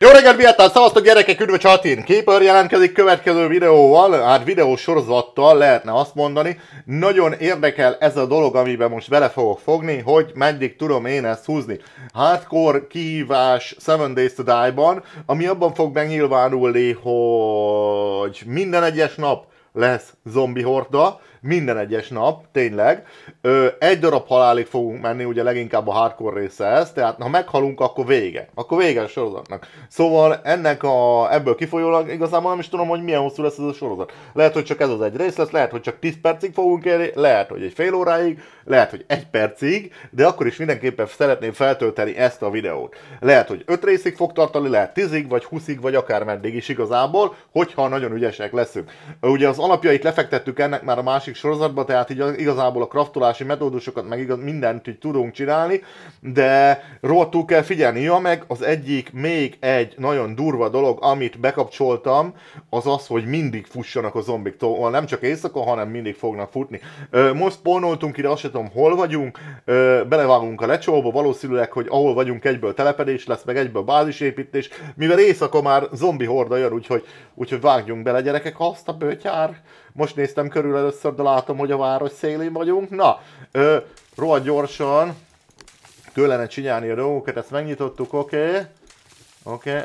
Jó reggelt, miattán szavaztok gyerekek, üdv a csatin! Keeper jelentkezik következő videóval, hát videós sorozattal lehetne azt mondani. Nagyon érdekel ez a dolog, amiben most bele fogok fogni, hogy meddig tudom én ezt húzni. Hardcore kihívás 7 Days to Die-ban, ami abban fog megnyilvánulni, hogy minden egyes nap lesz zombi horda, minden egyes nap, tényleg. Egy darab halálig fogunk menni, ugye leginkább a hardcore része ez, tehát ha meghalunk, akkor vége. Akkor vége a sorozatnak. Szóval ebből kifolyólag igazából nem is tudom, hogy milyen hosszú lesz ez a sorozat. Lehet, hogy csak ez az egy rész lesz, lehet, hogy csak 10 percig fogunk élni, lehet, hogy egy fél óráig, lehet, hogy 1 percig, de akkor is mindenképpen szeretném feltölteni ezt a videót. Lehet, hogy 5 részig fog tartani, lehet 10-ig, vagy 20-ig, vagy akár meddig is igazából, hogyha nagyon ügyesek leszünk. Ugye az alapjait lefektettük ennek már a másik sorozatban, tehát így igazából a craftolási metódusokat, meg mindent így tudunk csinálni, de rohadtul kell figyelni. Ja, meg az egyik, még egy nagyon durva dolog, amit bekapcsoltam, az az, hogy mindig fussanak a zombik. Nem csak éjszaka, hanem mindig fognak futni. Most spawnoltunk ide, azt sem tudom, hol vagyunk, belevágunk a lecsóba, valószínűleg, hogy ahol vagyunk egyből telepedés lesz, meg egyből bázisépítés, mivel éjszaka már zombi horda jön, úgyhogy vágjunk bele gyerekek, azt a bőtyár. Most néztem körül először, de látom, hogy a város szélén vagyunk. Na, rohadt gyorsan kellene csinálni a dolgokat, ezt megnyitottuk, oké. Oké.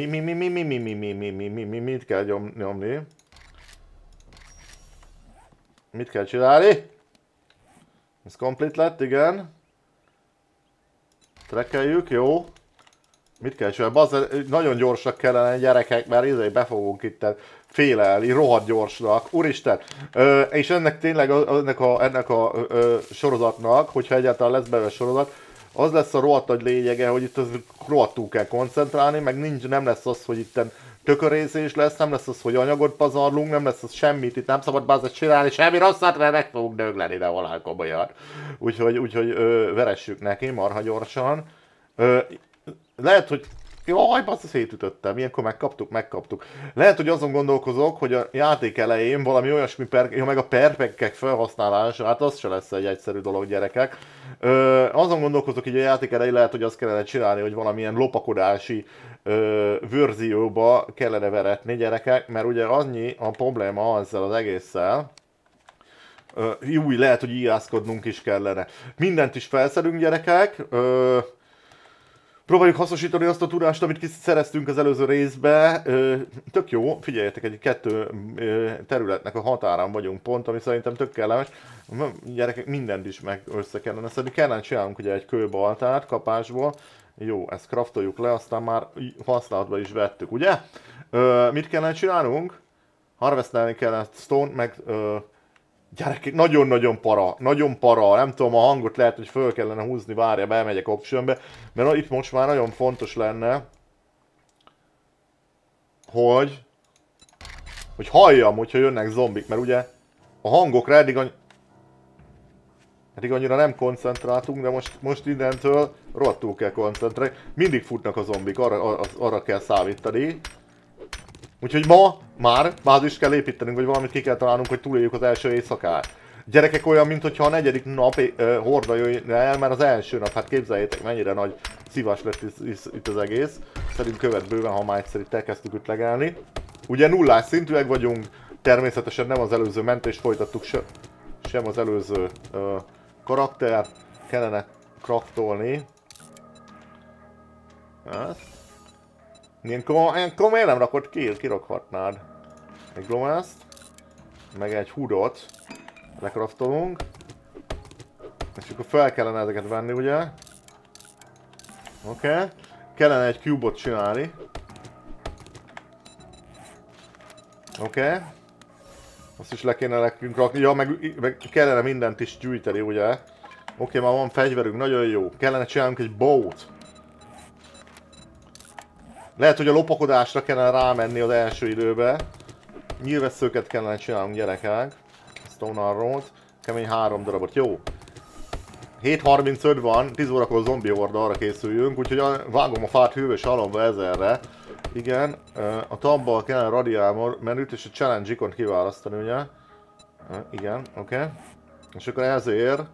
Mit kell nyomni? Mit kell csinálni? Ez complete lett, igen. Trekkeljük, jó. Mit kell csinálni? Nagyon gyorsak kellene gyerekek, mert be fogunk itt félelni, rohadt gyorsnak, úristen! És ennek tényleg, ennek a sorozatnak, hogyha egyáltalán lesz belőle sorozat, az lesz a rohadt nagy lényege, hogy itt az rohadtul kell koncentrálni, meg nem lesz az, hogy itt tökörészés lesz, nem lesz az, hogy anyagot pazarlunk, nem lesz az semmit, itt nem szabad bázat csinálni, semmi rosszat, mert meg fogunk dögleni, de valahol komolyan. Úgyhogy veressük neki marha gyorsan. Lehet, hogy... Jaj, basszus, szétütöttem, ilyenkor megkaptuk. Lehet, hogy azon gondolkozok, hogy a játék elején valami olyasmi meg a perpekek felhasználása, hát az se lesz egy egyszerű dolog, gyerekek. Azon gondolkozok, hogy a játék elején lehet, hogy azt kellene csinálni, hogy valamilyen lopakodási verzióba kellene veretni, gyerekek, mert ugye annyi a probléma ezzel az egésszel, lehet, hogy íjászkodnunk is kellene. Mindent is felszedünk, gyerekek. Próbáljuk hasznosítani azt a tudást, amit szereztünk az előző részbe. Tök jó, figyeljetek, egy 2 területnek a határán vagyunk pont, ami szerintem tök kellemes. Gyerekek, mindent is meg össze kellene szedni. Kellene csinálnunk ugye egy kőbaltát kapásból. Jó, ezt craftoljuk le, aztán már használatba is vettük, ugye? Mit kellene csinálnunk? Harvestelni kellene stone, meg... Gyerekek, nagyon para, nem tudom, a hangot lehet, hogy föl kellene húzni, várja, bemegyek optionbe, mert itt most már nagyon fontos lenne, hogy halljam, hogyha jönnek zombik, mert ugye a hangokra eddig annyira nem koncentráltunk, de most innentől rohadtul kell koncentrálni. Mindig futnak a zombik, arra kell számítani. Úgyhogy ma már bázist kell építenünk, vagy valamit ki kell találnunk, hogy túléljük az első éjszakát. Gyerekek, olyan, mintha a 4. nap horda jöjjön el, mert az első nap, hát képzeljétek, mennyire nagy szívás lett itt az egész. Szerint követ bőven, ha már egyszer itt elkezdtük ütlegelni. Ugye nullás szintűek vagyunk, természetesen nem az előző mentést folytattuk, sem az előző karakter. Kellene craftolni. Ilyenkor miért nem rakod ki? Kirakhatnád. Egy glomászt, meg egy hoodot lekraftolunk. És akkor fel kellene ezeket venni, ugye? Oké. Kellene egy cube-ot csinálni. Oké. Azt is le kéne nekünk rakni. Ja, meg kellene mindent is gyűjteni, ugye? Oké, már van fegyverünk, nagyon jó. Kellene csinálnunk egy bow-t. Lehet, hogy a lopakodásra kellene rámenni az első időbe. Nyílvesszőket kellene csinálnunk, gyerekek. Stone arrow-t. Kemény 3 darabot. Jó. 7:35 van, 10 órakor a zombi horda, arra készüljünk. Úgyhogy vágom a fát hűvös halomba 1000-re. Igen. A tabbal kellene radiál menüt és a challenge ikont kiválasztani, ugye? Igen, oké. És akkor ezért...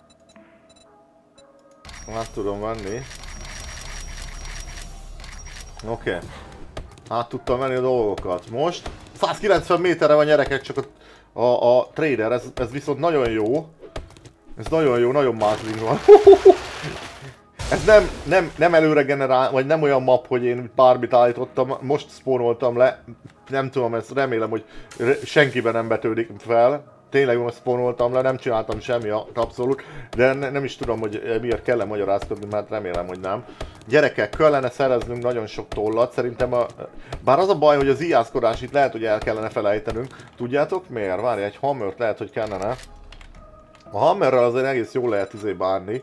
Azt tudom venni. Oké. Át tudtam menni a dolgokat. Most 190 méterre van gyerekek, csak a trader, ez viszont nagyon jó. Ez nagyon jó, nagyon mázling van. Ez nem előre generál, vagy nem olyan map, hogy én bármit állítottam, most spónoltam le. Nem tudom, ezt remélem, hogy senkiben nem betődik fel. Tényleg most spónoltam le, nem csináltam semmi abszolút, de nem is tudom, hogy miért kell magyarázkodni, mert remélem, hogy nem. Gyerekek, kellene szereznünk nagyon sok tollat, szerintem bár az a baj, hogy az íjászkodás itt lehet, hogy el kellene felejtenünk. Tudjátok miért? Várj, egy hammert lehet, hogy kellene. A hammerrel azért egész jól lehet bánni.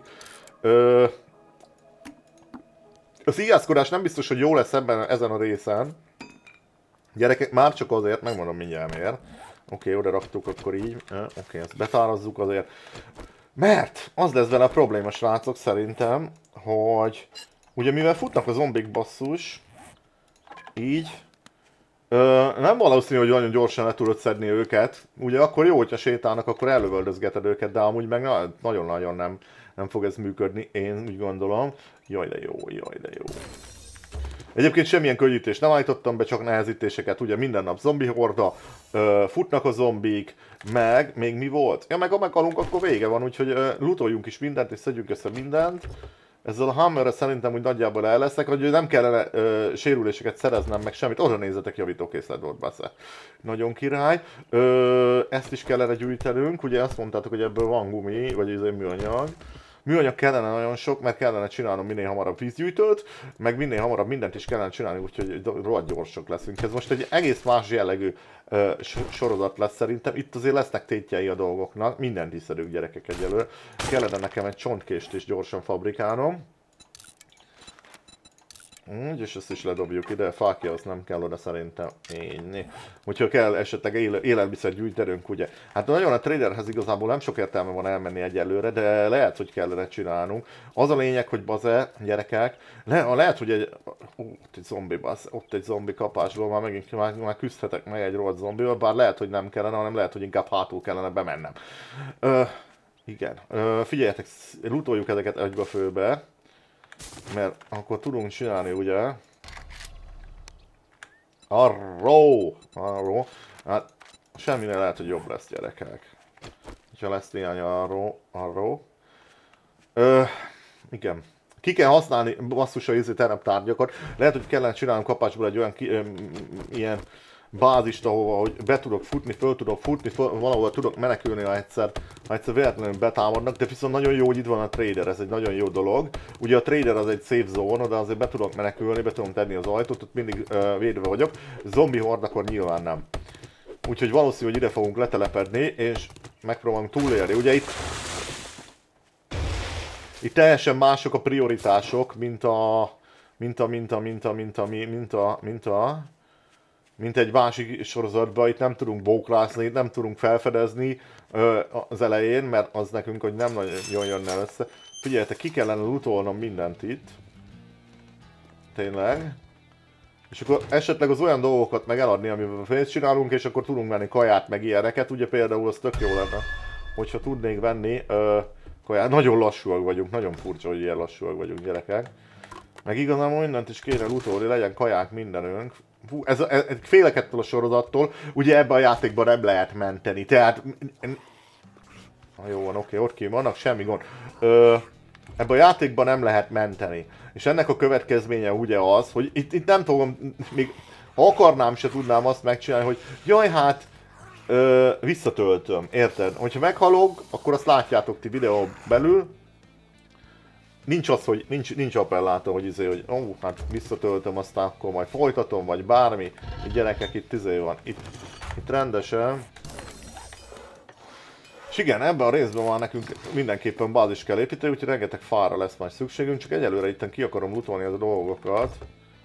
Az íjászkodás nem biztos, hogy jó lesz ezen a részen. Gyerekek, már csak azért, megmondom mindjárt miért. Oké, oda raktuk akkor így. Oké, ezt betárazzuk azért. Mert az lesz vele a probléma, srácok, szerintem, hogy ugye mivel futnak a zombik basszus, így nem valószínű, hogy nagyon gyorsan le tudod szedni őket. Ugye akkor jó, hogyha sétálnak, akkor elővöldözgeted őket, de amúgy meg nagyon-nagyon nem fog ez működni, én úgy gondolom. Jaj de jó, jaj de jó. Egyébként semmilyen könnyítést nem állítottam be, csak nehezítéseket, ugye minden nap zombi horda, futnak a zombik, meg még mi volt? Ja, meg ha meghalunk, akkor vége van, úgyhogy lootoljunk is mindent, és szedjünk össze mindent. Ezzel a hammerre szerintem úgy nagyjából el leszek, hogy nem kellene sérüléseket szereznem, meg semmit. Oda nézzetek, javítókészlet volt, basze. Nagyon király. Ezt is kellene gyűjtenünk, ugye azt mondtátok, hogy ebből van gumi, vagy ez egy műanyag. Műanyag kellene nagyon sok, mert kellene csinálnom minél hamarabb vízgyűjtőt, meg minél hamarabb mindent is kellene csinálni, úgyhogy rohadt gyorsak leszünk. Ez most egy egész más jellegű sorozat lesz szerintem. Itt azért lesznek tétjei a dolgoknak, mindent iszedünk gyerekek egyelőre. Kellene nekem egy csontkést is gyorsan fabrikálnom. Úgy, és ezt is ledobjuk ide, fákja az nem kell oda szerintem. Ényi. Hogyha kell esetleg élelmiszer gyűjtenünk, ugye. Hát nagyon a traderhez igazából nem sok értelme van elmenni egyelőre, de lehet, hogy kellene csinálnunk. Az a lényeg, hogy baze, gyerekek, lehet, hogy ott egy zombi basz, ott egy zombi kapásból már megint már küzdhetek meg egy rohadt zombival, bár lehet, hogy nem kellene, hanem lehet, hogy inkább hátul kellene bemennem. Igen. Figyeljetek, lootoljuk ezeket egybe főbe. Mert akkor tudunk csinálni, ugye? Arró! Hát semminél lehet, hogy jobb lesz, gyerekek. Ha lesz néhány arró. Igen. Ki kell használni basszus a tereptárgyakat. Lehet, hogy kellene csinálnom kapásból egy olyan ilyen bázist, ahova hogy be tudok futni, föl tudok futni, valahol tudok menekülni, ha egyszer véletlenül betámadnak, de viszont nagyon jó, hogy itt van a trader, ez egy nagyon jó dolog. Ugye a trader az egy safe zone, de azért be tudok menekülni, be tudom tenni az ajtót, ott mindig védve vagyok. Zombi hordakor nyilván nem. Úgyhogy valószínű, hogy ide fogunk letelepedni, és megpróbálunk túlélni. Ugye itt teljesen mások a prioritások, mint egy másik sorozatban. Itt nem tudunk bóklászni, nem tudunk felfedezni az elején, mert az nekünk, hogy nem nagyon jönne össze. Figyeljetek, ki kellene lootolnom mindent itt. Tényleg. És akkor esetleg az olyan dolgokat meg eladni, amivel pénzt csinálunk, és akkor tudunk venni kaját, meg ilyeneket. Ugye például az tök jó lenne, hogyha tudnék venni kaját. Nagyon lassúak vagyunk, nagyon furcsa, hogy ilyen lassúak vagyunk, gyerekek. Meg igazából mindent is kéne lootolni, legyen kaják mindenünk. Fú, ez félek ettől a sorozattól, ugye ebben a játékban nem lehet menteni, tehát... Jó van, oké, vannak, semmi gond. Ebben a játékban nem lehet menteni. És ennek a következménye ugye az, hogy itt nem tudom, még ha akarnám, se tudnám azt megcsinálni, hogy jaj hát, visszatöltöm, érted? Hogyha meghalok, akkor azt látjátok ti videó belül. Nincs az, hogy nincs appellátom, hogy hát visszatöltöm, aztán akkor majd folytatom, vagy bármi. Itt gyerekek, itt van. Itt rendesen. És igen, ebben a részben már nekünk mindenképpen bázis kell építeni, úgyhogy rengeteg fára lesz majd szükségünk, csak egyelőre itten ki akarom lootolni a dolgokat.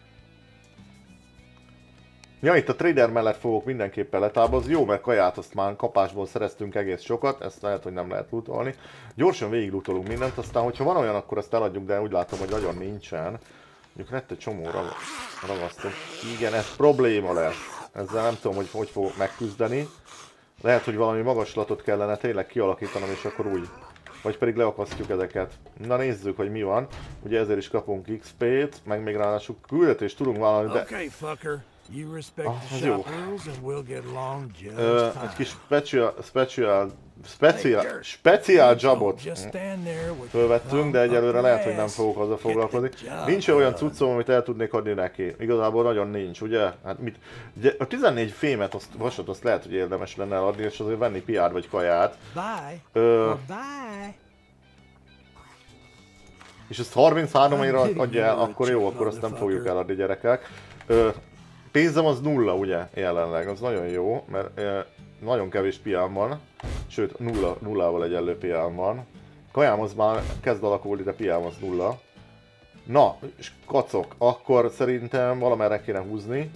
Ja, itt a trader mellett fogok mindenképpen letábozni. Jó, mert kaját azt már kapásból szereztünk egész sokat, ezt lehet, hogy nem lehet lootolni. Gyorsan végig lootolunk mindent, aztán hogyha van olyan, akkor ezt eladjuk, de úgy látom, hogy nagyon nincsen. Mondjuk lett egy csomó ragasztunk. Igen, ez probléma lesz. Ezzel nem tudom, hogy fogok megküzdeni. Lehet, hogy valami magaslatot kellene tényleg kialakítanom, és akkor úgy vagy pedig leakasztjuk ezeket. Na nézzük, hogy mi van. Ugye ezért is kapunk XP-t, meg még ráadásul küldetést tudunk vállalni, de... Az jó. Egy kis speciál jobot fölvettünk, de egyelőre lehet, hogy nem fogok azzal foglalkozni. Nincs olyan cuccom, amit el tudnék adni neki. Igazából nagyon nincs, ugye? Hát mit? Ugye a 14 fémet, vasat, azt lehet, hogy érdemes lenne eladni, és azért venni piát vagy kaját. És ezt 33-ra adja el, akkor jó, akkor azt nem fogjuk eladni, gyerekek. Pénzem az nulla, ugye, jelenleg, az nagyon jó, mert nagyon kevés piám van, sőt, nullával egyenlő piám van. Kajám az már kezd alakulni, de piám az nulla. Na, és kacok, akkor szerintem valamerre kéne húzni.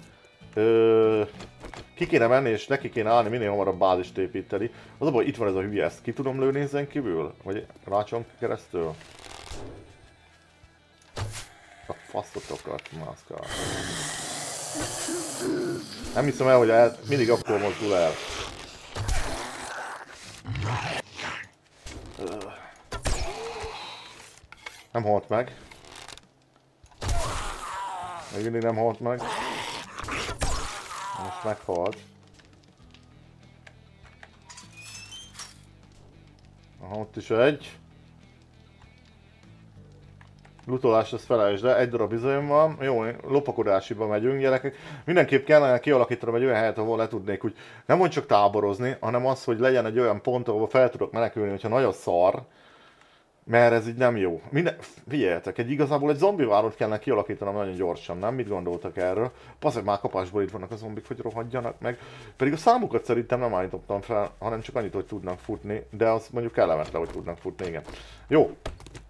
Ki kéne menni, és neki kéne állni, minél hamarabb bázist építeni. Az a baj, itt van ez a hülye, ezt ki tudom lőni ezen kívül? Vagy rácsom keresztül? A faszotokat, mászkál. Nem hiszem el, hogy mindig akkor mozdul el. Nem halt meg. Még mindig nem halt meg. Most meghalt. Aha, ott is egy. Lutolás, ezt felejtsd le, egy darab bizonyom van. Jó, lopakodásiba megyünk, gyerekek. Mindenképp kellene kialakítanom egy olyan helyet, ahol le tudnék úgy nem mondj csak táborozni, hanem az, hogy legyen egy olyan pont, ahol fel tudok menekülni, hogyha nagy a szar. Mert ez így nem jó. Figyeljetek, igazából egy zombivárót kellene kialakítanom nagyon gyorsan, nem? Mit gondoltak erről? Passzeg már kapásból itt vannak a zombik, hogy rohadjanak meg. Pedig a számukat szerintem nem állítottam fel, hanem csak annyit, hogy tudnak futni. De az mondjuk kellemetlen, hogy tudnak futni, igen. Jó.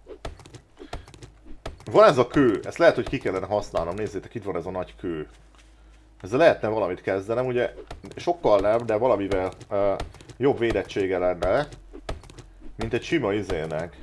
Van ez a kő, ezt lehet, hogy ki kellene használnom, nézzétek, itt van ez a nagy kő. Ezzel lehetne valamit kezdenem, ugye sokkal nem, de valamivel jobb védettsége lenne, mint egy sima izének.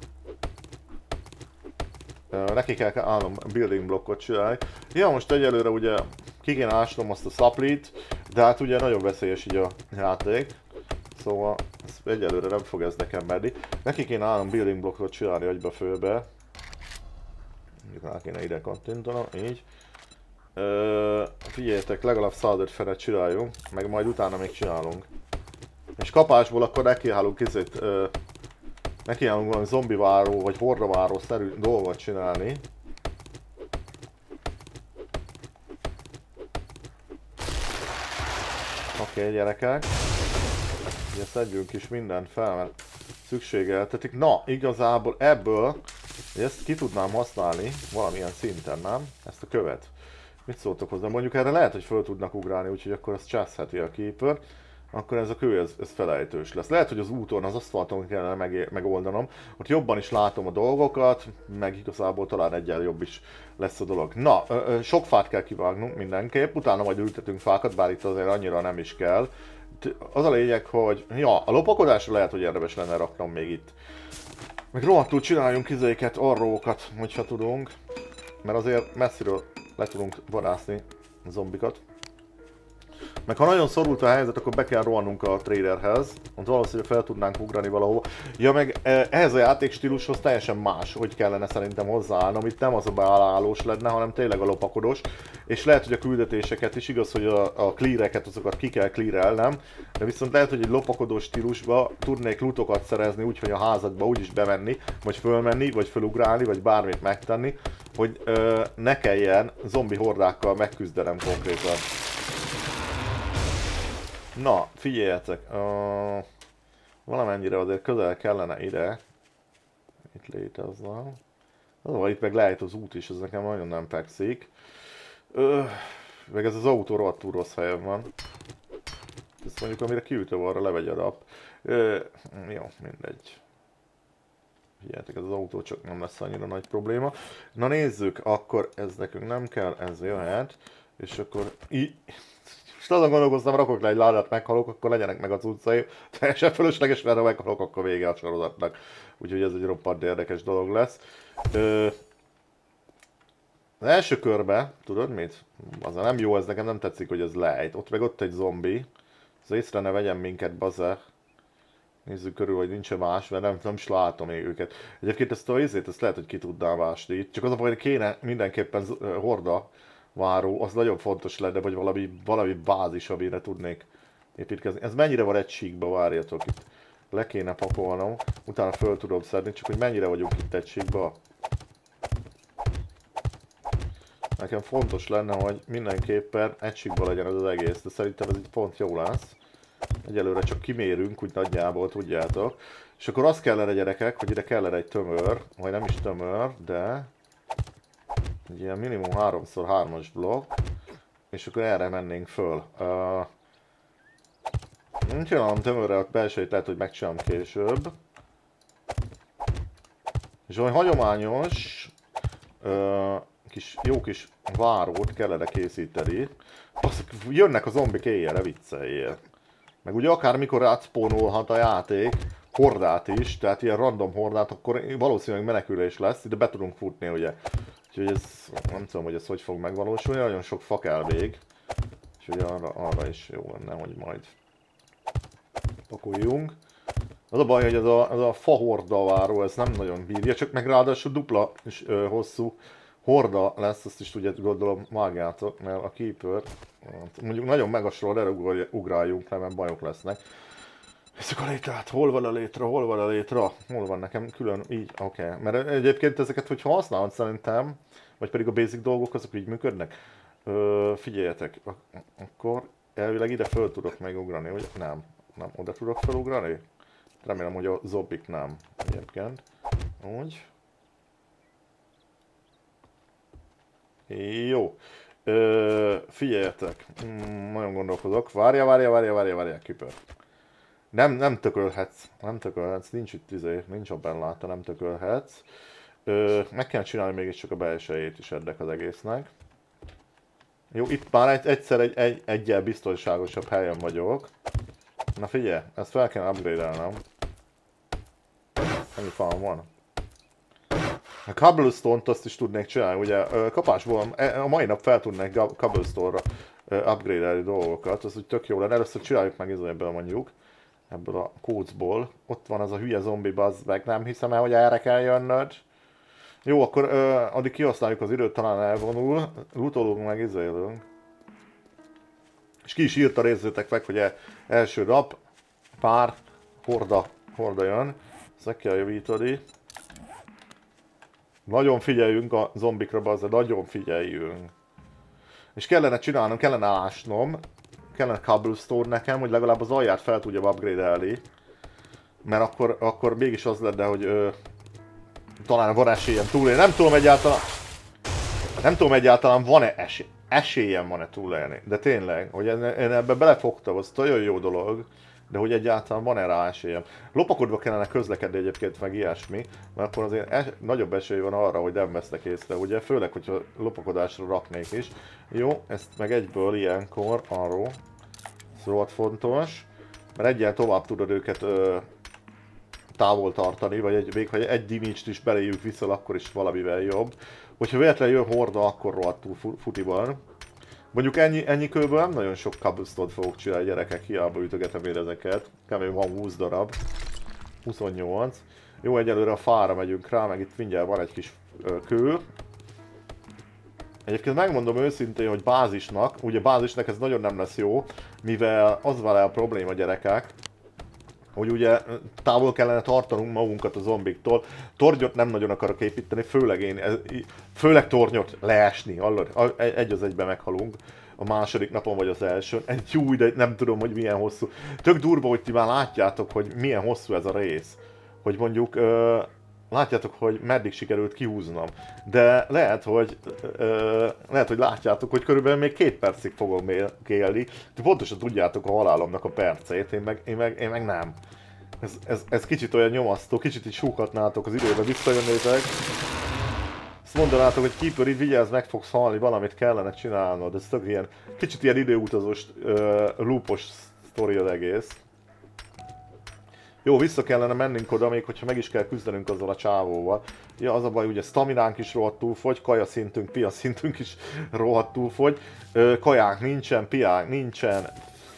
Neki kell állnom building blokkot csinálni. Ja, most egyelőre ugye ki kéne ásnom azt a supplit, de hát ugye nagyon veszélyes így a játék. Szóval egyelőre nem fog ez nekem menni. Neki kéne állnom building blokkot csinálni agyba főbe. Rá kéne ide kattintanom, így. Figyeljetek, legalább 105 fenet csináljunk, meg majd utána még csinálunk. És kapásból akkor nekiállunk nekiállunk valami zombiváró vagy hordaváró szerű dolgot csinálni. Oké, gyerekek. Ugye szedjünk is mindent fel, mert szükségeltetik. Na, igazából ebből ezt ki tudnám használni valamilyen szinten, nem? Ezt a követ. Mit szóltok hozzá? Mondjuk erre lehet, hogy föl tudnak ugrálni, úgyhogy akkor azt cseszheti a Keeper. Akkor ez a kő, ez felejtős lesz. Lehet, hogy az úton, az aszfalton kellene megoldanom. Ott jobban is látom a dolgokat, meg igazából talán egyen jobb is lesz a dolog. Na, sok fát kell kivágnunk mindenképp, utána majd ültetünk fákat, bár itt azért annyira nem is kell. Az a lényeg, hogy ja, a lopakodásra lehet, hogy érdemes lenne raknom még itt. Meg rohadtul csináljunk izéket, arrókat, hogyha tudunk. Mert azért messziről le tudunk varászni zombikat. Meg ha nagyon szorult a helyzet, akkor be kell rohannunk a traderhez. Ott valószínűleg fel tudnánk ugrani valahova. Ja, meg ehhez a játékstílushoz teljesen más, hogy kellene szerintem hozzáállnom. Itt nem az a beállós lenne, hanem tényleg a lopakodós. És lehet, hogy a küldetéseket is, igaz, hogy a cleareket, azokat ki kell clearelnem. De viszont lehet, hogy egy lopakodós stílusba tudnék lootokat szerezni, úgyhogy a házakba úgyis bemenni, vagy fölmenni, vagy fölugrálni, vagy bármit megtenni, hogy ne kelljen zombi hordákkal megküzdenem konkrétan. Na, figyeljetek, valamennyire azért közel kellene ide. Itt létezne. Itt meg lehet az út is, ez nekem nagyon nem fekszik. Meg ez az autó rohadtul rossz helyen van. Ezt mondjuk amire kiütöm, arra levegy a rap. Jó, mindegy. Figyeljetek, ez az autó csak nem lesz annyira nagy probléma. Na nézzük, akkor ez nekünk nem kell, ez jöhet. És akkor és azon gondolkoztam, rakok le egy ládát, meghalok, akkor legyenek meg a cuccaim. Teljesen fölösleges, mert ha meghalok, akkor vége a sorozatnak. Úgyhogy ez egy roppant érdekes dolog lesz. Az első körbe, tudod mit? Az nem jó, ez nekem nem tetszik, hogy ez lejt. Ott meg ott egy zombi. Az észre ne vegyen minket, baze. Nézzük körül, hogy nincs más, mert nem is látom még őket. Egyébként ezt a izét, ezt lehet, hogy ki tudnám ásni itt. Csak az a baj, hogy kéne mindenképpen horda váró, az nagyon fontos lenne, vagy valami bázis, amire tudnék építkezni. Ez mennyire van egy síkba, várjatok itt. Le kéne pakolnom, utána föl tudom szedni, csak hogy mennyire vagyunk itt egy síkba. Nekem fontos lenne, hogy mindenképpen egy síkba legyen ez az egész, de szerintem ez így pont jó lesz. Egyelőre csak kimérünk, úgy nagyjából tudjátok. És akkor az kellene, gyerekek, hogy ide kellene egy tömör, vagy nem is tömör, de egy ilyen minimum 3x3-as blokk, és akkor erre mennénk föl. Nincs olyan tömörre, a belsejét lehet, hogy megcsinálom később. És olyan hagyományos, jó kis várót kellene készíteni. Azt jönnek a zombik éjjelre, vicceljél. Meg ugye akármikor átspónolhat a játék hordát is, tehát ilyen random hordát, akkor valószínűleg menekülés lesz, de be tudunk futni ugye. Úgyhogy ez, nem tudom, hogy ez hogy fog megvalósulni, nagyon sok fa kell még. Úgyhogy arra is jó lenne, hogy majd pakoljunk. Az a baj, hogy ez a fa horda váró, ez nem nagyon bírja, csak meg ráadásul dupla és hosszú horda lesz, azt is tudjátok, gondolom vágjátok, mert a Keeper, mondjuk nagyon magasról erre ugráljunk, mert bajok lesznek. Hiszük a létrát, hol van a létra, hol van a létra, hol van nekem külön, így, oké. Mert egyébként ezeket, hogyha használod szerintem, vagy pedig a basic dolgok, azok így működnek. Figyeljetek, akkor elvileg ide föl tudok megugrani, vagy nem, oda tudok felugrani? Remélem, hogy a zombik nem, egyébként. Úgy. Jó. Figyeljetek, nagyon gondolkozok. Várja, Keeper. Nem tökölhetsz, nincs itt nincs a benláta, nem tökölhetsz. Meg kell csinálni mégiscsak a belsejét is ennek az egésznek. Jó, itt már egyszer egyel biztonságosabb helyen vagyok. Na figyelj, ezt fel kell upgrade-elnem. Ennyi fám van. A cobblestone-t azt is tudnék csinálni, ugye kapásból a mai nap fel tudnék cobblestone-ra upgrade-elni dolgokat, az úgy tök jó lenne. Először csináljuk meg ebből mondjuk, ebből a kócból. Ott van az a hülye zombi, bazd meg, nem hiszem el, hogy erre kell jönnöd. Jó, akkor addig kihasználjuk az időt, talán elvonul, lootolunk meg izélünk. És ki is írta, nézzétek meg, hogy első nap pár horda jön. Ezt meg kell javítani. Nagyon figyeljünk a zombikra, bazd, nagyon figyeljünk. És kellene csinálnom, kellene ásnom, kellene cobblestone nekem, hogy legalább az alját fel tudjam upgrade-elni. Mert akkor mégis az lenne, hogy talán van esélyem túlélni. Nem tudom egyáltalán van-e esélyem van-e túlélni. De tényleg, hogy én ebbe belefogtam, az nagyon jó dolog. De hogy egyáltalán van-e rá esélyem. Lopakodva kellene közlekedni egyébként meg ilyesmi, mert akkor azért nagyobb esély van arra, hogy nem vesznek észre, ugye? Főleg, hogyha lopakodásra raknék is. Jó, ezt meg egyből ilyenkor arról. Ez rohadt fontos. Mert egyen tovább tudod őket távol tartani, vagy még ha egy damage-t is beléjük viszel, akkor is valamivel jobb. Hogyha véletlenül jön horda, akkor rohadtul futiban. Mondjuk ennyi kőből nem nagyon sok cobblestone-t fogok csinálni, gyerekek, hiába ütögetem én ezeket. Kb. Van 20 darab. 28. Jó, egyelőre a fára megyünk rá, meg itt mindjárt van egy kis kő. Egyébként megmondom őszintén, hogy bázisnak, ugye bázisnak ez nagyon nem lesz jó, mivel az vele a probléma, gyerekek, hogy ugye távol kellene tartanunk magunkat a zombiktól. Tornyot nem nagyon akarok építeni, főleg tornyot leesni, hallod? Egy az egyben meghalunk. A második napon vagy az elsőn. Jó, de nem tudom, hogy milyen hosszú. Tök durva, hogy ti már látjátok, hogy milyen hosszú ez a rész. Hogy mondjuk látjátok, hogy meddig sikerült kihúznom. De lehet, hogy látjátok, hogy körülbelül még 2 percig fogom élni. Ti pontosan tudjátok a halálomnak a percét, én meg nem. Ez kicsit olyan nyomasztó, kicsit így súghatnátok az időbe, visszajönnétek. Azt mondanátok, hogy Keeper, így vigyázz, meg fogsz halni, valamit kellene csinálnod. Ez tök ilyen, kicsit ilyen időutazós, loopos sztori az egész. Jó, vissza kellene mennünk oda, még hogyha meg is kell küzdenünk azzal a csávóval. Ja, az a baj, ugye staminánk is rohadtul fogy, kaja szintünk, pia szintünk is rohadtul fogy. Kajánk nincsen, piánk nincsen,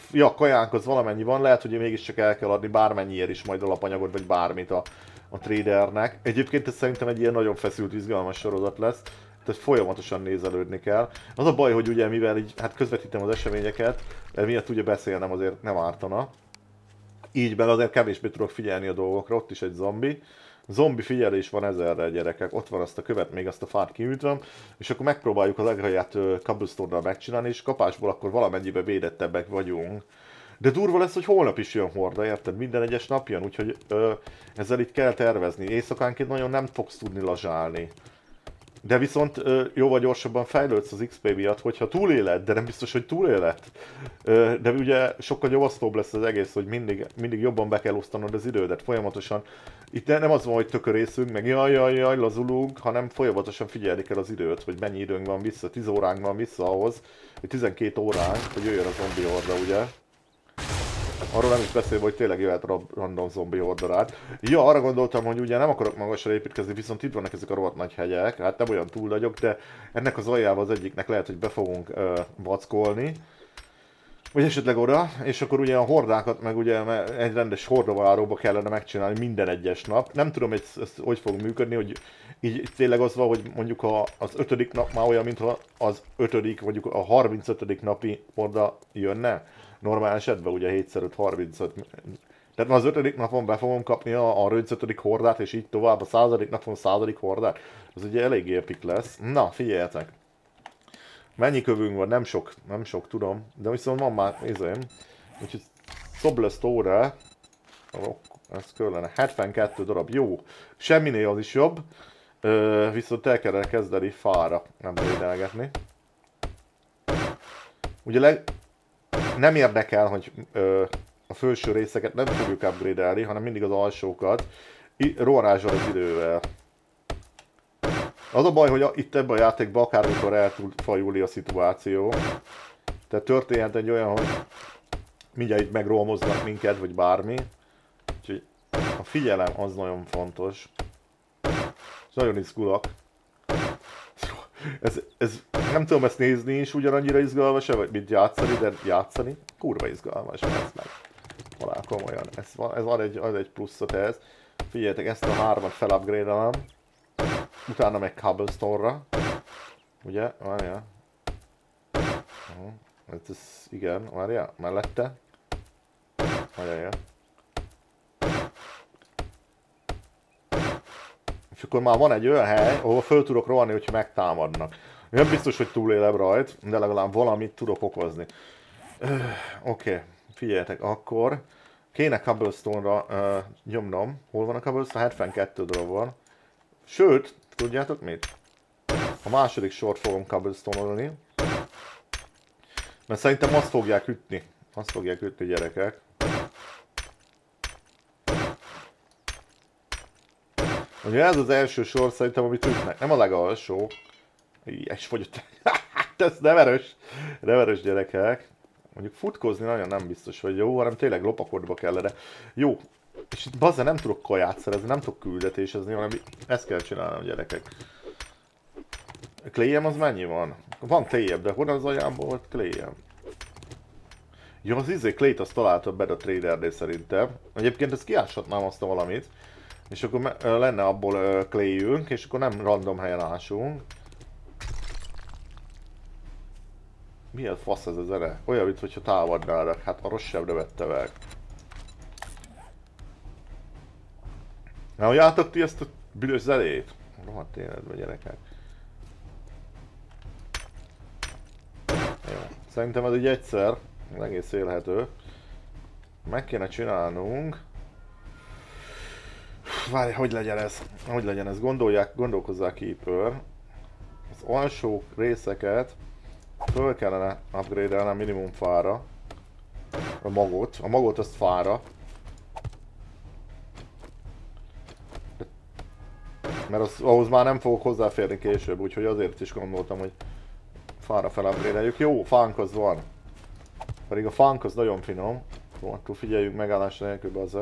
Ja, kajánk az valamennyi van, lehet, hogy mégiscsak el kell adni bármennyiért is majd alapanyagot, vagy bármit a tradernek. Egyébként ez szerintem egy ilyen nagyon feszült, izgalmas sorozat lesz, tehát folyamatosan nézelődni kell. Az a baj, hogy ugye mivel így, hát közvetítem az eseményeket, miatt ugye beszélnem azért nem ártana. Így bele azért kevésbé tudok figyelni a dolgokra, ott is egy zombi. Zombi figyelés van ezerre, gyerekek, ott van azt a követ, még azt a fát kiütöm, és akkor megpróbáljuk az agraját cobblestone-nal megcsinálni, és kapásból akkor valamennyibe védettebbek vagyunk. De durva lesz, hogy holnap is jön horda, érted? Minden egyes nap jön, úgyhogy ezzel itt kell tervezni. Éjszakánként nagyon nem fogsz tudni lazsálni. De viszont jóval gyorsabban fejlődsz az XP miatt, hogyha túléled, de nem biztos, hogy túléled. De ugye sokkal nyomasztóbb lesz az egész, hogy mindig jobban be kell osztanod az idődet, folyamatosan. Itt nem az van, hogy tökörészünk, meg jaj, lazulunk, hanem folyamatosan figyelni kell az időt, hogy mennyi időnk van vissza, 10 óránk van vissza ahhoz, hogy 12 óránk, hogy jöjjön a zombi horda, ugye? Arról nem is beszélve, hogy tényleg jöhet a random zombi horda rád. Ja, arra gondoltam, hogy ugye nem akarok magasra építkezni, viszont itt vannak ezek a rohadt nagy hegyek, hát nem olyan túl nagyok, de ennek az aljával az egyiknek lehet, hogy be fogunk vackolni. Vagy esetleg oda, és akkor ugye a hordákat meg ugye egy rendes hordaváróba kellene megcsinálni minden egyes nap. Nem tudom, hogy ez hogy fog működni, hogy így tényleg az van, hogy mondjuk az 5. nap már olyan, mintha az 5., mondjuk a 35. napi horda jönne. Normál esetben ugye 7x5 35. Tehát már az 5. napon be fogom kapni a 35. hordát, és így tovább a 100. napon a 100. hordát. Az ugye elég épik lesz. Na, figyeljetek! Mennyi kövünk van? Nem sok tudom, de viszont van már izém. Úgyhogy cobblestone-re, ez kellene, 72 darab, jó. Semminél az is jobb, viszont el kellene kezdeni fára, nem védelgetni. Ugye nem érdekel, hogy a felső részeket nem fogjuk upgrade-elni, hanem mindig az alsókat, rohanásol az idővel. Az a baj, hogy itt ebben a játékban akármikor el tud fajulni a szituáció. Tehát történhet egy olyan, hogy mindjárt itt megrólmoznak minket, vagy bármi. Úgyhogy a figyelem az nagyon fontos. És nagyon izgulok. Ez nem tudom ezt nézni is ugyanannyira izgalmas, vagy mint játszani, de játszani kurva izgalmas lesz meg. Valá komolyan. Ez ad egy pluszot ehhez. Figyeljetek, ezt a 3-at felupgrade-elem. Utána meg cobblestone-ra. Ugye? Várjál. Ez igen, várjál, mellette. Várjál. És akkor már van egy olyan hely, ahol föl tudok rohanni, hogyha megtámadnak. Nem biztos, hogy túlélem rajt, de legalább valamit tudok okozni. Oké, figyeljetek, akkor kéne cobblestone-ra nyomnom. Hol van a cobblestone? 72 darab van. Sőt, tudjátok mit? A második sort fogom cobblestone-olni. Mert szerintem azt fogják ütni. Azt fogják ütni, gyerekek. Ugye ez az első sor szerintem, amit ütnek. Nem a legalsó. És fogyott. Ez nem erős gyerekek. Mondjuk futkozni nagyon nem biztos, hogy jó, hanem tényleg lopakodba kellene. Jó. És itt bazza nem tudok kaját szerezni, nem tudok küldetésezni, hanem ezt kell csinálnom, gyerekek. Clayem az mennyi van? Van clayem, de honnan az ajámból volt clayem? Jó, az Clay-t azt találta be a tradernél szerintem. Egyébként ezt kiáshatnám azt a valamit. És akkor lenne abból clayünk, és akkor nem random helyen ásunk. Milyen fasz ez az ere? Olyan, mint hogyha támadnának, hát a rossz sem vette meg. Na, hogy álltok ti ezt a büdös zenét? Rohadt életbe, gyerekek. Jó. Szerintem ez így egyszer, egész élhető. Meg kéne csinálnunk. Várj, hogy legyen ez? Hogy legyen ez? Gondolkozzák Keeper. Az alsó részeket föl kellene upgrade-elni minimum fára. A magot azt fára. Mert ahhoz már nem fogok hozzáférni később, úgyhogy azért is gondoltam, hogy fára felupgrade-eljük. Jó, fánk az van. Pedig a fánk az nagyon finom. Akkor figyeljünk megállás nélkül azzal.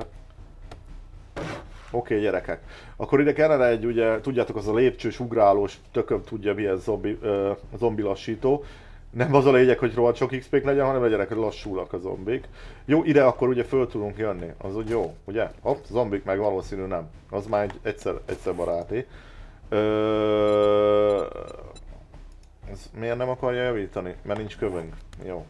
Oké, gyerekek. Akkor ide kellene egy, ugye, tudjátok, az a lépcsős, ugrálós, tököm tudja milyen zombi lassító. Nem az a lényeg, hogy rohadt sok XP-k legyen, hanem legyenek, hogy lassulnak a zombik. Jó, ide akkor ugye föl tudunk jönni, az úgy jó, ugye? Hopp, zombik meg valószínű nem. Az már egyszer baráti. Ez miért nem akarja javítani? Mert nincs kövünk. Jó.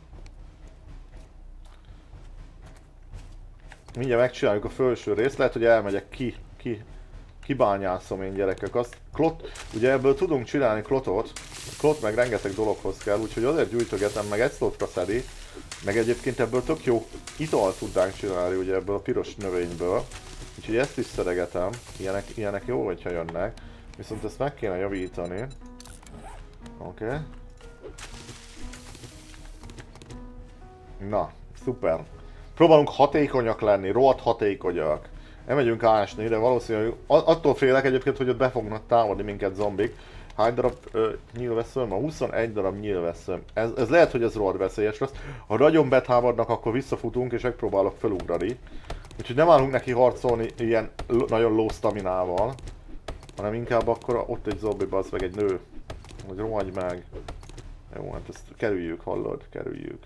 Mindjárt megcsináljuk a felső részt, lehet, hogy elmegyek kibányászom én gyerekek. Ugye ebből tudunk csinálni klotot. Klot meg rengeteg dologhoz kell, úgyhogy azért gyújtogetem, meg egy slotra szedi. Meg egyébként ebből tök jó italt tudnánk csinálni, ugye ebből a piros növényből. Úgyhogy ezt is szeregetem, ilyenek jó, hogyha jönnek. Viszont ezt meg kéne javítani. Oké. Na, szuper. Próbálunk hatékonyak lenni, rohadt hatékonyak. Elmegyünk ásni, de valószínűleg attól félek egyébként, hogy ott be fognak támadni minket zombik. Hány darab nyílvesszőm? Ma 21 darab nyílvesszőm. Ez lehet, hogy ez rohadt veszélyes lesz. Ha nagyon betámadnak, akkor visszafutunk és megpróbálok felugrani. Úgyhogy nem állunk neki harcolni ilyen nagyon low staminával. Hanem inkább akkor ott egy zombi, az meg egy nő. Hogy rohagy meg. Jó, hát ezt kerüljük, hallod? Kerüljük.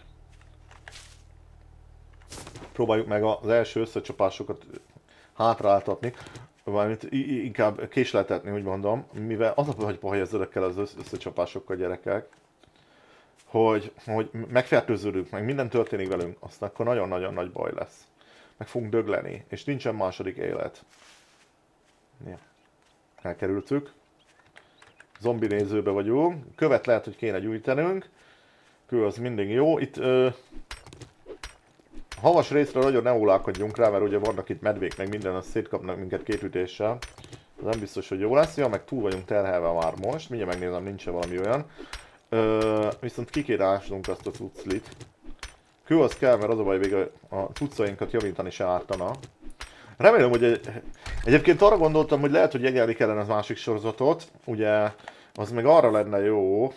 Próbáljuk meg az első összecsapásokat hátráltatni, valamint inkább késleltetni, úgy mondom, mivel az a baj ezekkel az összecsapásokkal, gyerekek, hogy megfertőződünk, meg minden történik velünk, aztán akkor nagyon-nagyon nagy baj lesz. Meg fogunk dögleni, és nincsen második élet. Ja. Elkerültük. Zombi nézőbe vagyunk. Követ lehet, hogy kéne gyújtanunk. Kő az mindig jó. Itt havas részre nagyon ne ólálkodjunk rá, mert ugye vannak itt medvék, meg minden, azt szétkapnak minket két ütéssel. Ez nem biztos, hogy jó lesz. Ja, meg túl vagyunk terhelve már most. Mindjárt megnézem, nincs-e valami olyan. Viszont ki kéne ásnunk azt a cucclit. Kő az kell, mert az a baj, hogy a cuccainkat javítani se ártana. Remélem, hogy egyébként arra gondoltam, hogy lehet, hogy jegyelni kellene az másik sorozatot. Ugye, az meg arra lenne jó.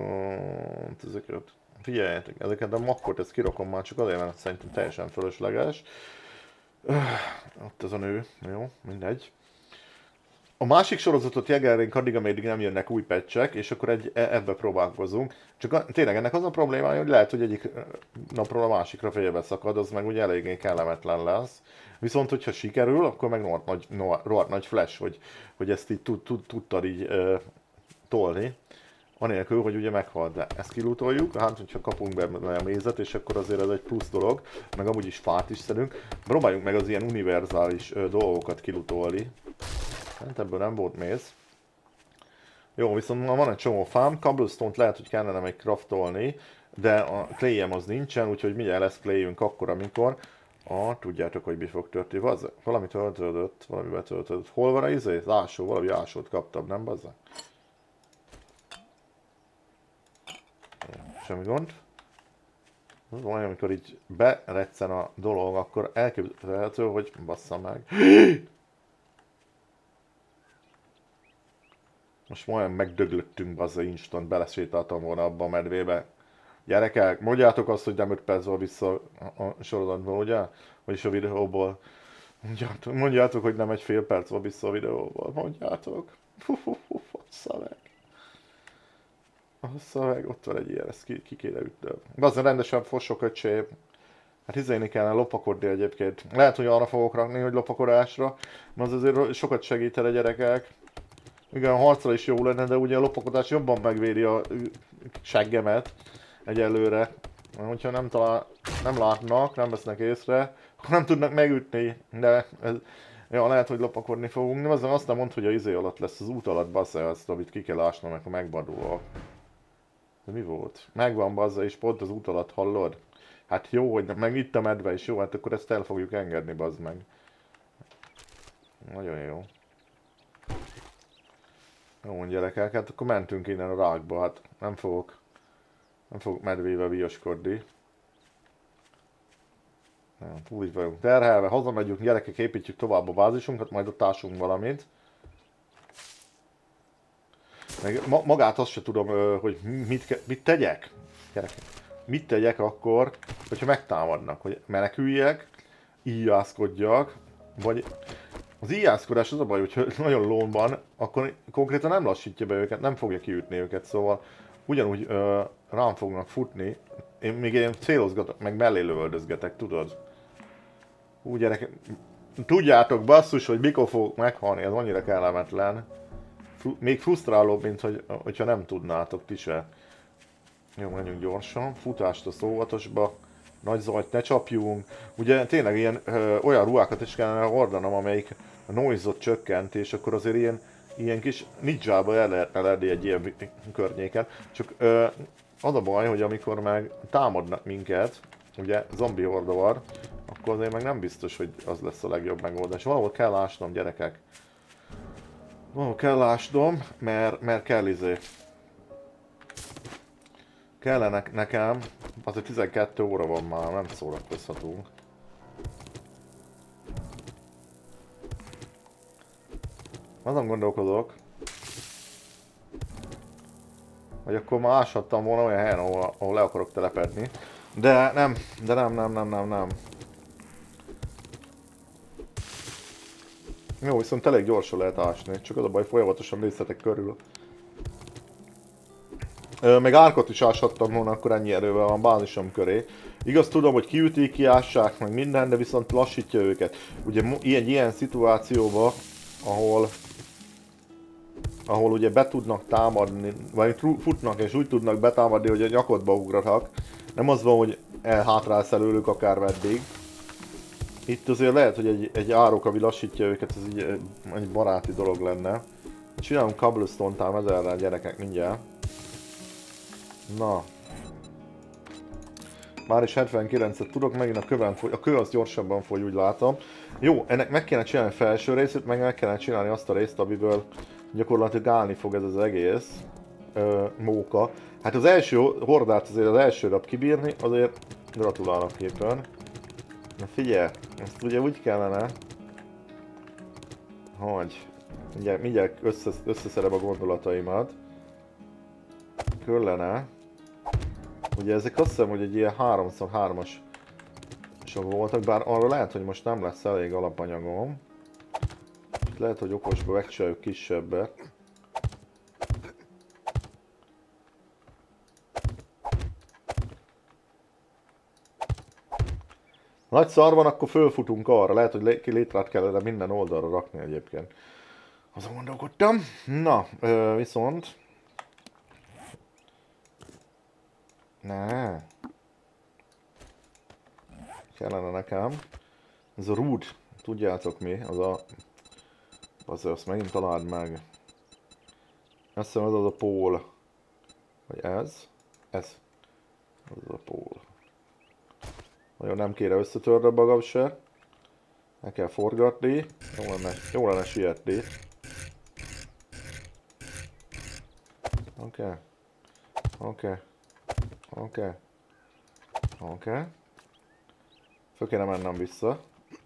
Figyeljetek, ezeket a makkot, ezt kirakom már, csak azért, mert szerintem teljesen fölösleges. Ott ez a nő, jó, mindegy. A másik sorozatot jegelnénk addig, ameddig nem jönnek új patchek, és akkor ebbe próbálkozunk. Csak tényleg ennek az a problémája, hogy lehet, hogy egyik napról a másikra félbe szakad, az meg ugye eléggé kellemetlen lesz. Viszont, hogyha sikerül, akkor meg rohadt nagy flash, hogy ezt így tudtad így tolni. Anélkül, hogy ugye meghal, de ezt kilutoljuk, hát hogyha kapunk be a mézet, és akkor azért ez egy plusz dolog, meg amúgy is fát is szedünk. Próbáljunk meg az ilyen univerzális dolgokat kilutolni. Hát ebből nem volt méz. Jó, viszont van egy csomó fám, cobblestone-t lehet, hogy kellene meg craftolni, de a clayem az nincsen, úgyhogy mindjárt lesz clayünk akkor, amikor tudjátok, hogy mi fog történni. Valami töltődött, valami betöltődött. Hol van a izé? Az ásó, valami ásót kaptam, nem bazza? Semmi gond. Olyan, amikor így beretszen a dolog, akkor elképzelhető, hogy bassza meg. Most majdnem megdöglöttünk, bazza, instant belesétáltam volna abba a medvébe. Gyerekek, mondjátok azt, hogy nem 5 perc van vissza a sorozatból, ugye? Vagyis a videóból. Mondjátok, hogy nem egy fél perc van vissza a videóból. Mondjátok. Bassza meg. Bassza meg, ott van egy ilyen, ezt ki kéne ütnöm. Bazzá, rendesen fossok, öcsém. Hát izéni kellene lopakodni egyébként. Lehet, hogy arra fogok rakni, hogy lopakodásra. Mert az azért sokat segítene, gyerekek. Igen, harcra is jó lenne, de ugye a lopakodás jobban megvédi a seggemet egyelőre. Hogyha nem látnak, nem vesznek észre, akkor nem tudnak megütni, de ja, lehet, hogy lopakodni fogunk. Nem aztán azt nem mondd, hogy a izé alatt lesz, az út alatt bassza azt, amit ki kell ásnom, akkor megbadulok. De mi volt? Megvan bazza, és pont az út alatt, hallod? Hát jó, hogy meg itt a medve is, jó, hát akkor ezt el fogjuk engedni, bazd meg. Nagyon jó. Jó, gyerekek, hát akkor mentünk innen a rákba, hát nem fogok medvével viaskodni. Túl így vagyunk terhelve, hazamegyünk, gyerekek, építjük tovább a bázisunkat, majd ott ásunk valamit. Meg magát azt se tudom, hogy mit tegyek, gyerekek. Mit tegyek akkor, hogyha megtámadnak, hogy meneküljek, íjászkodjak, vagy... Az íjászkodás az a baj, hogyha nagyon lón van, akkor konkrétan nem lassítja be őket, nem fogja kiütni őket, szóval ugyanúgy rám fognak futni. Én célozgatok, meg mellé lövöldözgetek, tudod? Úgy gyerek, tudjátok basszus, hogy mikor fogok meghalni, ez annyira kellemetlen. Még frusztrálóbb, mint hogyha nem tudnátok ti se. Jó, menjünk gyorsan, futást a óvatosba, nagy zajt ne csapjunk. Ugye tényleg olyan ruhákat is kellene hordanom, amelyik a noise-ot csökkent, és akkor azért ilyen kis ninjába el lehetne lenni egy ilyen környéken. Csak az a baj, hogy amikor meg támadnak minket, ugye zombi horda van, akkor azért meg nem biztos, hogy az lesz a legjobb megoldás. Valahol kell ásnom, gyerekek. Valahol kell ásnom, mert kell kellene nekem, azért 12 óra van már, nem szórakozhatunk. Azon gondolkodok, hogy akkor már áshattam volna olyan helyen, ahol le akarok telepedni. De nem. Jó, viszont elég gyorsan lehet ásni, csak az a baj, folyamatosan nézhetek körül. Meg árkot is áshattam volna, akkor ennyi erővel van bázisom köré. Igaz, tudom, hogy kiütik, kiássák, meg minden, de viszont lassítja őket. Ugye ilyen szituációban, ahol ugye be tudnak támadni, vagy futnak és úgy tudnak betámadni, hogy a nyakodba ugranak. Nem az van, hogy elhátrálsz előlük akár meddig. Itt azért lehet, hogy egy árok, ami lassítja őket, ez így egy baráti dolog lenne. Csinálunk cobblestone tám ezerrel, gyerekek, mindjárt. Na. Már is 79-et tudok, megint a kő az gyorsabban fogy, úgy látom. Jó, ennek meg kéne csinálni a felső részét, meg kéne csinálni azt a részt, amiből gyakorlatilag állni fog ez az egész móka. Hát az első hordát azért az első nap kibírni, azért gratulálok éppen. Na figyelj, ezt ugye úgy kellene, hogy mindjárt összeszerem a gondolataimat. Kellene. Ugye ezek azt hiszem, hogy egy ilyen 3x3-as voltak, bár arra lehet, hogy most nem lesz elég alapanyagom. Lehet, hogy okosba megcsináljuk kisebbet. Nagy szar van, akkor fölfutunk arra. Lehet, hogy létrát kellene minden oldalra rakni egyébként. Azon gondolkodtam. Na, viszont... Ne. Kellene nekem. Ez a root. Tudjátok mi? Az a... Azért azt megint találd meg. Azt hiszem ez az a pól. Vagy ez? Ez. Ez az a pól. Nagyon nem kéne összetörni magam se. El kell forgatni. Jó lenne sietni. Oké. Föl kéne mennem vissza.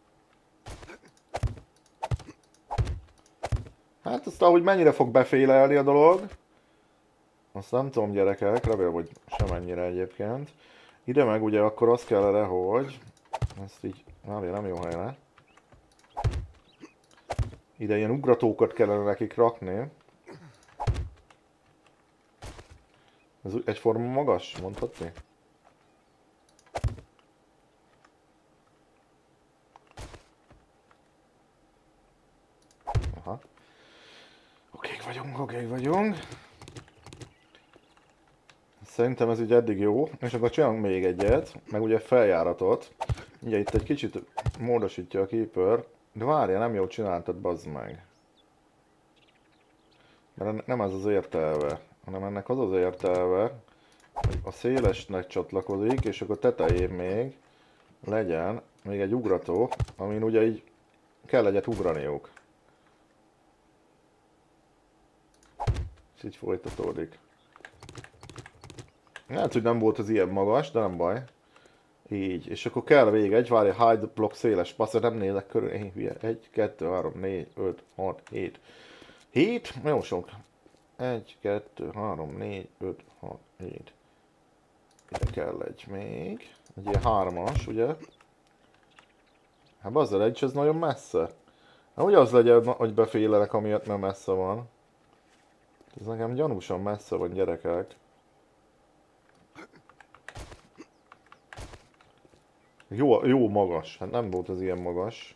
Hát azt ahogy mennyire fog befélelni a dolog. Azt nem tudom, gyerekek, remélem, hogy semennyire egyébként. Ide meg ugye akkor az kellene, hogy... Ezt így... Várja, nem jó helyre. Ide ilyen ugratókat kellene nekik rakni. Ez egyforma magas, mondhatni? Aha. Okék vagyunk. Szerintem ez ugye eddig jó, és akkor csinálunk még egyet, meg ugye feljáratot. Ugye itt egy kicsit módosítja a Keeper, de várja, nem jól csináltad, bazd meg. Mert nem ez az értelme, hanem ennek az az értelme, hogy a szélesnek csatlakozik, és akkor tetején még legyen még egy ugrató, amin ugye így kell egyet ugraniuk. És így folytatódik. Hát, hogy nem volt az ilyen magas, de nem baj. Így, és akkor kell még egy, várja, hide block széles passz, nem nézek körül, én hülye. 1, 2, 3, 4, 5, 6, 7. 7? Jó sok. 1, 2, 3, 4, 5, 6, 7. Ide kell egy még. Egy ilyen 3-as, ugye? Hát azzal egy, ez nagyon messze. Hát ugye az legyen, hogy befélelek, amiatt nem messze van. Ez nekem gyanúsan messze van, gyerekek. Jó magas, hát nem volt az ilyen magas.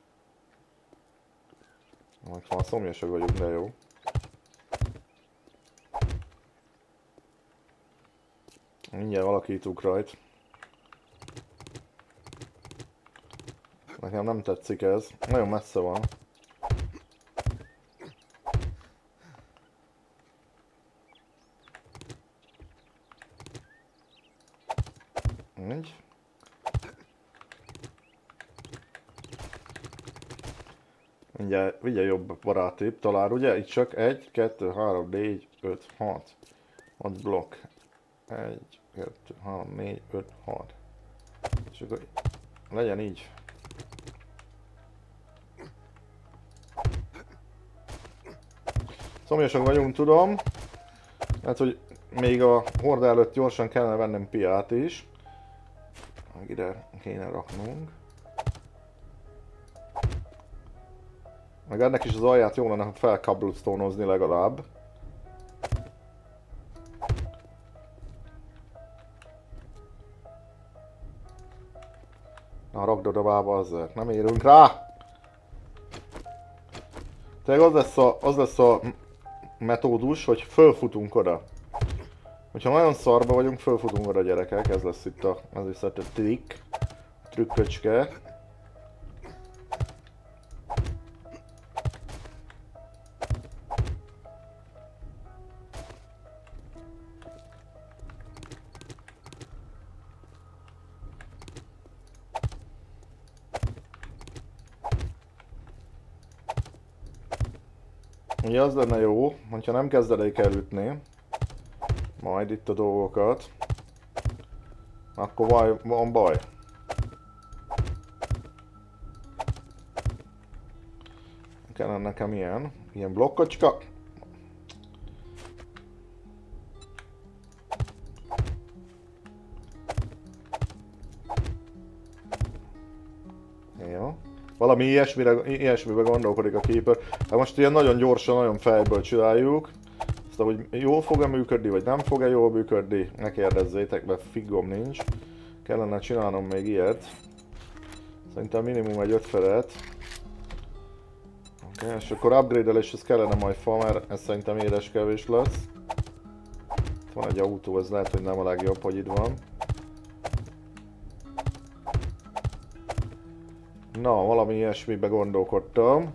Majd már szomjasak vagyunk, de jó. Mindjárt alakítunk rajt. Nekem nem tetszik ez. Nagyon messze van. Így. Mindjárt jobb barátibb talán, ugye? Itt csak 1, 2, 3, 4, 5, 6. 6 blokk. 1, 2, 3, 4, 5, 6. És akkor legyen így. Szomjasak vagyunk, tudom. Hát, hogy még a hord előtt gyorsan kellene vennem piát is. Ide kéne raknunk. Meg ennek is az alját jó lenne felkablusztónozni legalább. Na, rakd oda bába azért, nem érünk rá! Tehát az lesz a metódus, hogy fölfutunk oda. Hogyha nagyon szarba vagyunk, fölfutunk oda, gyerekek, ez lesz itt a trükk, trükköcske. Ugye az lenne jó, hogyha nem kezdenék el ütni majd itt a dolgokat, akkor van baj. Kellene nekem ilyen blokkocska. Jó. Valami ilyesmibe gondolkodik a Keeper. De most ilyen nagyon gyorsan, nagyon fejből csináljuk. Aztán, hogy jól fog-e működni, vagy nem fog-e jól működni, ne kérdezzétek, mert figgom nincs. Kellene csinálnom még ilyet. Szerintem minimum egy 5 felet. Oké, és akkor upgrade-eléshez kellene majd fa, mert ez szerintem édes kevés lesz. Itt van egy autó, ez lehet, hogy nem a legjobb, hogy itt van. Na, valami ilyesmibe gondolkodtam.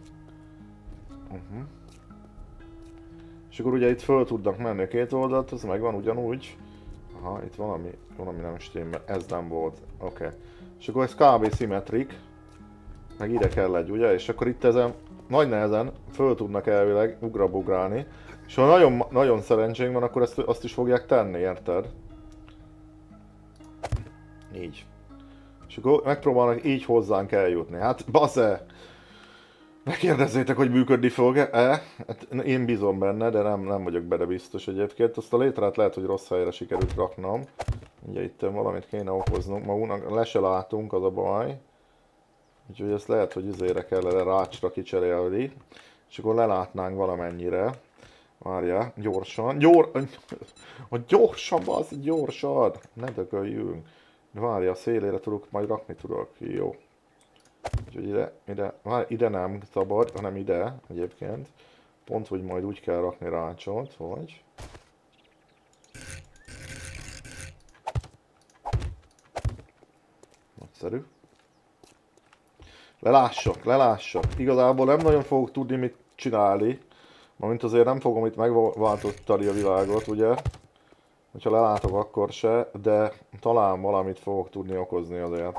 És akkor ugye itt föl tudnak menni a két oldalt, ez megvan ugyanúgy. Aha, itt valami nem stimmel, ez nem volt. Oké. És akkor ez kb. Szimmetrik. Meg ide kell egy, ugye? És akkor itt ezen nagy nehezen föl tudnak elvileg ugrabugrálni. És ha nagyon, nagyon szerencsénk van, akkor azt is fogják tenni, érted? Így. És akkor megpróbálnak így hozzánk eljutni. Hát, basze! Ne kérdezzétek, hogy működni fog-e? Hát én bízom benne, de nem vagyok benne biztos egyébként. Azt a létrát lehet, hogy rossz helyre sikerült raknom. Ugye itt valamit kéne okoznunk. Magunknak le se látunk, az a baj. Úgyhogy ezt lehet, hogy izére kellene rácsra kicserélni. És akkor lelátnánk valamennyire. Várjál, gyorsan. Gyorsan, bazd, gyorsan! Ne dögöljünk. Várja, a szélére majd rakni tudok. Jó. Úgyhogy ide nem szabad, hanem ide egyébként. Pont, hogy majd úgy kell rakni rácsot, vagy... Nagyszerű. Lelássak. Igazából nem nagyon fogok tudni mit csinálni. Mint azért nem fogom itt megváltoztatni a világot, ugye? Hogyha lelátok, akkor se, de talán valamit fogok tudni okozni azért.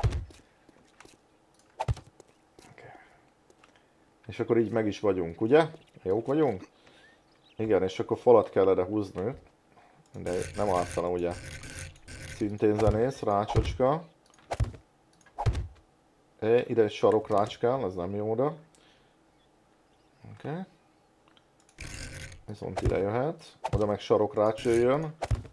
És akkor így meg is vagyunk, ugye? Jók vagyunk? Igen, és akkor falat kell erre húzni. De nem ártana, ugye? Szintén zenész, rácsocska. Ide egy sarokrács kell, ez nem jó oda. Oké. Viszont ide jöhet. Oda meg sarokrács jöjjön.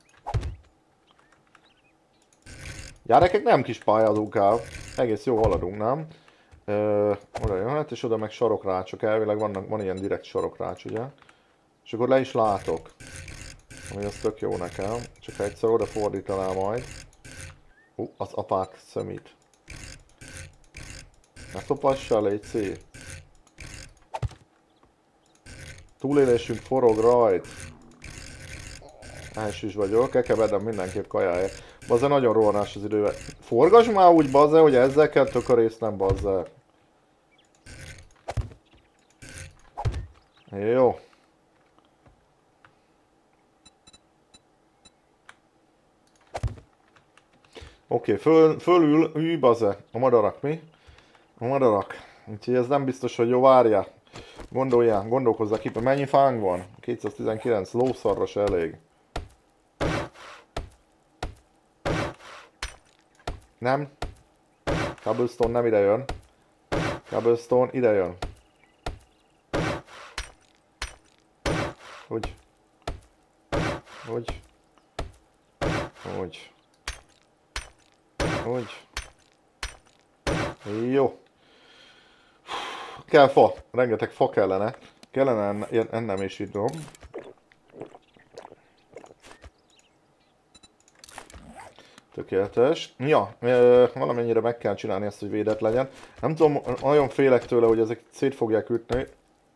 Gyerekek, nem kis pályázunk el. Egész jó haladunk, nem? Oda jöhet, és oda meg sarokrácsok. Elvileg van ilyen direkt sarokrács, ugye? És akkor le is látok. Ami az tök jó nekem. Csak egyszer oda fordítanám majd. Az apák szemét. Ne topassal, légy. Túlélésünk forog rajt. Ehhez is vagyok, el kell vedem mindenképp kajáért. Bazze, nagyon rohanás az idővel. Forgass már úgy, bazze, hogy ezzel kell tökörésznem, bazze. Jó. Oké, fölül, bazze. A madarak, mi? A madarak. Úgyhogy ez nem biztos, hogy jó, várjál. Gondolkozzál ki, mennyi fánk van? 219, lószarra se elég. Nem. Cobblestone nem ide jön. Cobblestone ide jön. Hogy? Jó. Kell fa. Rengeteg fa kellene. Kellene ennem is idnom. Tökéletes. Ja, valamennyire meg kell csinálni ezt, hogy védett legyen. Nem tudom, nagyon félek tőle, hogy ezek szét fogják ütni.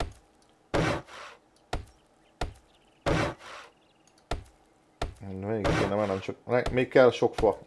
Még kéne mennem, csak még kell sok fa.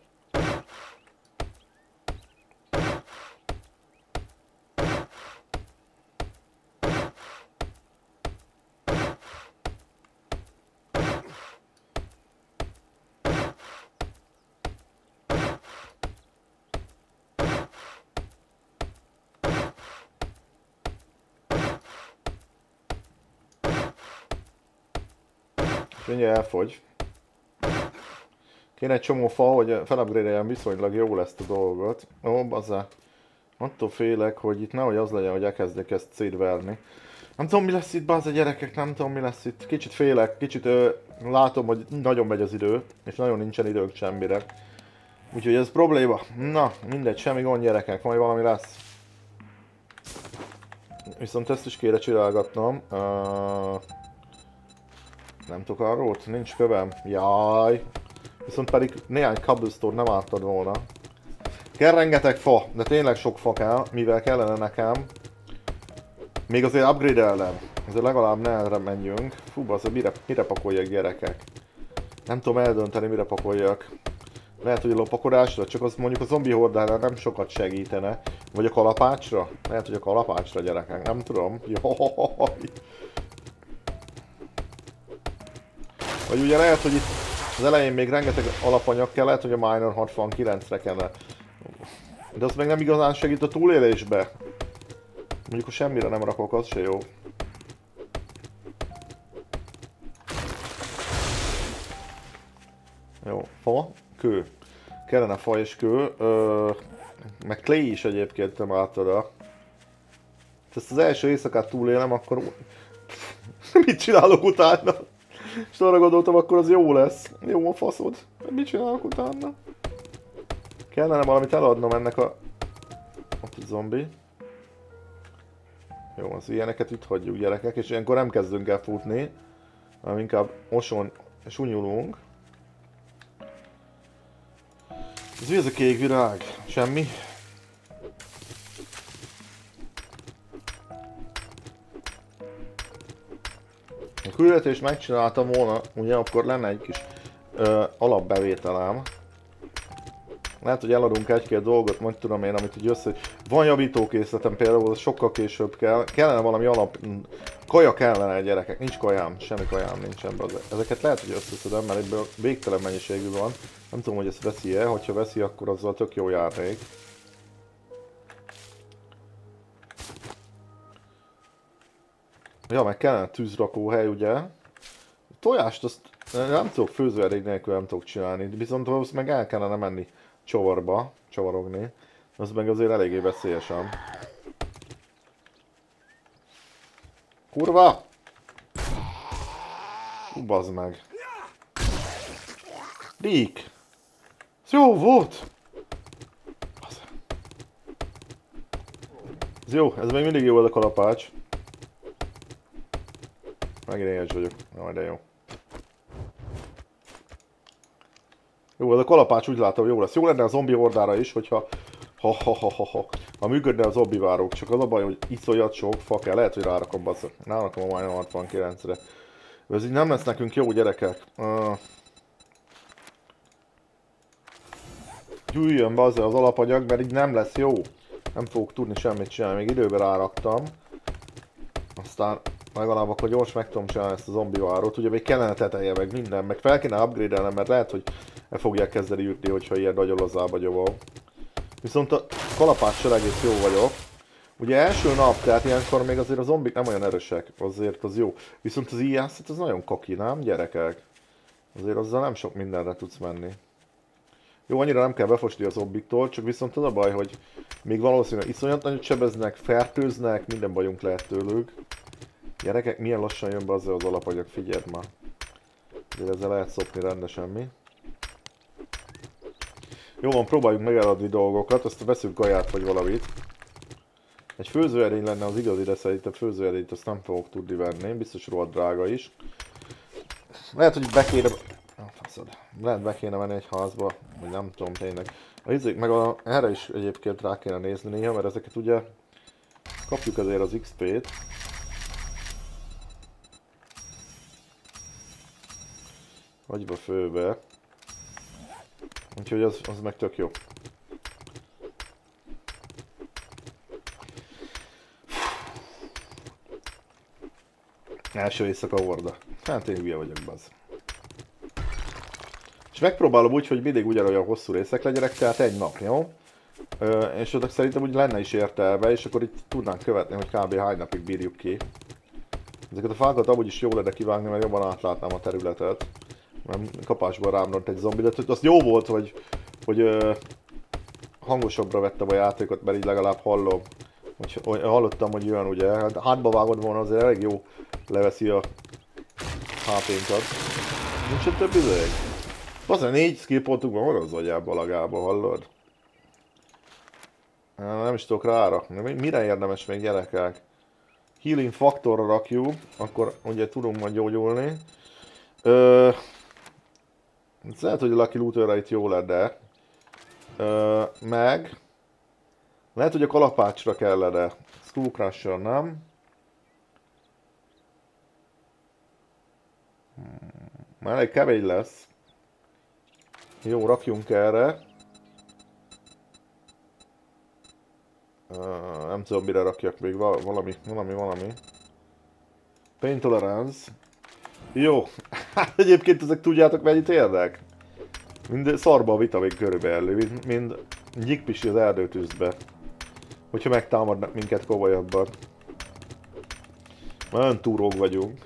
Mindjárt elfogy. Kéne egy csomó fa, hogy felupgrade-eljem viszonylag jól ezt a dolgot. Ó, bazzá. Attól félek, hogy itt nehogy az legyen, hogy elkezdjek ezt szétverni. Nem tudom, mi lesz itt, bazzá, gyerekek, nem tudom, mi lesz itt. Kicsit félek, kicsit látom, hogy nagyon megy az idő, és nagyon nincsen időnk semmire. Úgyhogy ez probléma. Na, mindegy, semmi gond, gyerekek, majd valami lesz. Viszont ezt is kéne csinálgatnom. Nem tudok arról? Nincs kövem. Jaj. Viszont pedig néhány cobblestone nem ártad volna. Kell rengeteg fa, de tényleg sok fa kell, mivel kellene nekem. Még azért upgrade-elnem. Azért legalább ne erre menjünk. Fú, azért mire pakoljak, gyerekek? Nem tudom eldönteni, mire pakoljak. Lehet, hogy a lopakodásra, csak az mondjuk a zombi hordánál nem sokat segítene. Vagy a kalapácsra? Lehet, hogy a kalapácsra, gyerekek, nem tudom. Jaj. Vagy ugye lehet, hogy itt az elején még rengeteg alapanyag kell, lehet, hogy a Miner 69-re kellene. De az meg nem igazán segít a túlélésbe. Mondjuk, ha semmire nem rakok, az se jó. Jó, fa, kő. Kellene fa és kő. Meg clay is egyébként nem által. Ezt az első éjszakát túlélem, akkor... Mit csinálok utána? És arra gondoltam, akkor az jó lesz. Jó a faszod. Mit csinálok utána? Kellene valamit eladnom ennek a... Ott egy zombi. Jó, az ilyeneket itt hagyjuk, gyerekek, és ilyenkor nem kezdünk el futni, hanem inkább oson és unyulunk. Ez mi ez a kék virág? Semmi? A küldetést megcsináltam volna, ugye akkor lenne egy kis alapbevételem. Lehet, hogy eladunk egy-két dolgot, majd tudom én, amit így össze... Van javítókészletem például, az sokkal később kell. Kellene valami alap... Kaja kellene, gyerekek. Nincs kajám, semmi kajám nincsen be. Ezeket lehet, hogy összeszedem, mert ebből végtelen mennyiségű van. Nem tudom, hogy ezt veszi-e, hogyha veszi, akkor azzal tök jó járnék. Ja, meg kellene tűzrakóhely, ugye? Tojást azt nem tudok főzőerég nélkül nem tudok csinálni, viszont ahhoz meg el kellene menni csavarogni. Az meg azért eléggé veszélyesen. Kurva! Bazd meg! Rick! Ez jó volt! Ez jó, ez még mindig jó az a kalapács. Megint éhes vagyok. Jaj, de jó. Jó, ez a kalapács úgy látom, jó lesz. Jó lenne a zombi hordára is, hogyha Ha. Ha működne az obbivárók, csak az a baj, hogy iszonyat sok fa kell. Lehet, hogy rárakom, basszak. Rárakom a majdnem 69-re. Ez így nem lesz nekünk jó, gyerekek. Gyűjjön be az alapanyag, mert így nem lesz jó. Nem fogok tudni semmit csinálni. Még időben ráraktam. Aztán legalább akkor gyors meg tudom csinálni ezt a zombivárót. Ugye még kellene teteje, meg minden, meg fel kéne upgrade-elnem, mert lehet, hogy el fogják kezdeni ütni, hogyha ilyen nagyon lazába gyomol. Viszont a kalapáccsal egész jó vagyok. Ugye első nap, tehát ilyenkor még azért a zombik nem olyan erősek, azért az jó. Viszont az ijászat az nagyon kaki, nem gyerekek? Azért azzal nem sok mindenre tudsz menni. Jó, annyira nem kell befosni a zombiktól, csak viszont az a baj, hogy még valószínűleg iszonyat nagyot sebeznek, fertőznek, minden bajunk lehet tőlük. Gyerekek, milyen lassan jön be az alapanyag, figyeld már. Azért ezzel lehet szopni rendesen, mi? Jó van, próbáljunk meg eladni dolgokat, aztán veszünk kaját vagy valamit. Egy főzőerény lenne az igazi, de szerintem főzőerényt azt nem fogok tudni venni, biztos rohadt drága is. Lehet, hogy be kéne... Lehet be kéne menni egy házba, vagy nem tudom tényleg. Erre is egyébként rá kéne nézni néha, mert ezeket ugye kapjuk azért az XP-t. Agyba főbe. Úgyhogy az meg tök jó. Első éjszaka horda. Hát én hülye vagyok, bazd. És megpróbálom úgy, hogy mindig ugyanolyan hosszú részek legyenek, tehát egy nap, jó? És oda szerintem úgy lenne is értelme, és akkor itt tudnánk követni, hogy kb. Hány napig bírjuk ki. Ezeket a fákat amúgy is jó lenne kivágni, mert jobban átlátnám a területet. Mert kapásból rám egy zombi, de az jó volt, hogy hangosabbra vettem a játékot, mert így legalább hallom. Hogy hallottam, hogy jön ugye, hátba vágod volna, azért elég jó leveszi a HP-nkat. Nincs ott több ideg? Bazdmeg 4 skill pontunk van, hol az agyába lagába, hallod? Nem is tudok rárakni. Mire érdemes még, gyerekek? Healing faktorra rakjuk, akkor ugye tudunk majd gyógyulni. Lehet, hogy a Lucky Looterre itt jó lenne. Meg... Lehet, hogy a kalapácsra kellene. Skull Crusher, nem? Már elég kemény lesz. Jó, rakjunk erre. Nem tudom, mire rakjak még, valami. Pain Tolerance. Jó. Hát egyébként ezek tudjátok mennyit érnek? Mind szarba a vitamin körülbelül, mind gyikpisi az erdőtűzbe. Hogyha megtámadnak minket komolyabban. Már olyan túrók vagyunk.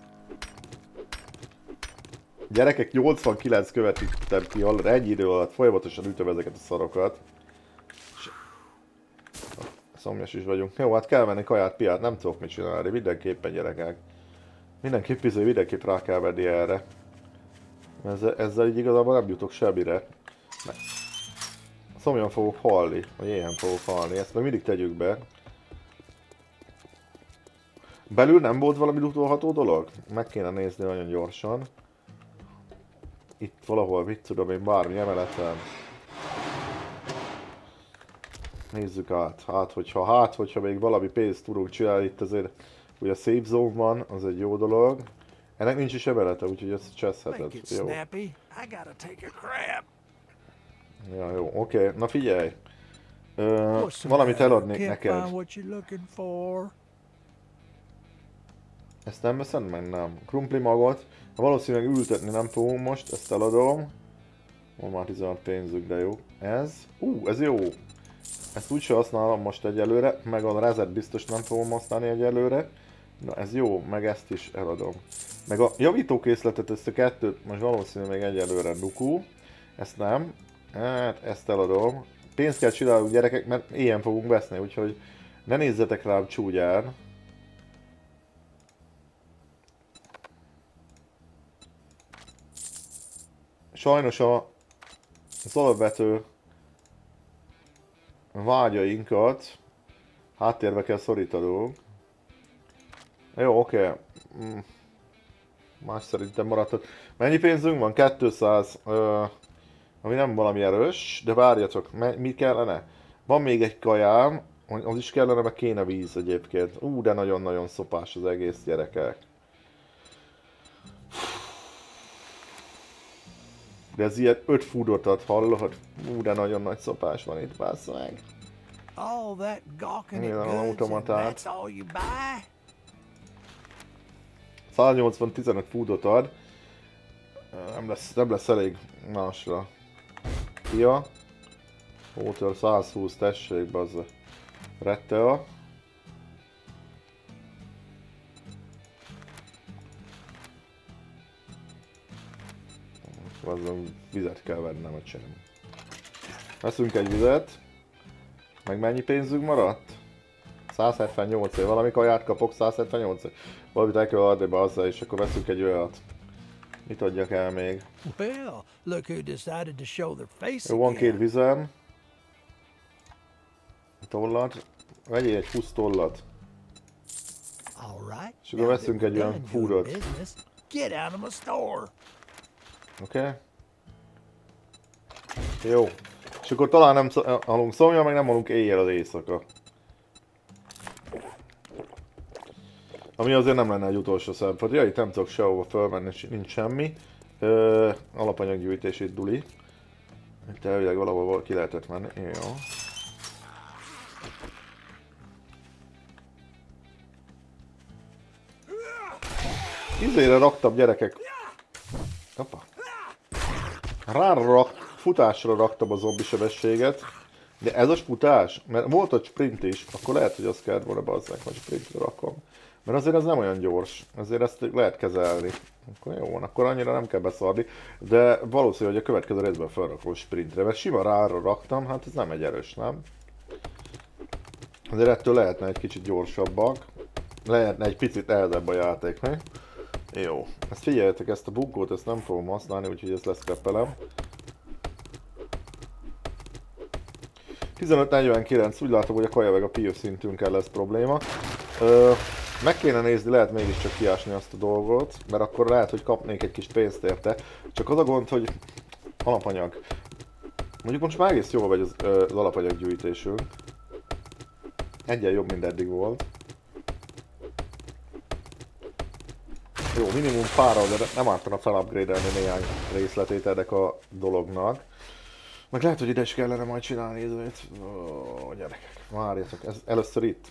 Gyerekek, 89 követítettem ki, egy idő alatt folyamatosan ütöm ezeket a szarokat. Szomjas is vagyunk. Jó, hát kell venni kaját, piát, nem tudok mit csinálni, mindenképpen gyerekek. Mindenképp rá kell venni erre. Ezzel így igazából nem jutok semmire. Szomjan fogok halni, vagy éhen fogok halni, ezt meg mindig tegyük be. Belül nem volt valami utolható dolog? Meg kéne nézni nagyon gyorsan. Itt valahol, mit tudom én, bármi emeleten. Nézzük át, hogyha még valami pénzt tudunk csinálni, itt azért ugye a safe zone van, az egy jó dolog. Ennek nincs is emelete, úgyhogy ezt cseszheted. Jó. Ja, jó, oké. Na figyelj. Valamit eladnék neked. Ezt nem veszed meg? Nem. Krumpli magot. Valószínűleg ültetni nem fogom most, ezt eladom. Van már 16 pénzük, de jó. Ez? Ez jó. Ezt úgyse használom most egyelőre, meg a rezet biztos nem fogom használni egyelőre. Na ez jó, meg ezt is eladom. Meg a javítókészletet, ezt a kettőt most valószínűleg még egyelőre dukú. Ezt nem. Hát ezt eladom. Pénzt kell csinálnunk, gyerekek, mert ilyen fogunk veszni, úgyhogy ne nézzetek rám csúgyán. Sajnos az alapvető vágyainkat háttérbe kell szorítanunk. Jó, oké. Más szerintem maradhat. Mennyi pénzünk van? 200. Ami nem valami erős, de várjatok, mit kellene? Van még egy kajám, az is kellene, meg kéne víz egyébként. De nagyon-nagyon szopás az egész, gyerekek. De ez ilyen 5 foodot ad, hallod? De nagyon nagy szopás van itt, bassza meg. All that gawking Igen, at az goods and automatát. that's all you buy? 180-15 foodot ad. Nem lesz elég másra. Ja. Water 120, tessék, bazza. Rettea. Azzal vizet kell vennem, hogy semmi. Veszünk egy vizet. Meg mennyi pénzünk maradt? 178 év. Valami kaját kapok 178 év. Valamit el kell adni be azzal, és akkor veszünk egy olyat. Mit adjak el még? Well, look who decided to show their face Jó, van 2 again. vizem. Tollat. Vegyél egy 20 tollat. All right. És akkor now that veszünk we're egy olyan done doing foodot. business, get out of my store. Oké? Jó. És akkor talán nem halunk szomja, meg nem halunk éjjel az éjszaka. Ami azért nem lenne egy utolsó szempont. Ja, itt nem tudok sehova fölmenni, nincs semmi. Alapanyaggyűjtési duli. Itt elvileg valahol ki lehetett menni. Jó. Izére raktam, gyerekek. Apa. Futásra raktam a zombi sebességet. De ez a futás, mert volt egy sprint is, akkor lehet, hogy azt kellett volna bazzák, hogy sprintre rakom. Mert azért ez nem olyan gyors, ezért ezt lehet kezelni. Akkor jó van, akkor annyira nem kell beszarni, de valószínű, hogy a következő részben felrakom sprintre, mert sima rára raktam, hát ez nem egy erős, nem? Azért ettől lehetne egy kicsit gyorsabbak, lehetne egy picit nehezebb a játék, ne? Jó, ezt figyeljetek, ezt a bunkót, ezt nem fogom használni, úgyhogy ezt leszkeppelem. 15-49, úgy látom, hogy a kaja meg a pio szintünkkel lesz probléma. Meg kéne nézni, lehet mégiscsak kiásni azt a dolgot, mert akkor lehet, hogy kapnék egy kis pénzt érte. Csak az a gond, hogy alapanyag. Mondjuk most már egész jól vagy az alapanyaggyűjtésünk. Egyen jobb, mint eddig volt. Jó, minimum párral, de nem ártana felupgrade-elni néhány részletét ennek a dolognak. Meg lehet, hogy ide is kellene majd csinálni időt. Ó, gyerekek, várjatok, ez először itt.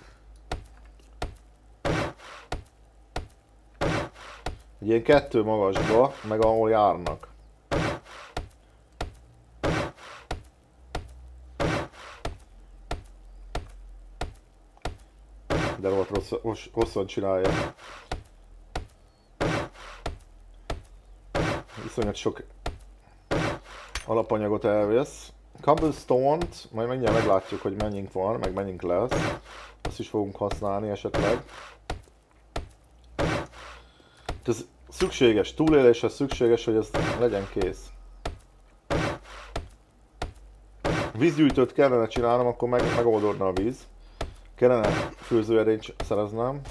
Egy ilyen 2 magasba, meg ahol járnak. De rohadt rosszan csinálja. Viszonylag sok alapanyagot elvesz. Cobblestone-t, majd mindjárt meglátjuk, hogy mennyink van, meg mennyink lesz. Azt is fogunk használni esetleg. Ez szükséges, túléléshez szükséges, hogy ez legyen kész. Vízgyűjtőt kellene csinálnom, akkor megoldódna a víz. Kellene főzőedényt szereznem.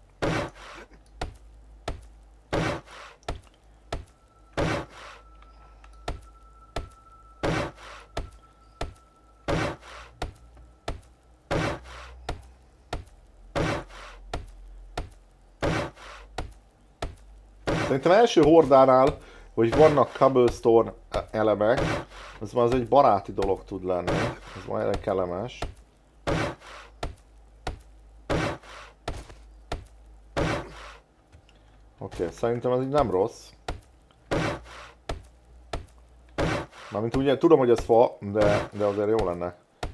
Szerintem első hordánál, hogy vannak cobblestone elemek, az már az egy baráti dolog tud lenni. Ez már elég kellemes. Oké, szerintem ez így nem rossz. Mármint ugye tudom, hogy ez fa, de azért jó lenne.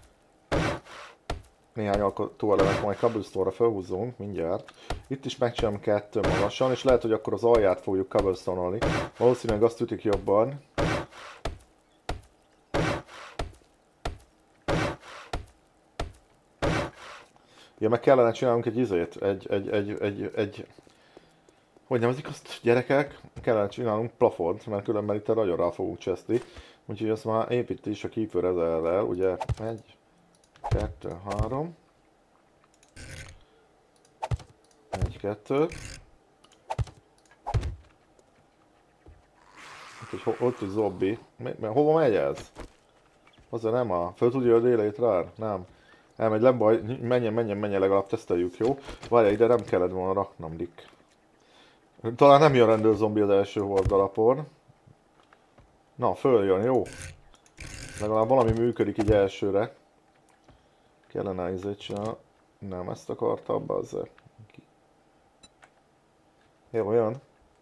Néhány alkotóelemet majd cobblestone-ra felhúzzunk mindjárt. Itt is megcsinálom 2 magasan, és lehet, hogy akkor az alját fogjuk cobblestone-olni. Valószínűleg azt ütik jobban. Ja, meg kellene csinálnunk egy izét, hogy nevezik azt, gyerekek? Kellene csinálnunk plafont, mert különben itt nagyon rá fogunk cseszni. Úgyhogy azt már építi is a Keeper ezerrel, ugye 1, 2, 3. 1, 2. Ott egy zombi. Hova megy ez? Azért nem föl tudja a délét rá? Nem. Elmegy, nem baj, menjen, legalább teszteljük, jó? Várjál, ide nem kellett volna raknom, Dick. Talán nem jön rendőrzombi az első hordalapon. Na, följön, jó. Legalább valami működik így elsőre. Kellene izét csinálni. Nem, ezt akartam, bazzer. Jó, jön.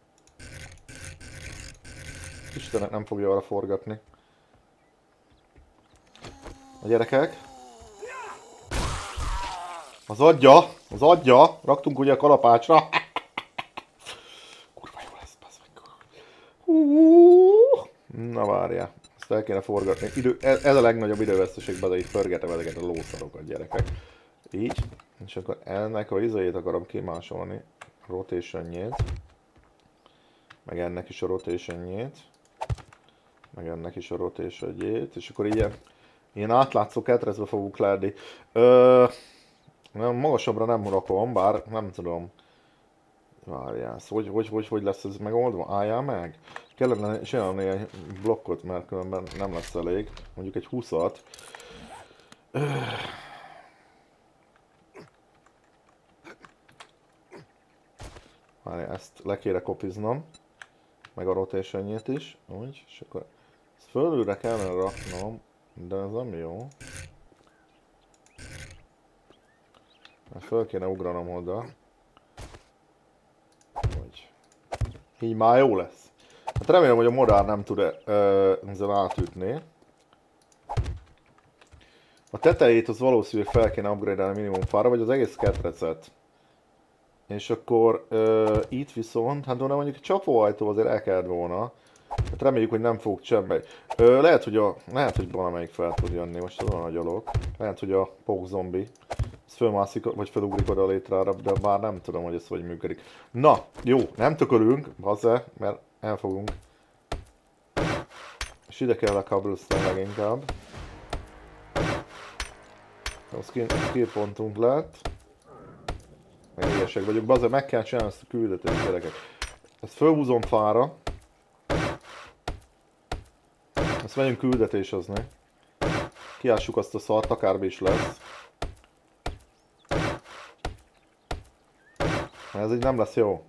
Istenek, nem fogja arra forgatni. A gyerekek. Az adja. Raktunk ugye a kalapácsra. Kurva jó lesz, bazd meg. Na várjál. Ezt el kéne forgatni. Ez a legnagyobb időveszteség, de itt pörgetem ezeket a lószarokat, gyerekek. Így. És akkor ennek a izait akarom kimásolni. Rotation-jét. Meg ennek is a rotation-jét. Meg ennek is a rotation-jét. És akkor ilyen átlátszó ketrezbe fogunk lenni. Magasabbra nem rakom, bár nem tudom. Várjál, hogy lesz ez megoldva? Álljál meg! Kellene csinálni egy blokkot, mert különben nem lesz elég. Mondjuk egy 20-at. Várjál, ezt le kéne kopiznom. Meg a rotation-jét is. Úgy, és akkor ezt fölülre kellene raknom. De ez nem jó. Mert föl kéne ugranom oda. Hogy így már jó lesz. Hát remélem, hogy a modár nem tud ezzel átütni. A tetejét az valószínűleg fel kéne upgrade-elni minimum fára, vagy az egész ketrecet. És akkor itt viszont, hát onnan mondjuk egy csapóajtó azért el kellett volna. Hát reméljük, hogy nem fog csembelni. Lehet, hogy valamelyik fel tud jönni, most azon a gyalog. Lehet, hogy a pók zombi. Ez fölmászik, vagy felugrik oda a létrára, de bár nem tudom, hogy ez hogy működik. Na, jó, nem tökölünk, bazze, mert elfogunk. És ide kell a cobblestone leginkább. Jó, skill pontunk lett. Meg ügyesek vagyok, bazze, meg kell csinálni ezt a küldetést, gyerekek. Ezt fölhúzom fára. Ezt megyünk küldetésezni. Kiássuk azt a szart, akármi is lesz. Ez így nem lesz jó.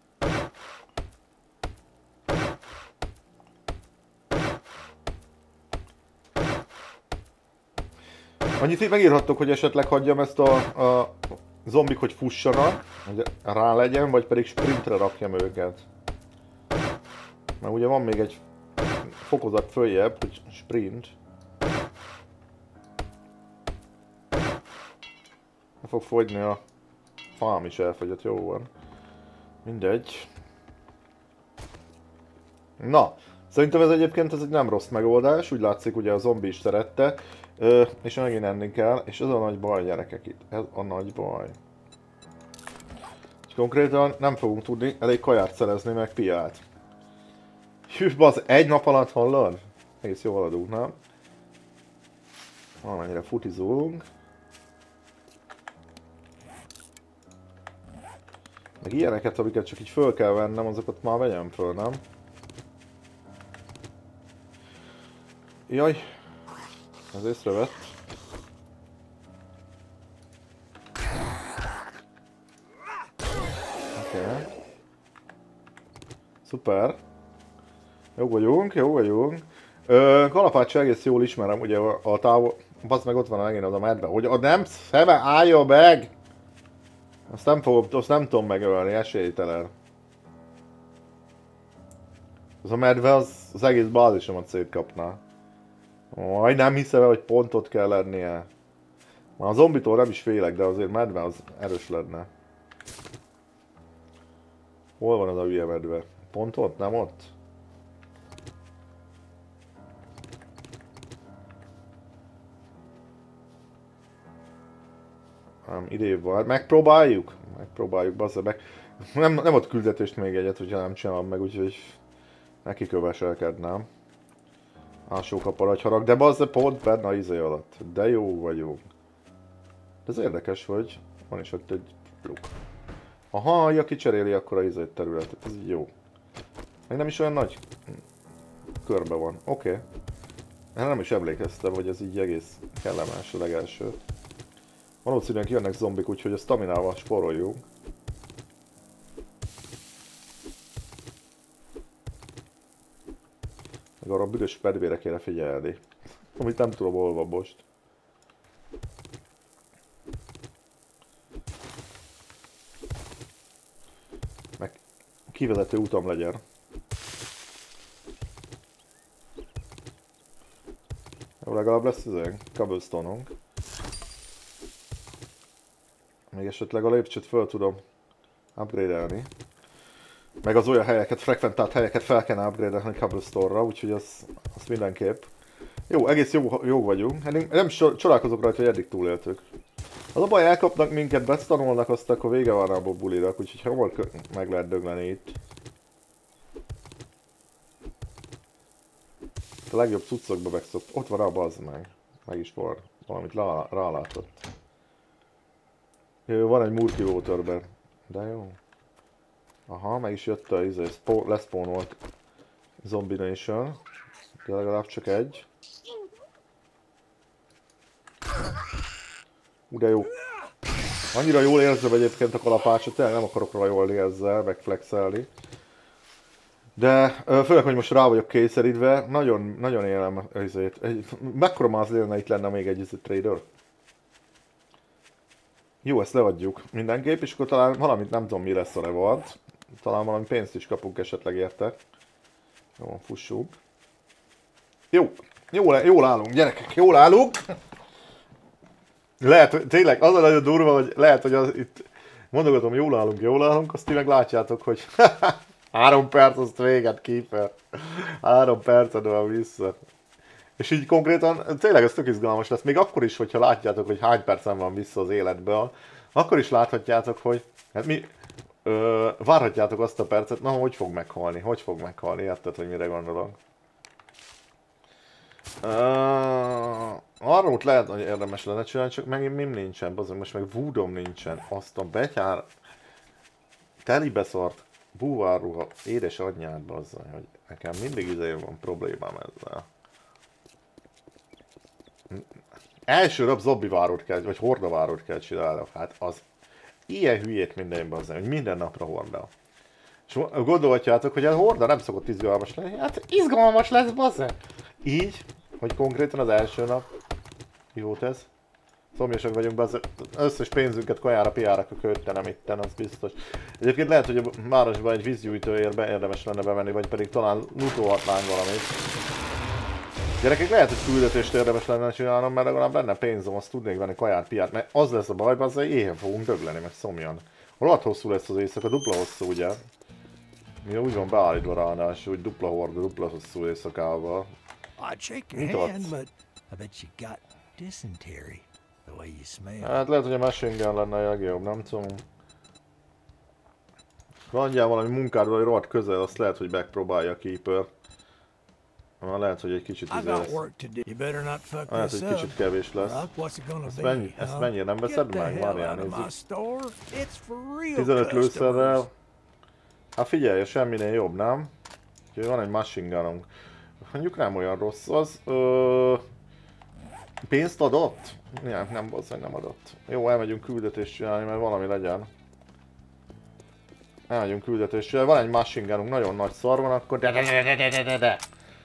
Annyit itt megírhattok, hogy esetleg hagyjam ezt a zombik, hogy fussanak, hogy rá legyen, vagy pedig sprintre rakjam őket. Mert ugye van még egy fokozat följebb, hogy sprint. Nem fog fogyni a fám is elfogyott, jó van. Mindegy. Na, szerintem ez egyébként egy nem rossz megoldás, úgy látszik ugye a zombi is szerette. És megint enni kell, és ez a nagy baj, gyerekek itt. Ez a nagy baj. És konkrétan nem fogunk tudni elég kaját szerezni, meg piát. Hű, az egy nap alatt hallod? Egész jól haladunk, nem? Valamennyire futizunk. Meg ilyeneket, amiket csak így föl kell vennem, azokat már vegyem föl, nem? Jaj! Ez észrevett. Oké. Okay. Szuper. Jó vagyunk. Kalapács egész jól ismerem, ugye a távol... Basz meg ott van megint az a medve. Hogy a nem szeme állja meg! Azt nem tudom megölni, esélytelen. Az a medve az egész bázisomat szétkapná. Majd nem hiszem, hogy pontot kell lennie. Már a zombitól nem is félek, de azért medve az erős lenne. Hol van az a hülye medve? Pont ott? Nem ott? Nem, idébb van. Megpróbáljuk, bassza meg. Nem ott küldetést még egyet, hogyha nem csinálom meg, úgyhogy neki köveselkedném. Ásókap aragyharag, de bazza pont benne a izé alatt. De jó vagyunk. De ez érdekes, hogy van is ott egy luk. Aha, ja, kicseréli akkor a izé területet, ez így jó. Meg nem is olyan nagy körbe van, oké. Nem is emlékeztem, hogy ez így egész kellemes a legelső. Valószínűleg jönnek zombik, úgyhogy a staminával sporoljunk. Meg arra a büdös pedvére kéne figyelni. Amit nem tudom olva most. Meg kivezető utam legyen. Jó, legalább lesz ez cobblestone-unk. Még esetleg a lépcsőt föl tudom upgrade-elni. Meg az olyan helyeket, frekventált helyeket fel kell upgrade-elni cobblestone-ra, úgyhogy az mindenképp. Jó, egész jó vagyunk. Nem csodálkozok rajta, hogy eddig túléltük. Az a baj, elkapnak minket, bestanulnak, azt akkor vége van a bulinak, úgyhogy hamar meg lehet dögleni itt. A legjobb cuccokba megszokt. Ott van a bazd meg. Meg is van. Valamit rálátott. Jó, van egy Murky Waterben. De jó. Aha, meg is jött a lespawnolt Zombie Nation. De legalább csak egy. De jó. Annyira jól érzem egyébként a kalapácsot, tényleg nem akarok rajolni ezzel, meg flexelni. De főleg, hogy most rá vagyok kényszerítve, nagyon élem ezért. Mekkora máz lenne itt lenne még egy trader? Jó, ezt leadjuk mindenképp, és akkor talán valamit nem tudom mi lesz a reward. Talán valami pénzt is kapunk esetleg érte. Jó, fussunk. Jó, jól állunk gyerekek, jól állunk. Lehet, hogy tényleg az a nagyon durva, hogy lehet, hogy az itt mondogatom, jól állunk, azt ti meg látjátok, hogy 3 perc, azt véget, Keeper. 3 percen van vissza. És így konkrétan tényleg ez tök izgalmas lesz, még akkor is, hogyha látjátok, hogy hány percen van vissza az életből, akkor is láthatjátok, hogy hát mi várhatjátok azt a percet, na hogy fog meghalni, érted, hogy mire gondolok. Arra ott lehet, hogy érdemes lenne csinálni, csak megint mim nincsen, bazony, most meg voodoo nincsen, azt a betyár telibe szart búvárruha édes anyját, bazzony, hogy nekem mindig van problémám ezzel. Első nap zombivárót kell, vagy hordavárót kell csinálnom, hát az ilyen hülyét minden bazzony, hogy minden napra horda. És gondolhatjátok, hogy a horda nem szokott izgalmas lenni, hát izgalmas lesz, bazzony. Így, hogy konkrétan az első nap, mi volt ez? Szomjasak vagyunk be, az összes pénzünket kajára, piára költenem itten, az biztos. Egyébként lehet, hogy a városban egy vízgyújtóért érdemes lenne bemenni, vagy pedig talán lootolhatnánk valamit. Gyerekek, lehet, hogy küldetést érdemes lenne csinálnom, mert legalább lenne pénzem, azt tudnék venni kaját, piát, mert az lesz a baj, azzal éhen fogunk dögleni, meg szomjan. Rohadt hosszú lesz az éjszaka, dupla hosszú, ugye? Mi úgy van beállítva ráadásul, hogy dupla horda, dupla hosszú éjszakával. I'd shake your hand, but I bet you got dysentery, the way you smell. Hát lehet, hogy a machine gun lenne a legjobb, nem tudom. Mondjál valami munkád, vagy rohadt közel, azt lehet, hogy megpróbálja a Keeper. Lehet, hogy egy kicsit lesz. Lehet, hogy kicsit kevés lesz. Ezt mennyire nem veszed meg? Várjál, nézzük. 15 lőszerrel. Hát figyelj, semminél jobb, nem? Úgyhogy van egy machine gununk. Mondjuk nem olyan rossz az. Pénzt adott? Ja, nem, bazzony, nem adott. Jó, elmegyünk küldetést csinálni, mert valami legyen. Elmegyünk küldetést csinálni. Van egy machine gununk, nagyon nagy szar van, akkor de.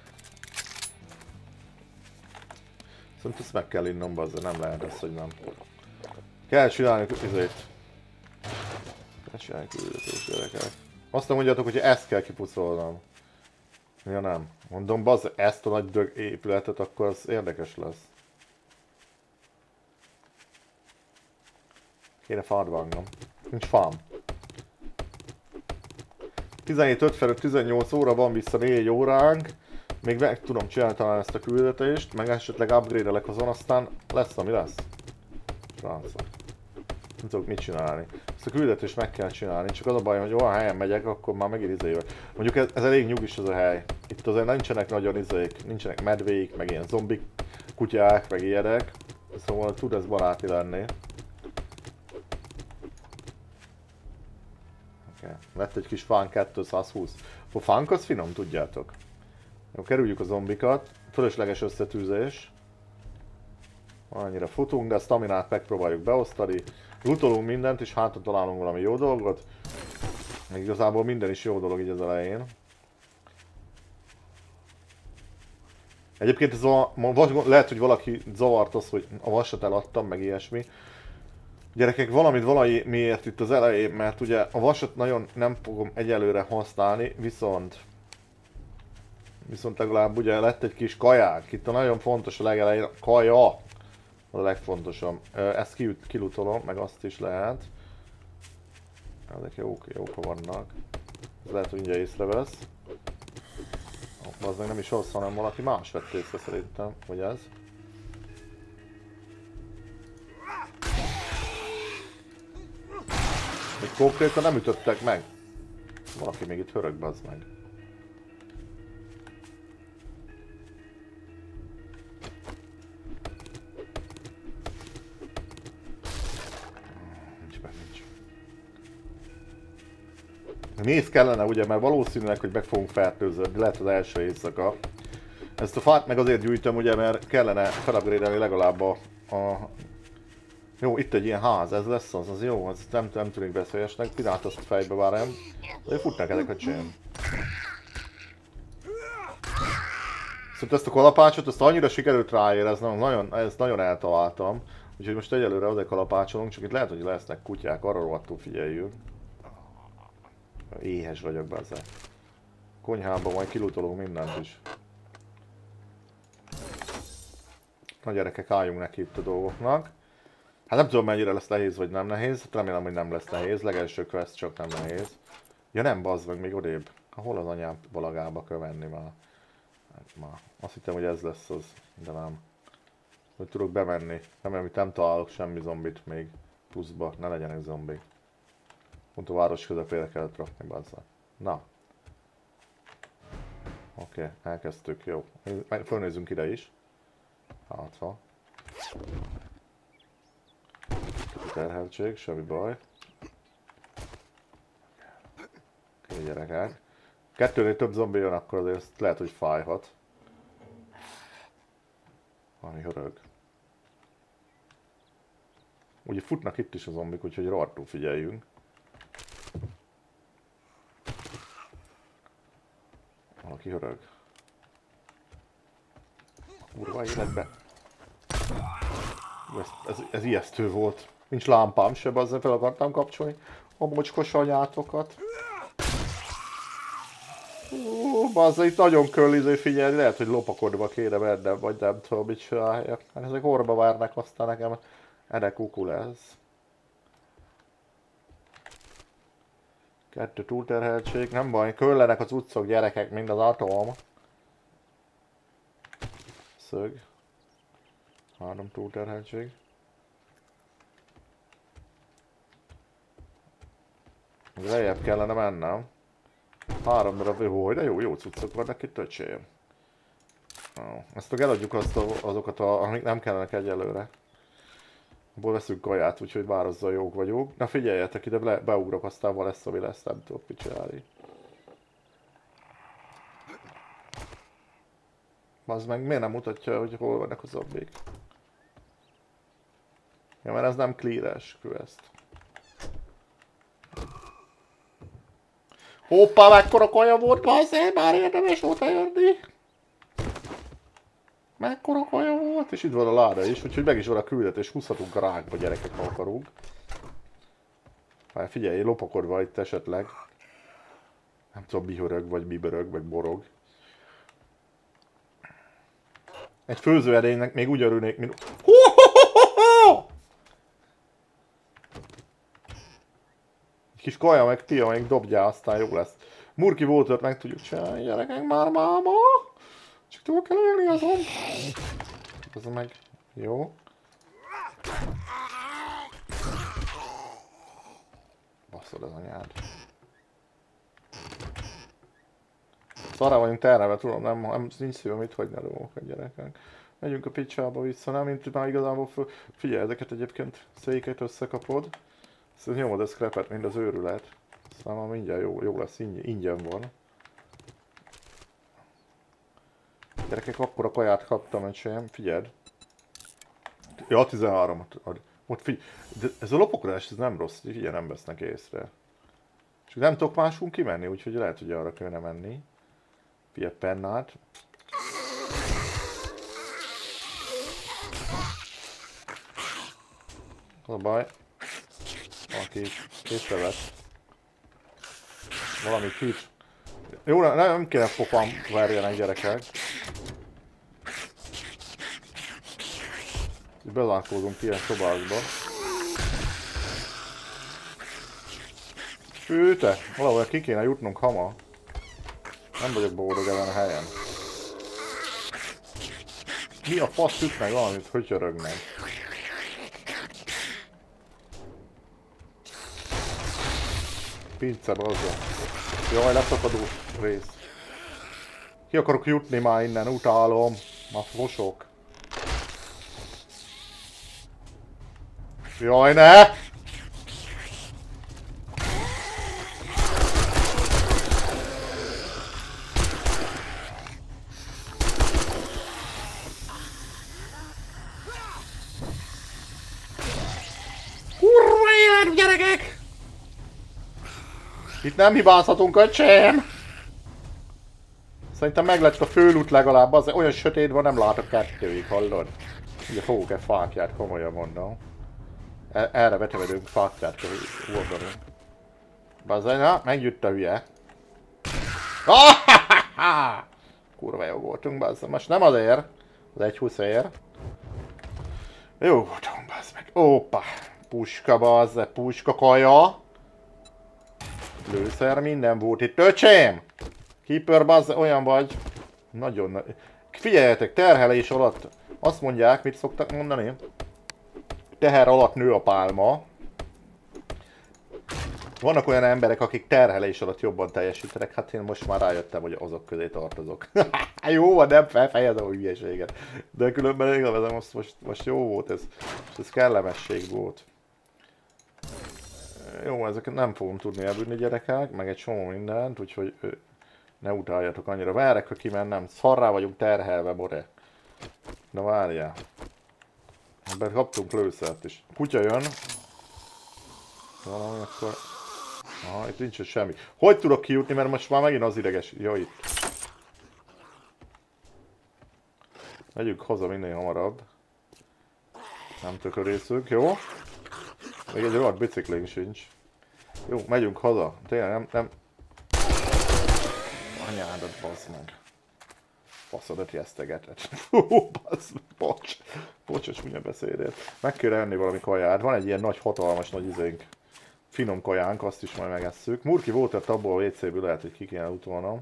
Szerintem ezt meg kell innom, bazzony, nem lehet ez, hogy nem. Kell csinálni izét. Kell csinálni küldetést, gyerekek. Azt nem mondjátok, hogy ezt kell kipucolnom. Ja nem. Mondom, bazd, ezt a nagy dög épületet, akkor az érdekes lesz. Kéne fát vágnom. Nincs fám. 17:55, 18 óra van vissza 4 óránk. Még meg tudom csinálni talán ezt a küldetést, meg esetleg upgrade-elek azon, aztán lesz, ami lesz. Srácok. Nem tudok mit csinálni. Ezt a küldetést meg kell csinálni, csak az a baj, hogy olyan helyen megyek, akkor már megint izéjövök. Mondjuk ez elég nyugis az a hely. Itt azért nincsenek nagyon izék, nincsenek medvék, meg ilyen zombik, kutyák, meg ilyenek. Szóval tud ez baráti lenni. Okay. Lett egy kis fánk 220. A fánk az finom, tudjátok. Jó, kerüljük a zombikat. fölösleges összetűzés. Annyira futunk, de a staminát megpróbáljuk beosztani. Lootolunk mindent, és hátra találunk valami jó dolgot. Még igazából minden is jó dolog így az elején. Egyébként ez lehet, hogy valaki zavart az, hogy a vasat eladtam, meg ilyesmi. Gyerekek, valamiért itt az elején, mert ugye a vasat nagyon nem fogom egyelőre használni, viszont legalább ugye lett egy kis kaják. Itt a nagyon fontos a legelején, a kaja a legfontosabb. Ezt kilutolom, meg azt is lehet. Ezek jók vannak. Ez lehet, hogy mindjárt észrevesz. Az meg nem is az, hanem valaki más vett észre szerintem, hogy ez. Még konkrétan nem ütöttek meg. Valaki még itt hörög, bazd meg. Mész kellene ugye, mert valószínűleg, hogy meg fogunk fertőződni, lehet az első éjszaka. Ezt a fát meg azért gyűjtöm ugye, mert kellene felupgrade-elni legalább a... Jó, itt egy ilyen ház, ez lesz az jó, az nem tűnik veszélyesnek, pillanat azt fejbe várjam. De futnak ezek a csém. Szóval ezt a kalapácsot, ezt annyira sikerült ráéreznem, ezt nagyon eltaláltam. Úgyhogy most egyelőre oda kalapácsolunk, csak itt lehet, hogy lesznek kutyák, arra rohadtul figyeljünk. Éhes vagyok be ezzel. Konyhában majd kilutolunk mindent is. Na gyerekek, álljunk neki itt a dolgoknak. Hát nem tudom mennyire lesz nehéz vagy nem nehéz, remélem, hogy nem lesz nehéz, legelső quest csak nem nehéz. Ja nem, bazd meg, még odébb. Hol az anyám balagába kell venni már? Hát már. Azt hittem, hogy ez lesz az, de nem. Hogy tudok bemenni. Remélem, hogy nem találok semmi zombit még pluszba, ne legyenek zombik. Pont a város közepére kellett rakni, bazzá. Na. Oké, elkezdtük, jó. Fölnézzünk ide is. Hátha. Terheltség, semmi baj. Oké, gyerekek. Kettőnél több zombi jön, akkor azért lehet, hogy fájhat. Valami hörög. Ugye futnak itt is a zombik, úgyhogy rohadtul figyeljünk. Valaki hörög. Kurva életbe. Ez ijesztő volt. Nincs lámpám se, azzal fel akartam kapcsolni a mocskos anyátokat. Bazzá, itt nagyon kölliző, figyelj, lehet, hogy lopakodva kéne mennem, vagy nem tudom, mit csináljak. Hát ezek orba várnak, aztán nekem erre kuku lesz. 2 túlterheltség, nem baj, köllenek az utcok, gyerekek, mind az atom. Szög. 3 túlterheltség. Lejjebb kellene mennem. 3 darab, hogy de jó cuccok vannak itt, öcsém. Ezt meg eladjuk azokat, amik nem kellenek egyelőre. Abból veszünk kaját, úgyhogy már azzal jók vagyunk. Na figyeljetek, ide beugrok, aztán van lesz, ami lesz, nem tudok mit csinálni. Az meg miért nem mutatja, hogy hol vannak a zombik? Ja, mert ez nem clear-es quest. Hoppá, mekkora kaja volt, bazzé, már érdemes oda jönni. Mekkora kaja volt, és itt van a láda is, úgyhogy meg is van a küldetés, húzhatunk a rákba, gyerekek, ha akarunk. Hát figyelj, lopakodva itt esetleg. Nem tudom, mi hörög, vagy mi börög, vagy borog. Egy főzőerénynek még úgy örülnék, mint... Egy kis kaja meg tia, még dobjál, aztán jó lesz. Murky Watert meg tudjuk csinálni, gyerekek, már máma! Csak túl kell élni azon. Ez meg... Jó. Basszod az anyád. Szarra vagyunk terhelve, tudom, nem nincs szívem itt hagyni a dolgokat, gyerekek. Megyünk a picsába vissza, nem? Mint már igazából figyelj, ezeket egyébként széket összekapod. Ezt nyomod a scrapet, mint az őrület. Aztán már mindjárt jó lesz, ingyen van. Gyerekek, akkora kaját kaptam, öcsém, figyeld. Ja, 13-at ad. Ott figyelj, de ez a lopokrás, ez nem rossz, figyelj, nem vesznek észre. És nem tudok máshol kimenni, úgyhogy lehet, hogy arra kellene menni. Figyelj, pennát. Az a baj. Valaki észrevett. Valami hűt. Jó, nem kéne pofám verjenek, gyerekek. Bezárkózunk ilyen szobákba. Hű te, valahol ki kéne jutnunk hamar. Nem vagyok boldog ezen a helyen. Mi a fasz üt meg valamit, hogy csörögnek? Pince bazza. Jaj, leszakadó rész. Ki akarok jutni már innen, utálom. Már fosok. Jaj, ne! Kurva élet, gyerekek! Itt nem hibázhatunk, öcsém! Szerintem meg lett a főút legalább, az olyan sötét van, nem látok kettőig, hallod? Ugye fogok egy fákját, komolyan mondom. Erre betevedünk fákját, hogy oldalunk. Bazzaj, na, megjött a hülye. Kurva jó voltunk, bazzaj. Most nem azért, az 1.20-ért. Jó voltunk, bazd meg. Ópa! Puska, bazzaj, puska kaja. Lőszer, minden volt itt. Öcsém! Keeper, bazzaj, olyan vagy. Nagyon... Figyeljetek, terhelés alatt. Azt mondják, mit szoktak mondani? Teher alatt nő a pálma. Vannak olyan emberek, akik terhelés alatt jobban teljesítenek, hát én most már rájöttem, hogy azok közé tartozok. Jó van, nem felfejezem a hülyeséget. De különben igazán most jó volt ez. Ez kellemesség volt. Jó, ezeket nem fogom tudni elbűnni, gyerekek, meg egy csomó mindent, úgyhogy ne utáljatok annyira. Várek, ha kimennem. Szarrá vagyunk terhelve, more. Na várjál. Ebben kaptunk lőszert is. Kutya jön. Valami akkor... Aha, itt nincs semmi. Hogy tudok kijutni, mert most már megint az ideges. Ja, itt. Megyünk haza minél hamarabb. Nem tökörészünk, jó? Még egy rohadt biciklénk sincs. Jó, megyünk haza. Tényleg nem... Anyádat, bassz meg. Faszodat jesztegetett. Bassz, bocs. Bocsos, milyen beszédért. Meg kell enni valami kaját. Van egy ilyen nagy, hatalmas nagy izénk. Finom kajánk, azt is majd megesszük. Murki volt ott abból a WC-ből, lehet, hogy ki kéne utolnom.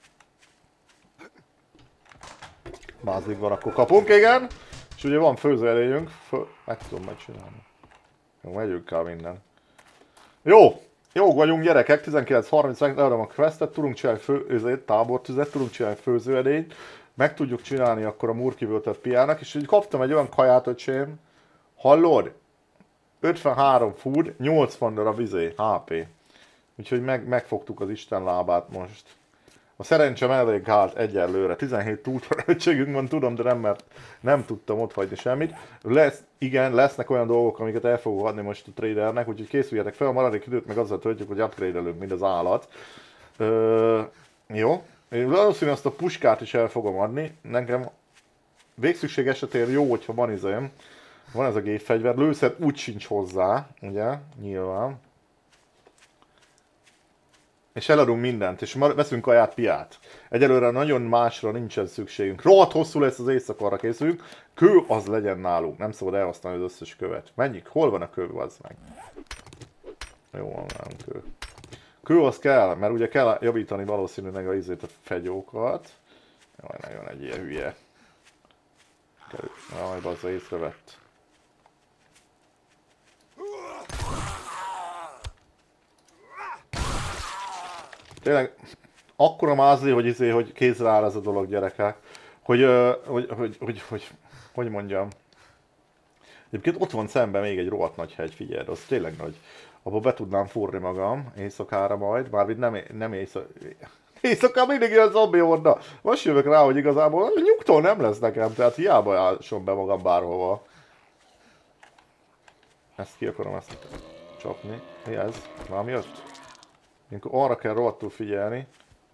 Mázlig van, akkor kapunk, igen. És ugye van főzőerényünk. Meg tudom megcsinálni. Jó, megyünk el minden. Jó! Jók vagyunk, gyerekek, 19:30 leadom a questet, tudunk csinálni tábortüzet, tudunk csinálni főzőedényt, meg tudjuk csinálni akkor a Murkivöltet piának, és így kaptam egy olyan kaját, öcsém, hallod? 53 food, 80 darab HP. Úgyhogy megfogtuk az Isten lábát most. A szerencsém elég hált egyelőre, 17 túltöröltségünk van, tudom, de nem, mert nem tudtam otthagyni semmit. Igen, lesznek olyan dolgok, amiket el fogok adni most a tradernek, úgyhogy készüljetek fel, a maradék időt meg azzal töltjük, hogy upgrade-elünk, mint az állat. Jó, én valószínűleg azt a puskát is el fogom adni, nekem végszükség esetén jó, hogyha van izém. Van ez a gépfegyver, lőszer úgy sincs hozzá, ugye, nyilván. És eladunk mindent, és veszünk kaját, piát. Egyelőre nagyon másra nincsen szükségünk. Rohadt hosszú lesz az éjszakarra készülünk. Kő az legyen nálunk, nem szabad elhasználni az összes követ. Menjünk, hol van a kő, az meg? Jó, van nálunk kő. Kő az kell, mert ugye kell javítani valószínűleg a fegyókat. Jaj, nagyon egy ilyen hülye. Jaj, bazza, észrevett. Tényleg, akkora mázli, hogy kézre áll ez a dolog, gyerekek. Hogy mondjam. Egyébként ott van szemben még egy rohadt nagy hegy, figyeld, az tényleg nagy. Abba be tudnám fúrni magam éjszakára majd, mármint nem éjszak... Éjszaka mindig jön zombi horda. Most jövök rá, hogy igazából nyugtól nem lesz nekem, tehát hiába álsom be magam bárhova. Ezt ki akarom ezt csapni. Mi ez? Valami jött? Ilyenkor arra kell rohadtul figyelni.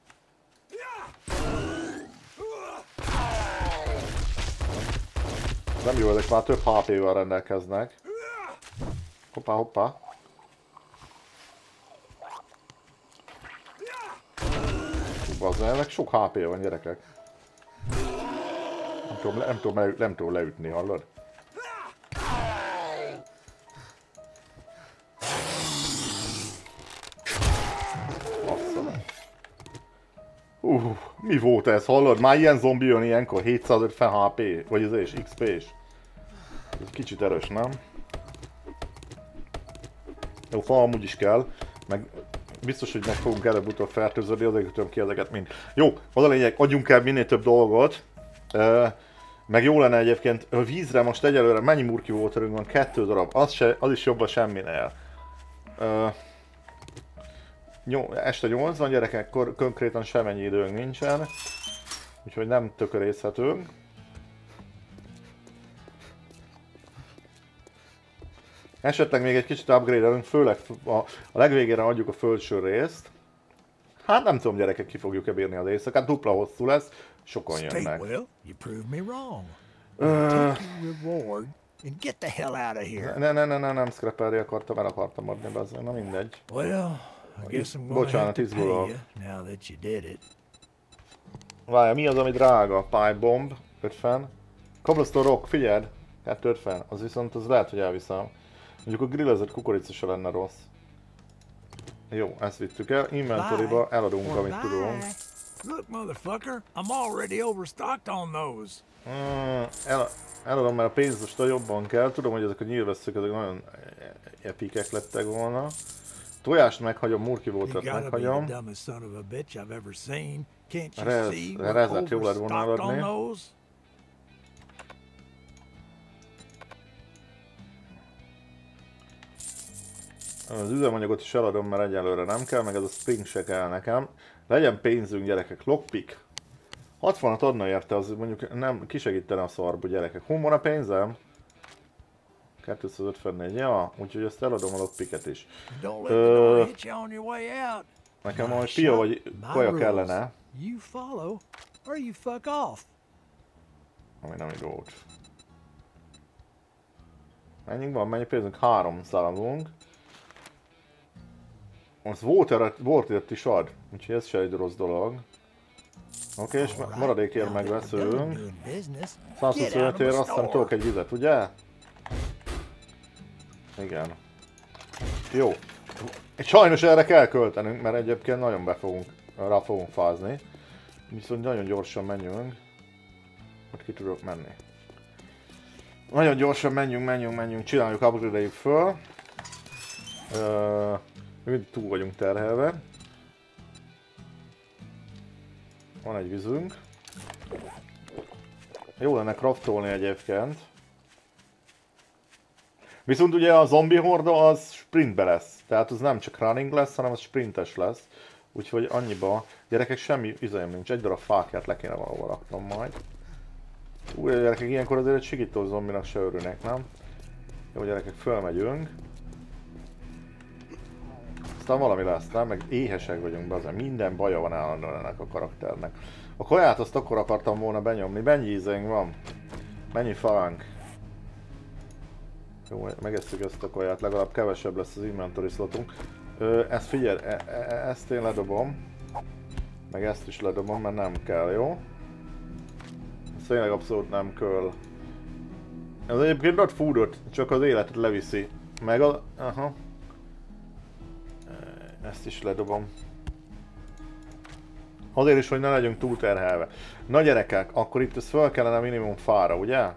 Nem jó, ezek már több HP-vel rendelkeznek. Hoppá, hoppá. Bazdmeg, ennek sok HP van, gyerekek. Nem tudom leütni, hallod? Mi volt ez, hallod? Már ilyen zombi jön ilyenkor, 750 HP, vagy ez is XP-s. Ez kicsit erős, nem? Jó, fa amúgy is kell, meg biztos, hogy meg fogunk előbb-utóbb fertőződni, azért tudom ki ezeket mind. Jó, az a lényeg, adjunk el minél több dolgot. Meg jó lenne egyébként, a vízre most egyelőre mennyi murki waterünk van? 2 darab, az is jobb a semminél. Este 8 van, gyerekek, konkrétan semennyi időnk nincsen. Úgyhogy nem tökörészhetünk. Esetleg még egy kicsit upgrade-elünk, főleg a legvégére adjuk a földső részt. Hát nem tudom, gyerekek, ki fogjuk-e bírni az éjszakát, dupla hosszú lesz, sokan jönnek. Nem scrapelni akartam, el akartam adni be azért, na mindegy. Bocsánat, izgulok. Várja, mi az, ami drága? Pipe bomb, 50. Cobblestone rock, figyeld! 250, az viszont az lehet, hogy elviszem. Mondjuk a grillezett kukorica se lenne rossz. Jó, ezt vittük el. Inventoryba eladunk, amit tudunk. Look, motherfucker, I'm already overstocked on those. Eladom, mert a pénz most jobban kell. Tudom, hogy ezek a nyílvesszők ezek nagyon epikek lettek volna. Tojást meghagyom, murki voltat meghagyom. Rezet jó lett volna eladni. Az üzemanyagot is eladom, mert egyelőre nem kell, meg ez a spring se kell nekem. Legyen pénzünk, gyerekek, lockpick. 60-at adna érte, az mondjuk nem kisegítene a szarba, gyerekek. Hol van a pénzem? 254, ja, úgyhogy ezt eladom a lockpicket is. Nekem majd pia vagy kaja kellene. Ami nem így volt. Mennyünk van, mennyi pénzünk? 3 szaladunk. Az water-et is ad, úgyhogy ez se egy rossz dolog. Oké, és maradékért megveszünk. 125 ér, azt hiszem tudok egy vizet, ugye? Igen. Jó. Sajnos erre kell költenünk, mert egyébként nagyon rá fogunk fázni. Viszont nagyon gyorsan menjünk. Ott ki tudok menni. Nagyon gyorsan menjünk, csináljuk, upgrade-eljük föl. Mindig túl vagyunk terhelve. Van egy vízünk. Jó lenne craftolni egyébként. Viszont ugye a zombi horda az sprintbe lesz. Tehát az nem csak running lesz, hanem az sprintes lesz. Úgyhogy annyiba, gyerekek, semmi üzem nincs. Egy darab fákját le kéne valahol raknom majd. Gyerekek, ilyenkor azért egy sikító zombinak se örülnek, nem? Jó, gyerekek, fölmegyünk. Aztán valami lesz, nem? Meg éhesek vagyunk be, azért minden baja van állandóan ennek a karakternek. A kaját azt akkor akartam volna benyomni. Mennyi ízénk van? Mennyi falánk? Jó, megesszük ezt a kaját, legalább kevesebb lesz az inventory slotunk. Ezt figyelj, ezt én ledobom. Meg ezt is ledobom, mert nem kell, jó? Ez tényleg abszolút nem kell. Ez egyébként not foodot, csak az életet leviszi. Meg a... Aha. Ezt is ledobom. Azért is, hogy ne legyünk túl terhelve. Na gyerekek, akkor itt ez fel kellene minimum fára, ugye?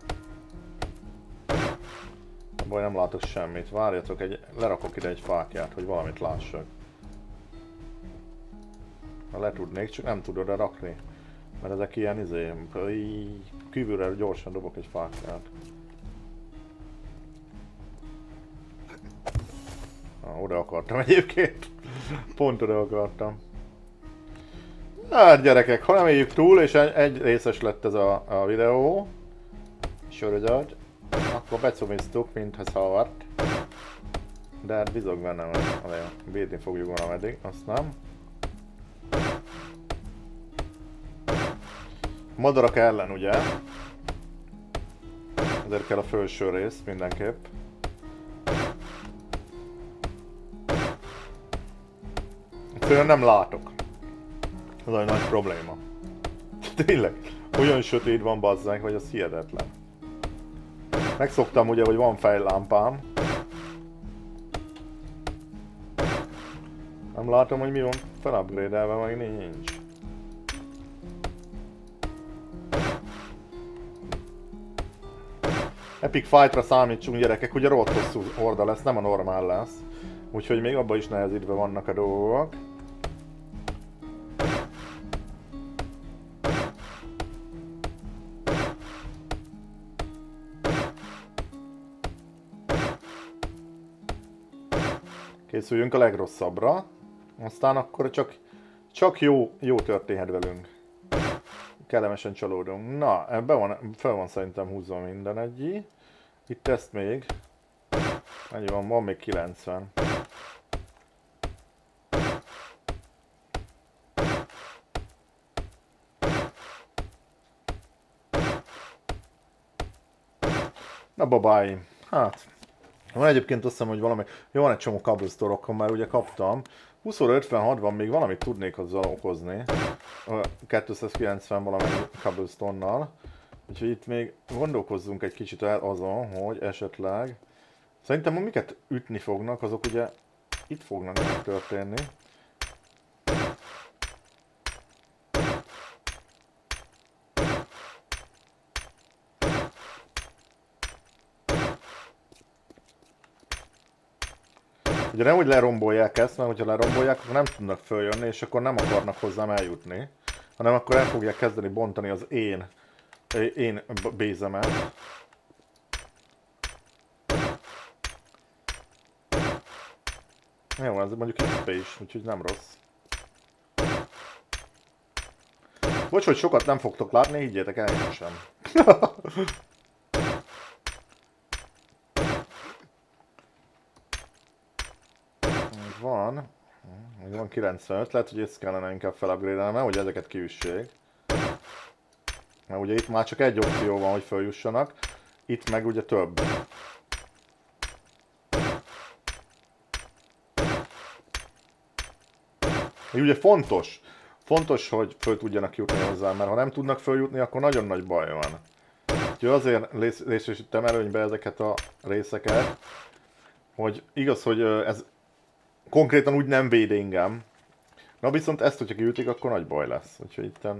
Baj, nem látok semmit. Várjatok, lerakok ide egy fákját, hogy valamit lássak. Le tudnék, csak nem tudod oda rakni. Mert ezek ilyen kívülről gyorsan dobok egy fákját. Oda akartam egyébként. Pont oda akartam. Hát gyerekek, ha nem éljük túl, és egy részes lett ez a videó, sorozat, akkor becomiztuk, mintha szavart. De hát bizony bennem, hogy védni fogjuk valameddig, azt nem. Madarak ellen, ugye? Ezért kell a felső rész mindenképp. Egyszerűen nem látok. Ez egy nagy probléma. Tényleg, olyan sötét van bazzánk, hogy az hihetetlen. Megszoktam ugye, hogy van fejlámpám. Nem látom, hogy mi van felupgrade-elve, meg nincs. Epic Fight-ra számítsunk gyerekek, ugye rohadt hosszú horda lesz, nem a normál lesz. Úgyhogy még abban is nehezítve vannak a dolgok. Készüljünk a legrosszabbra. Aztán akkor csak jó történhet velünk. Kellemesen csalódunk. Na, ebben van, fel van szerintem húzva minden egyi. Itt ezt még. Ennyi van még 90. Na babáim. Hát. Van egyébként azt hiszem, hogy valami... Jó, van egy csomó cobblestone-okon, már ugye kaptam. 20-56 van, még valamit tudnék azzal okozni. 290 valami cobblestone-nal. Úgyhogy itt még gondolkozzunk egy kicsit el azon, hogy esetleg... Szerintem amiket ütni fognak, azok ugye itt fognak történni. Ugye nehogy lerombolják ezt, mert hogyha lerombolják, akkor nem tudnak följönni, és akkor nem akarnak hozzám eljutni. Hanem akkor el fogják kezdeni bontani az én bézemet. Jó, ez mondjuk XP is, úgyhogy nem rossz. Bocs, hogy sokat nem fogtok látni, higgyétek el, én sem. Van 95, lehet, hogy ezt kellene inkább felupgrade-elni, hogy ezeket kiüssék. Mert ugye itt már csak egy opció van, hogy feljussanak, itt meg ugye több. Így ugye fontos, hogy föl tudjanak jutni hozzá, mert ha nem tudnak följutni, akkor nagyon nagy baj van. Úgyhogy azért részesítem előnybe ezeket a részeket, hogy igaz, hogy ez konkrétan úgy nem véd engem. Na viszont ezt, hogyha kiütik, akkor nagy baj lesz. Úgyhogy itten...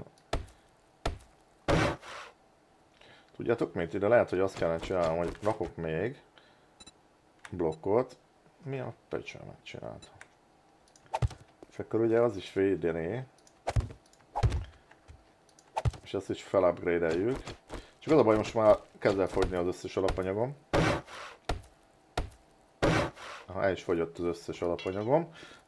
Tudjátok mit? Ide lehet, hogy azt kellene csinálnom, hogy rakok még blokkot. Mi a pecsen megcsináltam? És akkor ugye az is védené. És ezt is felupgrade-eljük. Csak az a baj, most már kezd el fogyni az összes alapanyagom. El is fogyott az összes alapanyagom.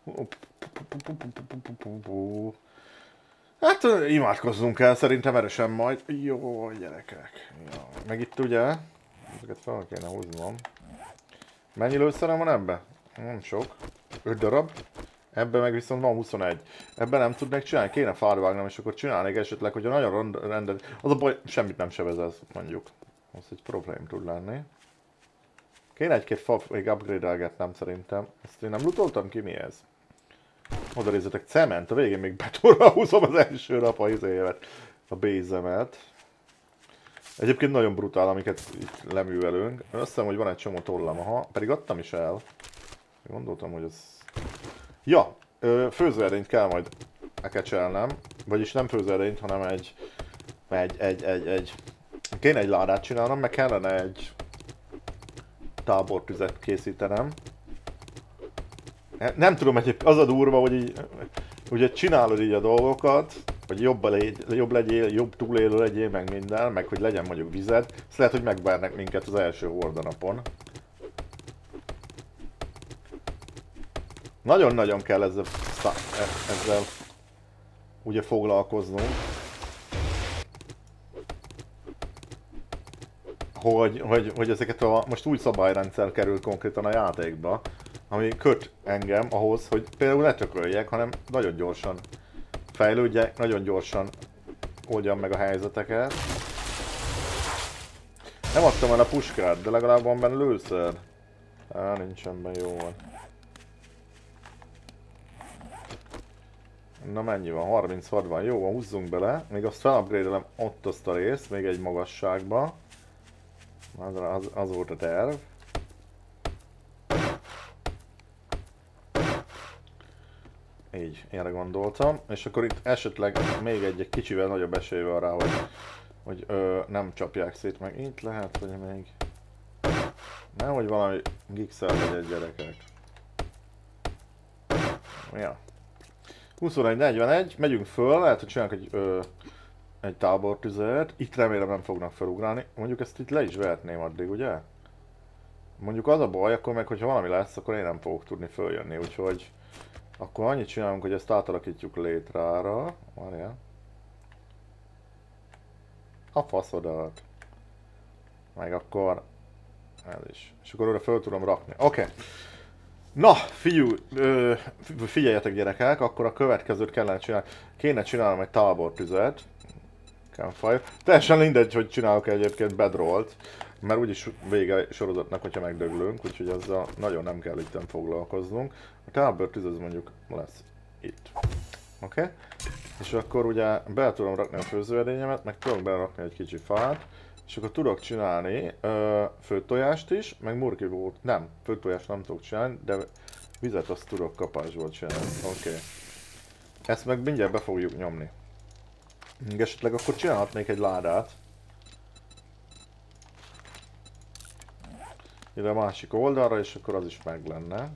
Hát imádkozzunk el, szerintem erősen majd. Jó, gyerekek. Jó. Meg itt ugye, ezeket fel kéne húznom. Mennyi lőszerem van ebbe? Nem sok. 5 darab. Ebben meg viszont van 21. Ebben nem tudnék csinálni, kéne fárvágnom, és akkor csinálnék esetleg, hogyha nagyon rendet... Az a baj, semmit nem sebez ez, mondjuk. Az egy problém tud lenni. Kéne egy-két fa még upgrade-elgetnem szerintem. Ezt én nem lootoltam ki, mi ez? Oda nézzetek, cement, a végén még betonra húzom az első nap a izémet, a bézemet. Egyébként nagyon brutál, amiket itt leművelünk. Azt hiszem, hogy van egy csomó tollam, aha, pedig adtam is el. Gondoltam, hogy ez... Ja, főzőerényt kell majd ekecselnem. Vagyis nem főzőerényt, hanem egy... Kéne egy ládát csinálnom, meg kellene egy tábortüzet készítenem. Nem tudom, egyébként az a durva, hogy így, ugye csinálod így a dolgokat, hogy jobb legyél, jobb túlélő legyél, meg minden, meg hogy legyen mondjuk vized. Ezt lehet, hogy megvernek minket az első hordanapon. Nagyon-nagyon kell ezzel ugye foglalkoznunk. Hogy ezeket most új szabályrendszer került konkrétan a játékba, ami köt engem ahhoz, hogy például ne tököljek, hanem nagyon gyorsan fejlődjek, nagyon gyorsan oldjam meg a helyzeteket. Nem adtam el a puskát, de legalább van benne lőszer. Nincsen benne, jó van. Na mennyi van? 36 van, jó van, húzzunk bele. Még azt felupgrade-elem ott azt a részt, még egy magasságba. Az volt a terv. Így, erre gondoltam. És akkor itt esetleg még egy kicsivel nagyobb esély van rá, hogy nem csapják szét meg. Itt lehet, hogy még... Nem, hogy valami gixel legyen gyerekek. Ja. 21-41, megyünk föl, lehet, hogy csinálunk egy tábortüzet. Itt remélem nem fognak felugrálni. Mondjuk ezt itt le is vehetném addig, ugye? Mondjuk az a baj, akkor meg, hogyha valami lesz, akkor én nem fogok tudni följönni, úgyhogy... Akkor annyit csinálunk, hogy ezt átalakítjuk létrára. Várjál. A faszodat. Meg akkor... Ez is. És akkor oda föl tudom rakni. Oké. Na, figyeljetek gyerekek, akkor a következőt kellene csinálni. Kéne csinálnom egy tábortüzet. Campfire. Teljesen mindegy, hogy csinálok egyébként bedrollt. Mert úgyis vége sorozatnak, hogyha megdöglünk, úgyhogy azzal nagyon nem kell itt foglalkoznunk. A tábortüz az mondjuk lesz itt. Oké? És akkor ugye be tudom rakni a főzőedényemet, meg tudok belerakni egy kicsi fát. És akkor tudok csinálni főtojást is, meg murkibót. Nem, főtojást nem tudok csinálni, de vizet azt tudok kapásból csinálni. Oké. Ezt meg mindjárt be fogjuk nyomni. Esetleg akkor csinálhatnék egy ládát. Ide a másik oldalra, és akkor az is meg lenne.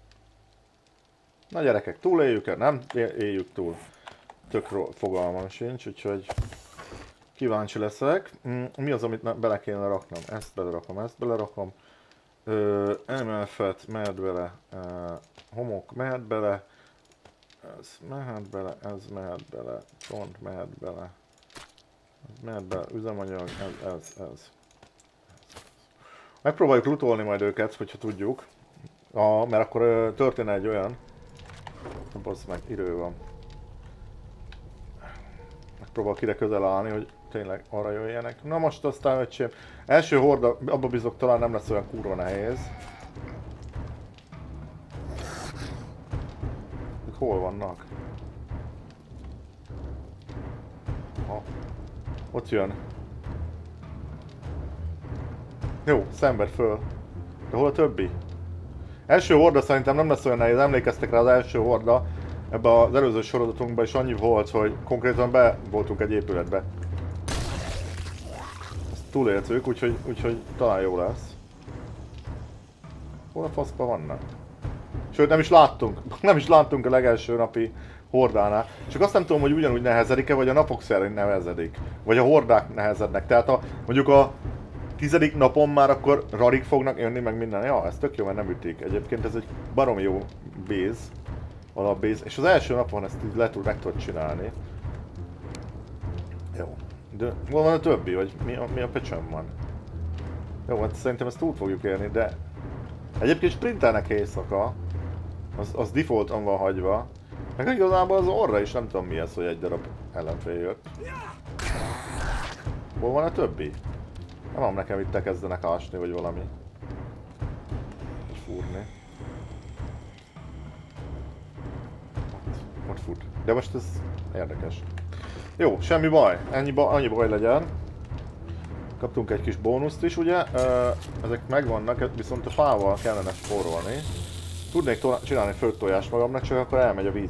Na gyerekek, túléljük-e? Nem éljük túl. Tök fogalmam sincs, úgyhogy kíváncsi leszek. Mi az, amit bele kéne raknom? Ezt belerakom, ezt belerakom. MLF-et mehet bele, homok mehet bele, ez mehet bele, ez mehet bele, front mehet bele, ez mehet bele, üzemanyag, ez. Megpróbáljuk lootolni majd őket, hogyha tudjuk. Mert akkor történne egy olyan... Bassz meg, idő van. Megpróbálok ide közel állni, hogy tényleg arra jöjjenek. Na most aztán öcsém. Első horda, abba bízok, talán nem lesz olyan kurva nehéz. Hol vannak? Ha. Ott jön. Jó, szenved föl. De hol a többi? Első horda szerintem nem lesz olyan nehéz, emlékeztek rá az első horda. Ebben az előző sorozatunkban is annyi volt, hogy konkrétan be voltunk egy épületbe. Ezt túléltük, úgyhogy talán jó lesz. Hol a faszban vannak? Sőt, nem is láttunk a legelső napi hordánál. Csak azt nem tudom, hogy ugyanúgy nehezedik-e, vagy a napok szerint nehezedik. Vagy a hordák nehezednek. Tehát mondjuk a 10. napon már akkor rarik fognak jönni, meg minden. Ja, ez tök jó, mert nem ütik. Egyébként ez egy baromi jó base. Alapbase. És az első napon ezt így meg tudod csinálni. Jó. De hol van a többi? Vagy mi a pecsem van? Jó, hát szerintem ezt túl fogjuk élni, de... Egyébként sprintelnek éjszaka. Az defaulton van hagyva. Meg igazából az orra is nem tudom mi ez, hogy egy darab ellenfél jött. Hol van a többi? Nem tudom, nekem itt kezdenek ásni, vagy valami. Fúrni. Ott fut. De most ez érdekes. Jó, semmi baj. Annyi baj legyen. Kaptunk egy kis bónuszt is, ugye? Ezek megvannak, viszont a fával kellene spórolni. Tudnék csinálni főtojást magamnak, csak akkor elmegy a víz.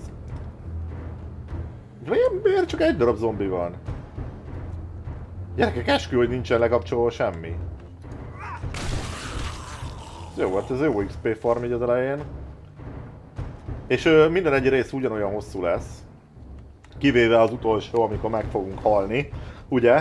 De miért csak egy darab zombi van? Gyerekek, eskü, hogy nincsen lekapcsolva semmi. Jó, hát ez jó XP farm így az elején. És minden egy rész ugyanolyan hosszú lesz. Kivéve az utolsó, amikor meg fogunk halni. Ugye?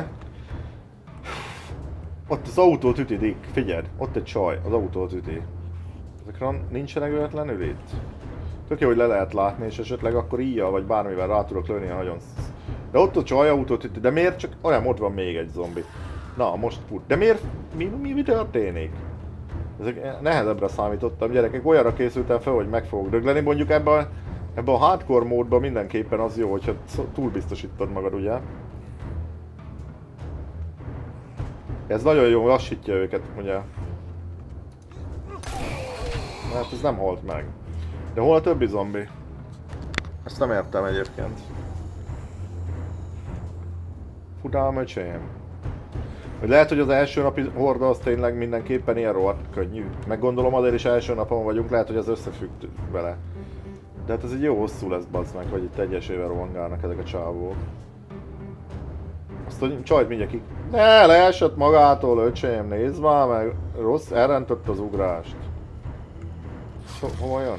Ott az autót üti, Dick. Figyeld, ott egy csaj, az autót üti. Ezekről nincsenek véletlenül itt? Tök jó, hogy le lehet látni, és esetleg akkor íjjal vagy bármivel rá tudok lőni, nagyon... De ott a csajautót itt, de miért csak... Olyan, ott van még egy zombi. Na, most fut. De miért... Mi történik? Ezek nehezebbre számítottam, gyerekek. Olyanra készültem fel, hogy meg fogok dögleni. Mondjuk ebben a hardcore módban mindenképpen az jó, hogyha túl biztosítod magad, ugye? Ez nagyon jó, lassítja őket, ugye? Mert ez nem halt meg. De hol a többi zombi? Ezt nem értem egyébként. Fudám öcsém. Vagy lehet, hogy az első napi horda az tényleg mindenképpen ilyen rohadt könnyű. Meg gondolom azért is első napon vagyunk, lehet, hogy ez összefügg vele. De hát ez egy jó hosszú lesz, bazd meg, hogy itt egyesével rohangálnak ezek a csávók. Azt, hogy csajt mindjárt ki... Ne, leesett magától, öcsém, nézd már meg! Rossz, elrentett az ugrást. Hova jön?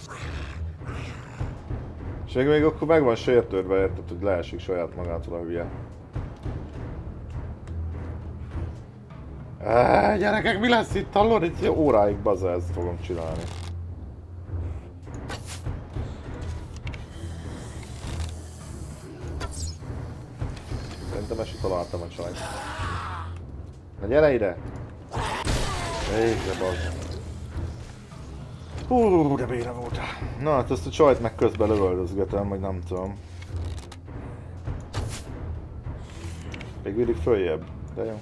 És még akkor meg van sértődve, érted, hogy leesik saját magától a hülye. Gyerekek, mi lesz itt? Hallod? Itt óráig baza, ezt fogom csinálni. Szerintem ezt találtam a csajt. Na gyere ide! Végre bazd. Hú, de béna volt. Na hát ezt a csajt meg közben lövöldözgetem, vagy nem tudom. Még mindig följebb, de jó.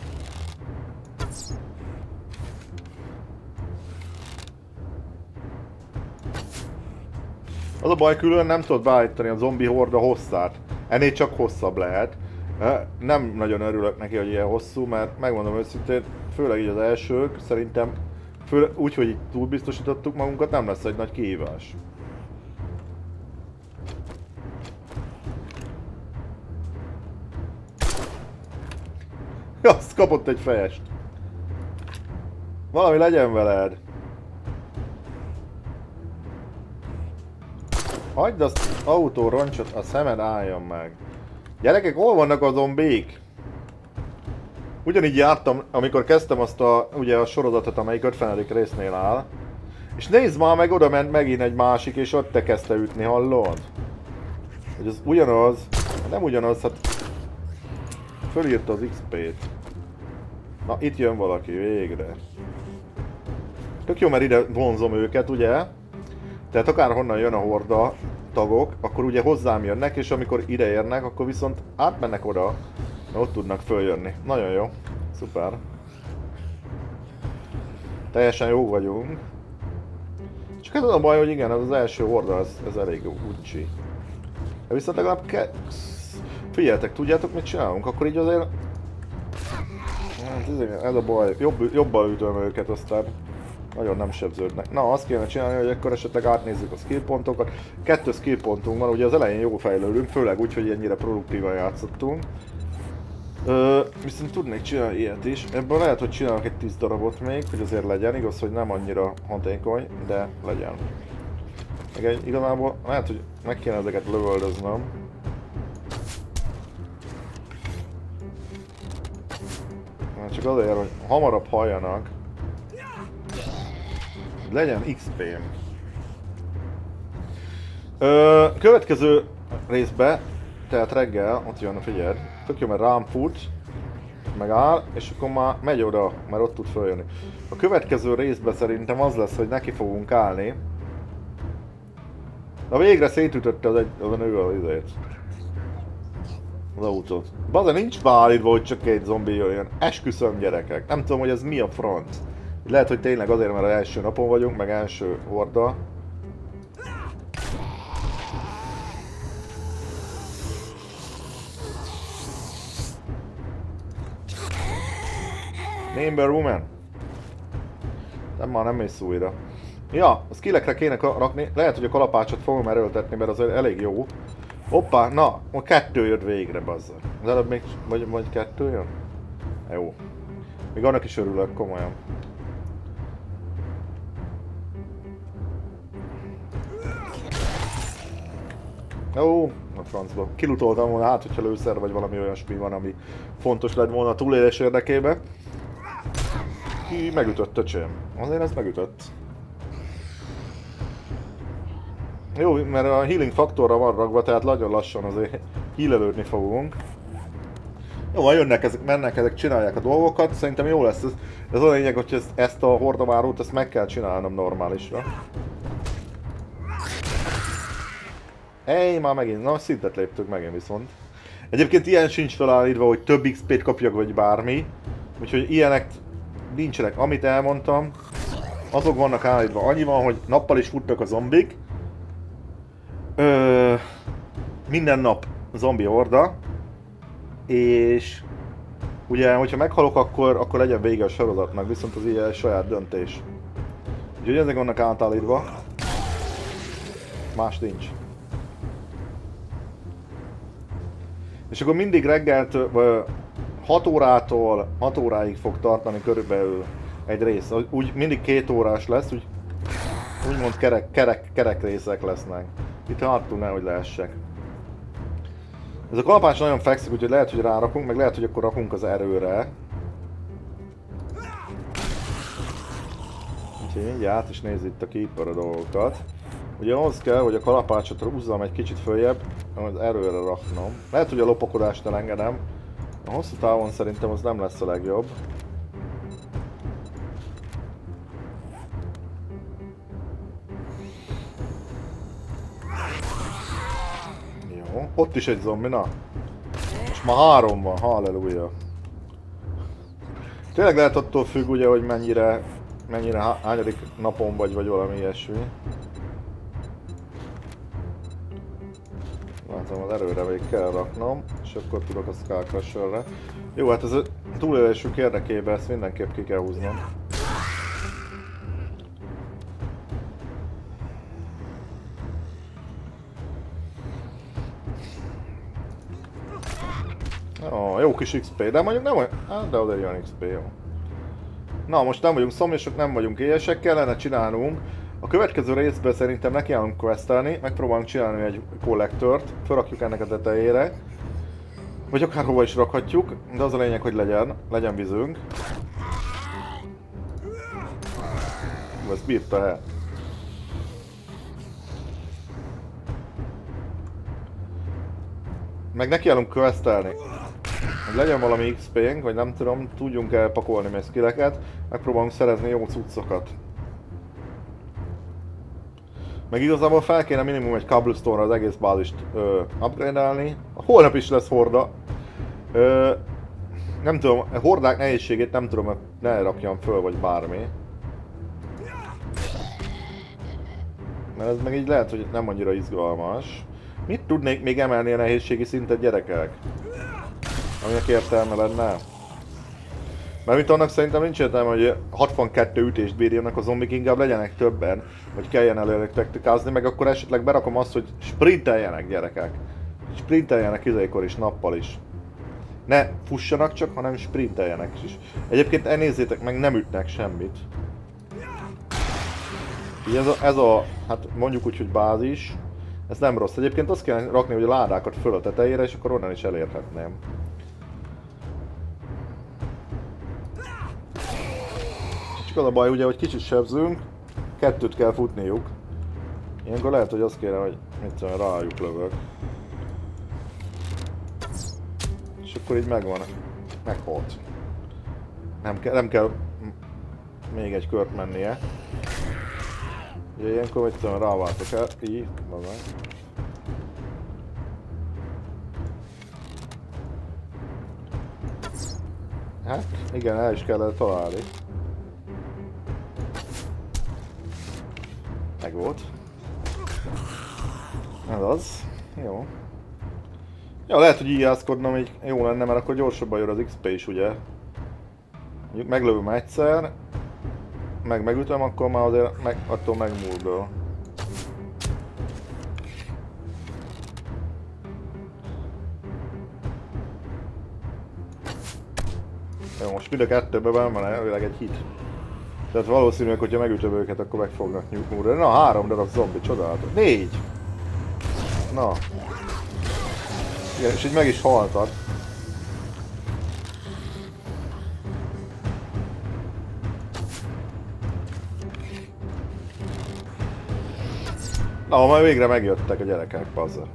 Az a baj, külön nem tudod beállítani a zombi horda hosszát. Ennél csak hosszabb lehet. Nem nagyon örülök neki, hogy ilyen hosszú, mert megmondom őszintén, főleg így az elsők, szerintem úgy, hogy így túlbiztosítottuk magunkat, nem lesz egy nagy kihívás. Azt kapott egy fejest. Valami legyen veled. Hagyd azt autó roncsot, a szemed álljon meg. Gyerekek, hol vannak a zombik? Ugyanígy jártam, amikor kezdtem azt ugye a sorozatot, amelyik 50. résznél áll. És nézd már meg, oda ment megint egy másik, és ott te kezdte ütni, hallod? Hogy az ugyanaz, nem ugyanaz, hát... Fölírta az XP-t. Na, itt jön valaki, végre. Tök jó, mert ide vonzom őket, ugye? Tehát akárhonnan jön a horda tagok, akkor ugye hozzám jönnek, és amikor ide érnek, akkor viszont átmennek oda, mert ott tudnak följönni. Nagyon jó. Szuper. Teljesen jó vagyunk. Csak ez az a baj, hogy igen, ez az első horda, ez elég uncsi. De viszont legalább kell... Figyeljetek, tudjátok mit csinálunk? Akkor így azért... Ez a baj, jobban ütöm őket, aztán nagyon nem sebződnek. Na, azt kéne csinálni, hogy akkor esetleg átnézzük a skill pontokat. 2 skill pontunk van, ugye az elején jó fejlődünk, főleg úgy, hogy ennyire produktívan játszottunk. Viszont tudnék csinálni ilyet is. Ebből lehet, hogy csinálok egy 10 darabot még, hogy azért legyen. Igaz, hogy nem annyira hatékony, de legyen. Meg igazából lehet, hogy meg kéne ezeket lövöldöznöm. Csak azért, hogy hamarabb halljanak. Legyen XP-m. Következő részbe, tehát reggel, ott jön, figyeld, tök jó, mert rám fut, megáll, és akkor már megy oda, mert ott tud följönni. A következő részben szerintem az lesz, hogy neki fogunk állni. Na végre szétütötte az a nő az autót. Baza, nincs beállítva, hogy csak egy zombi jöjjön. Esküszöm, gyerekek. Nem tudom, hogy ez mi a front. Lehet, hogy tényleg azért, mert az első napon vagyunk, meg első horda. Number woman. Nem mész újra. Ja, a skillekre kéne rakni. Lehet, hogy a kalapácsot fogom erőltetni, mert az elég jó. Hoppá, na, a 2 jött végre, bazzak. Az előbb még, vagy 2 jön? Jó. Még annak is örülök, komolyan. Ó, a francba. Kilutoltam volna, hát hogyha lőszer vagy valami olyasmi van, ami fontos lett volna a túlélés érdekében. Ki megütött, öcsém. Azért ez megütött. Jó, mert a healing faktorra van ragva, tehát nagyon lassan azért healelődni fogunk. Jó, jönnek ezek, mennek ezek, csinálják a dolgokat, szerintem jó lesz ez. Ez a lényeg, hogy ezt a hordavárót ezt meg kell csinálnom normálisra. Már megint, na szintet léptük megint viszont. Egyébként ilyen sincs felállítva, hogy több XP-t kapjak vagy bármi. Úgyhogy ilyenek nincsenek. Amit elmondtam, azok vannak állítva. Annyi van, hogy nappal is futnak a zombik. Minden nap zombi horda. És ugye, hogyha meghalok, akkor legyen vége a sorozatnak, viszont az ilyen saját döntés. Úgyhogy ezek vannak átállítva. Más nincs. És akkor mindig reggeltől, 6 órától 6 óráig fog tartani körülbelül egy rész. Úgy mindig 2 órás lesz, úgymond kerek részek lesznek. Itt hátul nehogy leessek. Ez a kalapács nagyon fekszik, úgyhogy lehet, hogy rárakunk, meg lehet, hogy akkor rakunk az erőre. Úgyhogy mindjárt át is nézz itt a Keeper a dolgokat. Ugye ahhoz kell, hogy a kalapácsot húzzam egy kicsit följebb, az erőre raknom. Lehet, hogy a lopakodást elengedem. A hosszú távon szerintem az nem lesz a legjobb. Jó, ott is egy zombi, na. Most már 3 van, halleluja. Tényleg lehet attól függ ugye, hogy mennyire hányadik napon vagy valami ilyesmi. Látom, az erőre még kell raknom, és akkor tudok a Skull Crusherre. Jó, hát ez a túlélésünk érdekében ezt mindenképp ki kell húznom. Jó kis XP, de mondjuk nem olyan... de oda jön XP, jó. Na, most nem vagyunk szomjasok, nem vagyunk éhesek, kellene csinálnunk. A következő részben szerintem nekiállunk questelni, megpróbálunk csinálni egy kollektort, felrakjuk ennek a tetejére. Vagy akár hova is rakhatjuk, de az a lényeg, hogy legyen vízünk. Ezt bírta el. Meg nekiállunk questelni. Hogy legyen valami XP-nk, vagy nem tudom, tudjunk elpakolni még skilleket, megpróbálunk szerezni jó cuccokat. Meg igazából fel kéne minimum egy cobblestone-ra az egész bázist upgrade-elni. Holnap is lesz horda. Nem tudom, a hordák nehézségét nem tudom, hogy ne rakjam föl, vagy bármi. Mert ez meg így lehet, hogy nem annyira izgalmas. Mit tudnék még emelni a nehézségi szintet, gyerekek? Aminek értelme lenne? Mert mint annak szerintem nincs értelme, hogy 62 ütést bírjanak a zombik, inkább legyenek többen, hogy kelljen előre taktikázni, meg akkor esetleg berakom azt, hogy sprinteljenek, gyerekek. Sprinteljenek izékor is, nappal is. Ne fussanak csak, hanem sprinteljenek is. Egyébként elnézzétek meg, nem ütnek semmit. Így ez a, hát mondjuk úgy, hogy bázis. Ez nem rossz. Egyébként azt kell rakni, hogy a ládákat föl a tetejére, és akkor onnan is elérhetném. Csak az a baj ugye, hogy kicsit sebzünk, 2-t kell futniuk. Ilyenkor lehet, hogy azt kéne, hogy mit tudom, rájuk lövök. És akkor így megvan. Meghalt. Nem kell még egy kört mennie. Ugye ilyenkor mit tudom, ráváltok el. Így, bazd meg. Hát, igen, el is kellett találni. Meg volt. Ez az. Jó. Ja, lehet, hogy íjászkodnom így jó lenne, mert akkor gyorsabban jön az XP is, ugye? Mondjuk meglövöm egyszer, megütöm, akkor már azért attól megmúldol. Jó, most mind a kettőben van elvileg egy hit. Tehát valószínűleg, hogyha megütöm őket, akkor meg fognak nyúlni. Na, 3 darab zombi, csodálatos. 4! Na. Igen, és így meg is haltak. Na, majd végre megjöttek a gyerekek, pazza.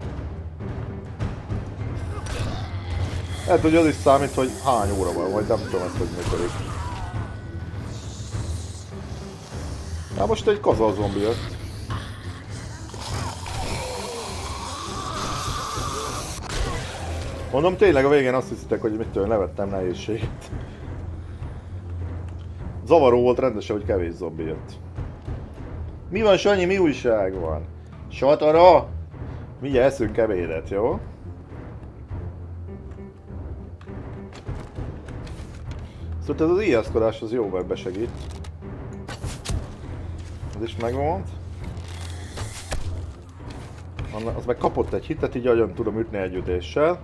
Hát, hogy az is számít, hogy hány óra van, vagy nem tudom ezt, hogy működik. Na most egy kazal zombi jött. Mondom, tényleg a végén azt hiszitek, hogy mit tudom, levettem nehézséget. Zavaró volt rendesen, hogy kevés zombi jött. Mi van, Sanyi, mi újság van? Satara! Mindjárt eszünk ebédet, jó? Szóval ez az ijeszkodás az jó, mert besegít. Ez is megvolt. Az meg kapott egy hitet, így agyon tudom ütni egy ütéssel.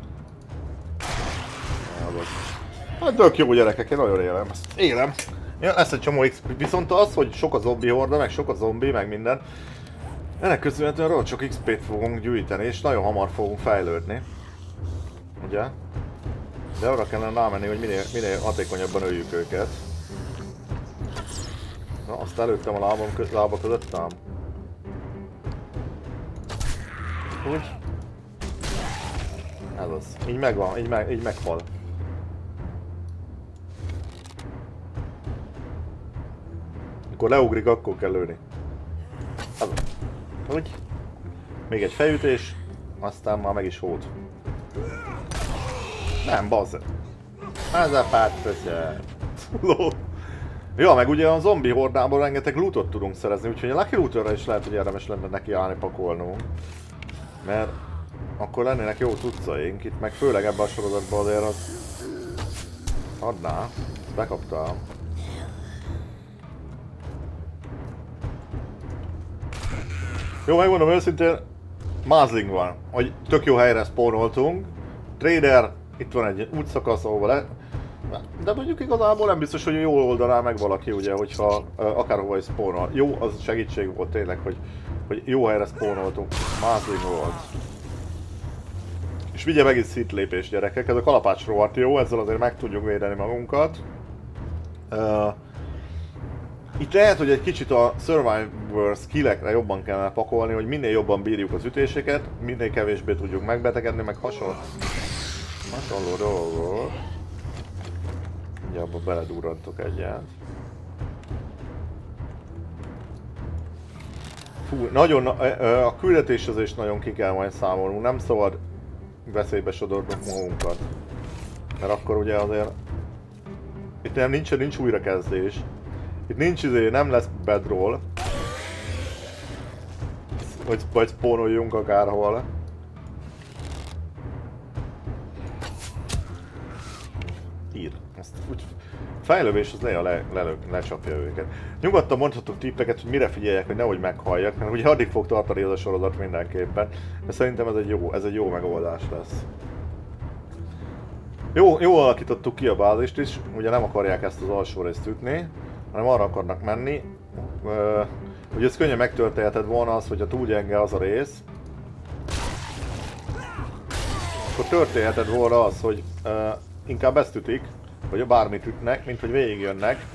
Hát tök jó gyerekek, én nagyon élem. Ezt élem. Ja, lesz egy csomó XP, viszont az, hogy sok a zombi horda, meg sok a zombi, meg minden. Ennek köszönhetően rohadt sok XP-t fogunk gyűjteni, és nagyon hamar fogunk fejlődni. Ugye? De arra kellene rámenni, hogy minél hatékonyabban öljük őket. Na, azt előttem a lába között, ám. Úgy. Ez az. Így megvan, így meghal. Amikor leugrik, akkor kell lőni. Ez az. Úgy. Még egy fejütés, aztán már meg is hót. Nem, bazd. Ez a pártfössze. Ja, meg ugye a zombi hordából rengeteg lootot tudunk szerezni, úgyhogy a Lucky Looterre is lehet, hogy érdemes lenne neki állni pakolnunk. Mert akkor lennének jó cuccaink, itt meg főleg ebben a sorozatban azért az... Adná, bekaptál. Jó, megmondom őszintén, mázling van, hogy tök jó helyre spawnoltunk. Trader, itt van egy útszakasz, ahol le... De mondjuk igazából nem biztos, hogy jól oldaná meg valaki, ugye, hogyha akárhova is spawnol. Jó, az segítség volt tényleg, hogy jó helyre spawnoltunk. Mázling volt. És vigye meg is szitlépés, gyerekek, ez a kalapács rohadt jó, ezzel azért meg tudjuk védeni magunkat. Itt lehet, hogy egy kicsit a Survivor skillekre jobban kellene pakolni, hogy minél jobban bírjuk az ütéseket, minél kevésbé tudjuk megbetegedni, meg hasonló dolgok. Ugye abba beledurrantok egyet. Fú, nagyon, a küldetésezést nagyon ki kell majd számolnunk, nem szabad veszélybe sodornunk magunkat. Mert akkor ugye azért... Itt nincs újrakezdés. Itt nincs nem lesz bedroll. Vagy spawnoljunk akárhol. Ír. Ezt úgy... Fejlővés az lecsapja őket. Nyugodtan mondhatok tippeket, hogy mire figyeljek, hogy nehogy meghalljak, mert ugye addig fog tartani ez a sorozat mindenképpen. De szerintem ez egy jó megoldás lesz. Jó alakítottuk ki a bázist is, ugye nem akarják ezt az alsó részt ütni, hanem arra akarnak menni. Ugye ez könnyen megtörténhetett volna az, hogyha túl gyenge az a rész. Akkor történhetett volna az, hogy inkább ezt ütik, vagy bármit ütnek, mint hogy végigjönnek.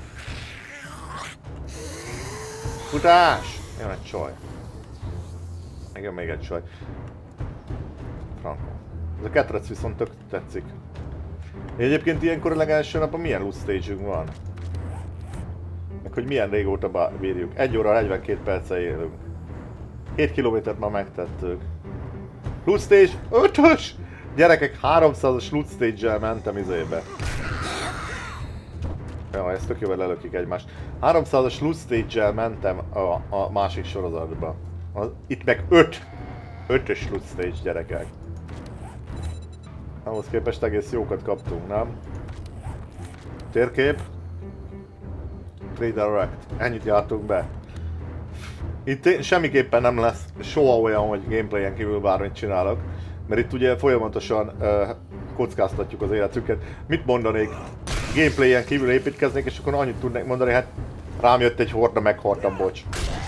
Futás! Jön egy csaj. Megjön még egy csaj. Franco. Ez a ketrec viszont tök tetszik. Egyébként ilyenkor a legelső napon milyen loot stage-ünk van? Meg hogy milyen régóta bírjuk. 1 óra 42 perccel élünk. 7 kilométert már megtettük. Loot stage 5-ös! Gyerekek, 300-as loot stage-el mentem izébe. Ja, ez tök jó, hogy lelökik egymást. 300-as loot stage-el mentem a másik sorozatba. Itt meg 5-ös loot stage, gyerekek. Ahhoz képest egész jókat kaptunk, nem? Térkép. Redirect. Ennyit jártunk be. Itt semmiképpen nem lesz soha olyan, hogy gameplayen kívül bármit csinálok. Mert itt ugye folyamatosan kockáztatjuk az életünket. Mit mondanék? Gameplayen kívül építkeznék, és akkor annyit tudnék mondani, hát rám jött egy horda, meghaltam, bocs.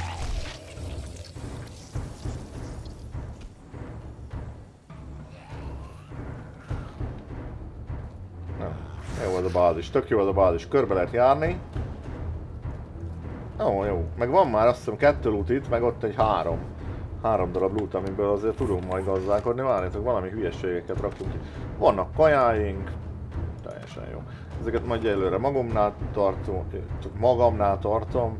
Jó az a bázis, tök jó az a bázis, körbe lehet járni. Jó, meg van már azt hiszem 2 loot itt, meg ott egy 3. 3 darab loot, amiből azért tudunk majd gazdálkodni. Várjátok, valami hülyeségeket raktunk ki. Vannak kajáink. Teljesen jó. Ezeket majd előre magamnál tartom.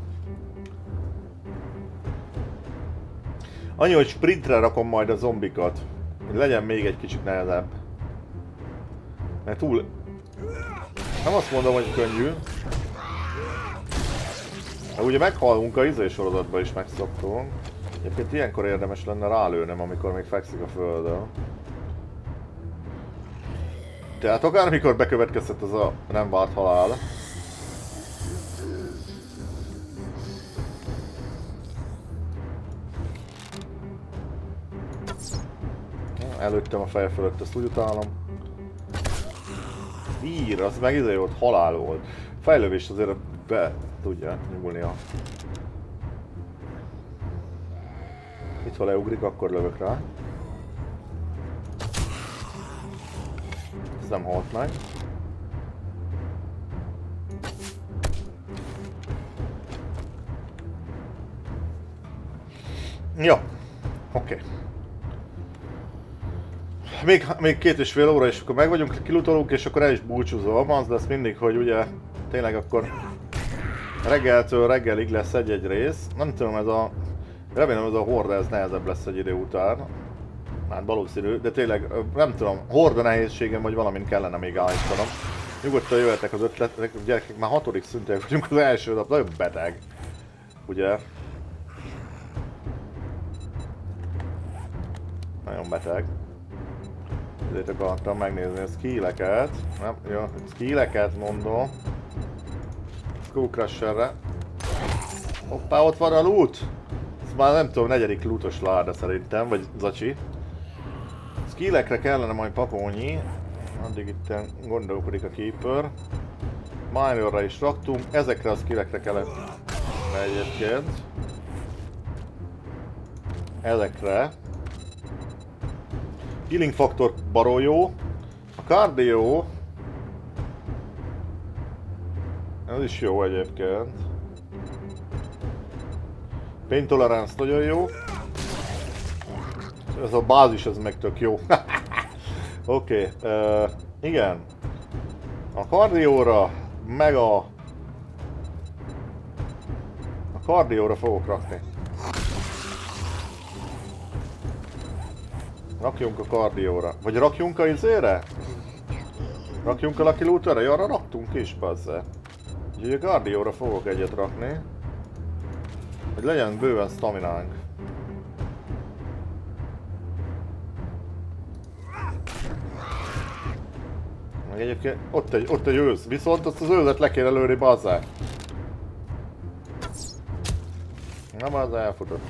Annyi, hogy sprintre rakom majd a zombikat. Hogy legyen még egy kicsit nehezebb. Mert túl... Nem azt mondom, hogy könnyű. De ugye meghalunk a izé sorozatban is megszoktunk. Egyébként ilyenkor érdemes lenne rálőnem, amikor még fekszik a földön. Tehát akármikor bekövetkezhet az a nem várt halál. Előttem a feje fölött, ezt úgy utálom. Vír, az meg izé volt, halál volt. Fejlővést azért be tudja nyúlnia. Itt ha leugrik, akkor lövök rá. Ez nem halt meg. Jó, oké. Még 2,5 óra és akkor meg vagyunk, kilutolunk és akkor el is búcsúzom. Az lesz mindig, hogy ugye tényleg akkor reggeltől reggelig lesz egy-egy rész. Nem tudom, ez a... Remélem ez a horda ez nehezebb lesz egy idő után. Hát valószínű, de tényleg nem tudom, horda nehézségem vagy valamin kellene még állítanom. Nyugodtan jöhetek az ötletek, gyerekek, már 6. szinten vagyunk az első nap, nagyon beteg. Ugye? Nagyon beteg. Ezért akartam megnézni a skilleket. Nem, jó, skilleket mondom. Skull Crusherre. Hoppá, ott van a loot! Ez már nem tudom, 4. lootos láda szerintem, vagy zacsi. Skillekre kellene majd pakolni. Addig itt gondolkodik a Keeper. Minorra is raktunk, ezekre a skillekre kellene egyébként. Ezekre. Healing faktor baroly jó. A cardio... Ez is jó egyébként. Pain tolerance nagyon jó. Ez a bázis, ez meg tök jó. Oké, igen. A kardióra, meg a kardióra fogok rakni. Rakjunk a kardióra. Vagy rakjunk a izére? Rakjunk a Lucky Looterre? Ja, arra raktunk is, bazze. Úgyhogy a kardióra fogok egyet rakni. Hogy legyen bőven staminánk. Meg egyébként ott egy őz, viszont azt az őzet le kéne lőni, bazzák. Nem, az elfutott.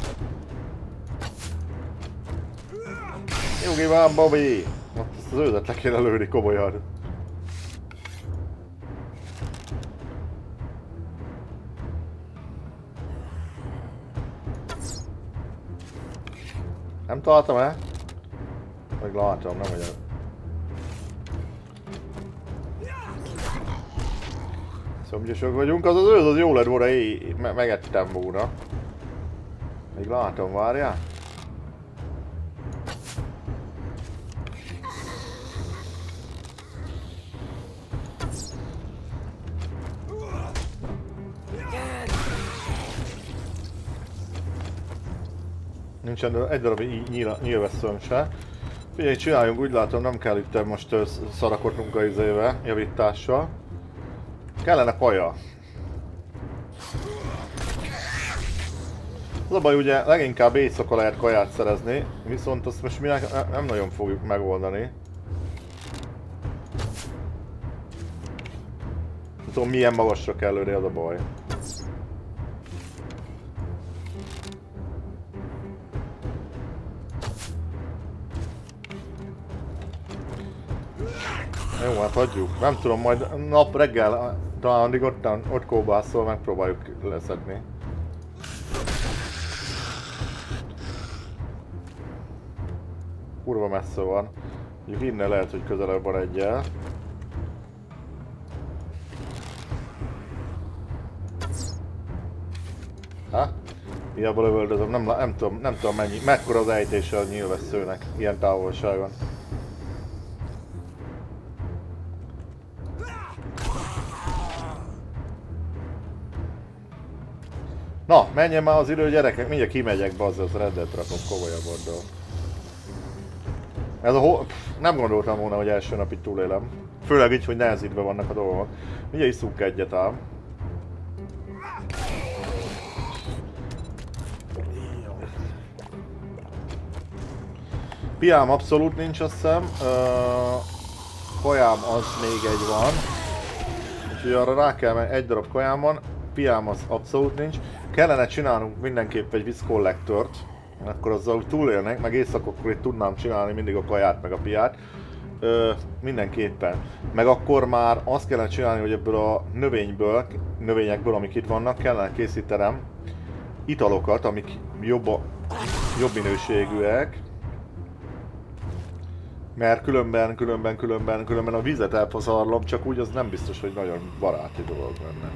Nyugi van, Bobby! Ott azt az őzet le kéne lőni komolyan. Nem találtam el? Meg látom, nem vagyok. Szomgyosok vagyunk, az őz az jó lett volna, megettem volna. Még látom, várjál. Nincsen egy darab nyilvesszőm se. Figyelj, csináljunk, úgy látom, nem kell itt most szarakodnunk a izével, javítással. Kellene kaja. Az a baj, ugye leginkább éjszaka lehet kaját szerezni, viszont azt most mi nem nagyon fogjuk megoldani. Nem tudom, milyen magasra kell lőni, az a baj. Jó, hát hagyjuk. Nem tudom, majd nap reggel, talán addig ott kóbászol, megpróbáljuk leszedni. Kurva messze van. Mondjuk innen lehet, hogy közelebb van egyel. Ha? Hiába lövöldözöm, nem tudom mennyi, mekkora az ejtése a nyílvesszőnek ilyen távolságon. Na, menjen már az idő, gyerekek, mindjárt kimegyek be az Red Dead rakok komolyabb. Ez a nem gondoltam volna, hogy első napig túlélem. Főleg így, hogy nehezítve vannak a dolgok. Mindjárt isszunk egyet ám. Piám abszolút nincs, azt hiszem. Kajám az még egy van. Úgyhogy arra rá kell menni, egy darab kajám van. Piám az abszolút nincs. Kellene csinálnunk mindenképp egy vízkollektort. Akkor azzal túlélnek, meg éjszakokkor itt tudnám csinálni mindig a kaját meg a piát. Mindenképpen. Meg akkor már azt kellene csinálni, hogy ebből a növényekből, amik itt vannak, kellene készítenem italokat, amik jobb minőségűek. Mert különben a vizet elpazarlom, csak úgy az nem biztos, hogy nagyon baráti dolog lenne.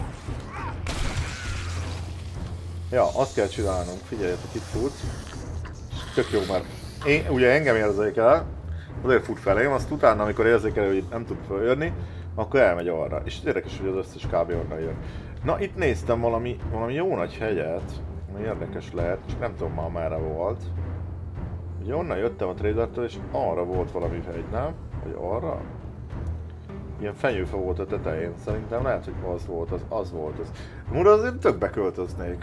Ja, azt kell csinálnunk, figyeljetek, itt fut. Tök jó, mert ugye engem érzékel, azért fut felém, azt utána, amikor érzékel, hogy nem tud feljönni, akkor elmegy arra. És érdekes, hogy az összes kb. Onnan jön. Na, itt néztem valami jó nagy hegyet, ami érdekes lehet, csak nem tudom már merre volt. Ugye onnan jöttem a tradertől, és arra volt valami hegy, nem? Vagy arra? Ilyen fenyőfa volt a tetején, szerintem lehet, hogy az volt az. Mura azért tökbe költöznék.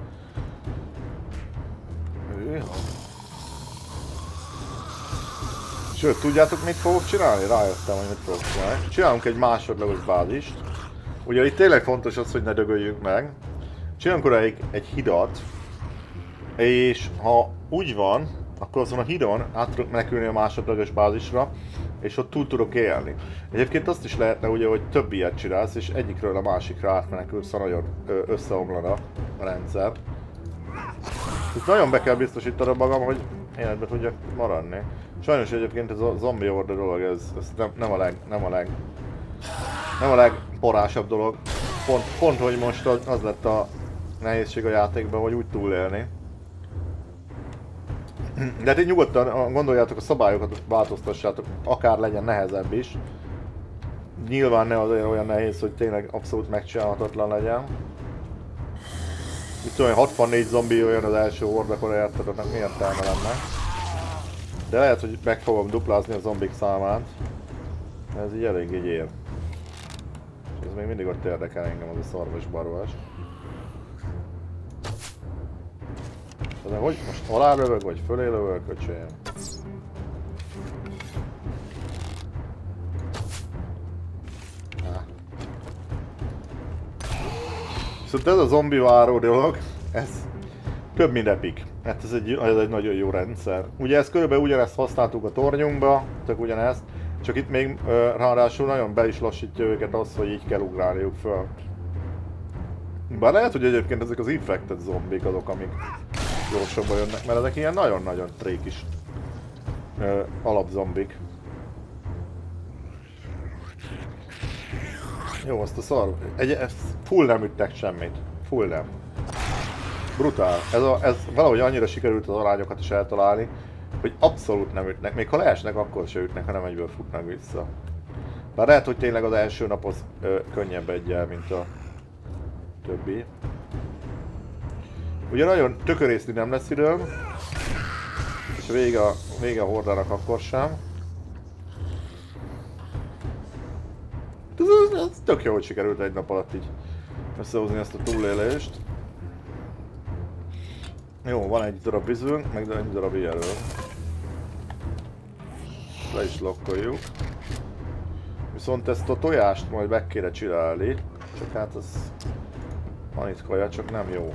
Sőt, tudjátok mit fogok csinálni? Rájöttem, hogy mit fogok csinálni. Csinálunk egy másodlagos bázist. Ugye itt tényleg fontos az, hogy ne dögöljünk meg. Csinálunk oda egy hidat. És ha úgy van, akkor azon a hídon át tudok menekülni a másodlagos bázisra, és ott túl tudok élni. Egyébként azt is lehetne ugye, hogy több ilyet csinálsz, és egyikről a másikra átmenekülsz, ha nagyon összeomlana a rendszer. Itt nagyon be kell biztosítanom magam, hogy életben tudjak maradni. Sajnos egyébként ez a zombie order dolog, ez nem a legporásabb dolog. Pont hogy most az lett a nehézség a játékban, hogy úgy túlélni. De hát így nyugodtan gondoljátok, a szabályokat változtassátok, akár legyen nehezebb is. Nyilván ne azért olyan nehéz, hogy tényleg abszolút megcsinálhatatlan legyen. Itt olyan 64 zombi olyan az első hordakor, érted, annak mi értelme lenne. De lehet, hogy meg fogom duplázni a zombik számát. Ez így elég így ér. És ez még mindig ott érdekel engem, az a szarvas barvas. De hogy most alá lövök, vagy fölé lövök, öcsém? Szóval ez a zombi váró dolog, ez több mint epic. Hát ez egy nagyon jó rendszer. Ugye ezt körülbelül ugyanezt használtuk a tornyunkba, csak ugyanezt, csak itt még ráadásul nagyon be is lassítja őket az, hogy így kell ugrálniuk föl. Bár lehet, hogy egyébként ezek az infected zombik azok, amik gyorsabban jönnek, mert ezek ilyen nagyon-nagyon trékis alapzombik. Jó, azt a szar... full nem üttek semmit. Full nem. Brutál. Ez valahogy annyira sikerült az arányokat is eltalálni, hogy abszolút nem ütnek. Még ha leesnek, akkor se ütnek, hanem egyből futnak vissza. Bár lehet, hogy tényleg az első nap az könnyebb egyel, mint a többi. Ugye nagyon tökörészni nem lesz időm, és vége a hordának akkor sem. Ez tök jó, hogy sikerült egy nap alatt így összehozni ezt a túlélést. Jó, van egy darab vízünk, meg egy darab ilyenről. Le is lokkoljuk. Viszont ezt a tojást majd meg kéne csinálni, csak hát ez... Van itt kaja, csak nem jó.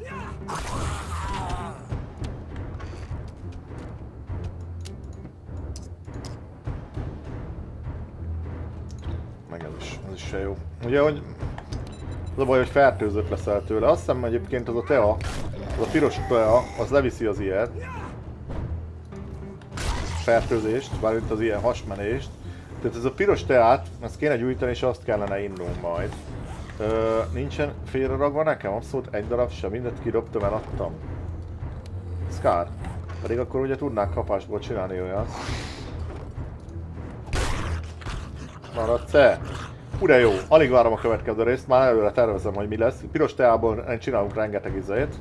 Meg ez is se jó. Ugye, hogy... Az a baj, hogy fertőzött leszel tőle. Azt hiszem egyébként az a tea, az a piros tea, az leviszi az ilyet. Fertőzést, bármint az ilyen hasmenést. Tehát ez a piros teát, ezt kéne gyújtani, és azt kellene innunk majd. Nincsen félreragva nekem, abszolút egy darab sem, mindent kidobtam, eladtam. Scar. Pedig akkor ugye tudnák kapásból csinálni olyat. Maradsz-e? Ure jó, alig várom a következő részt, már előre tervezem, hogy mi lesz. Piros teából csinálunk rengeteg izét.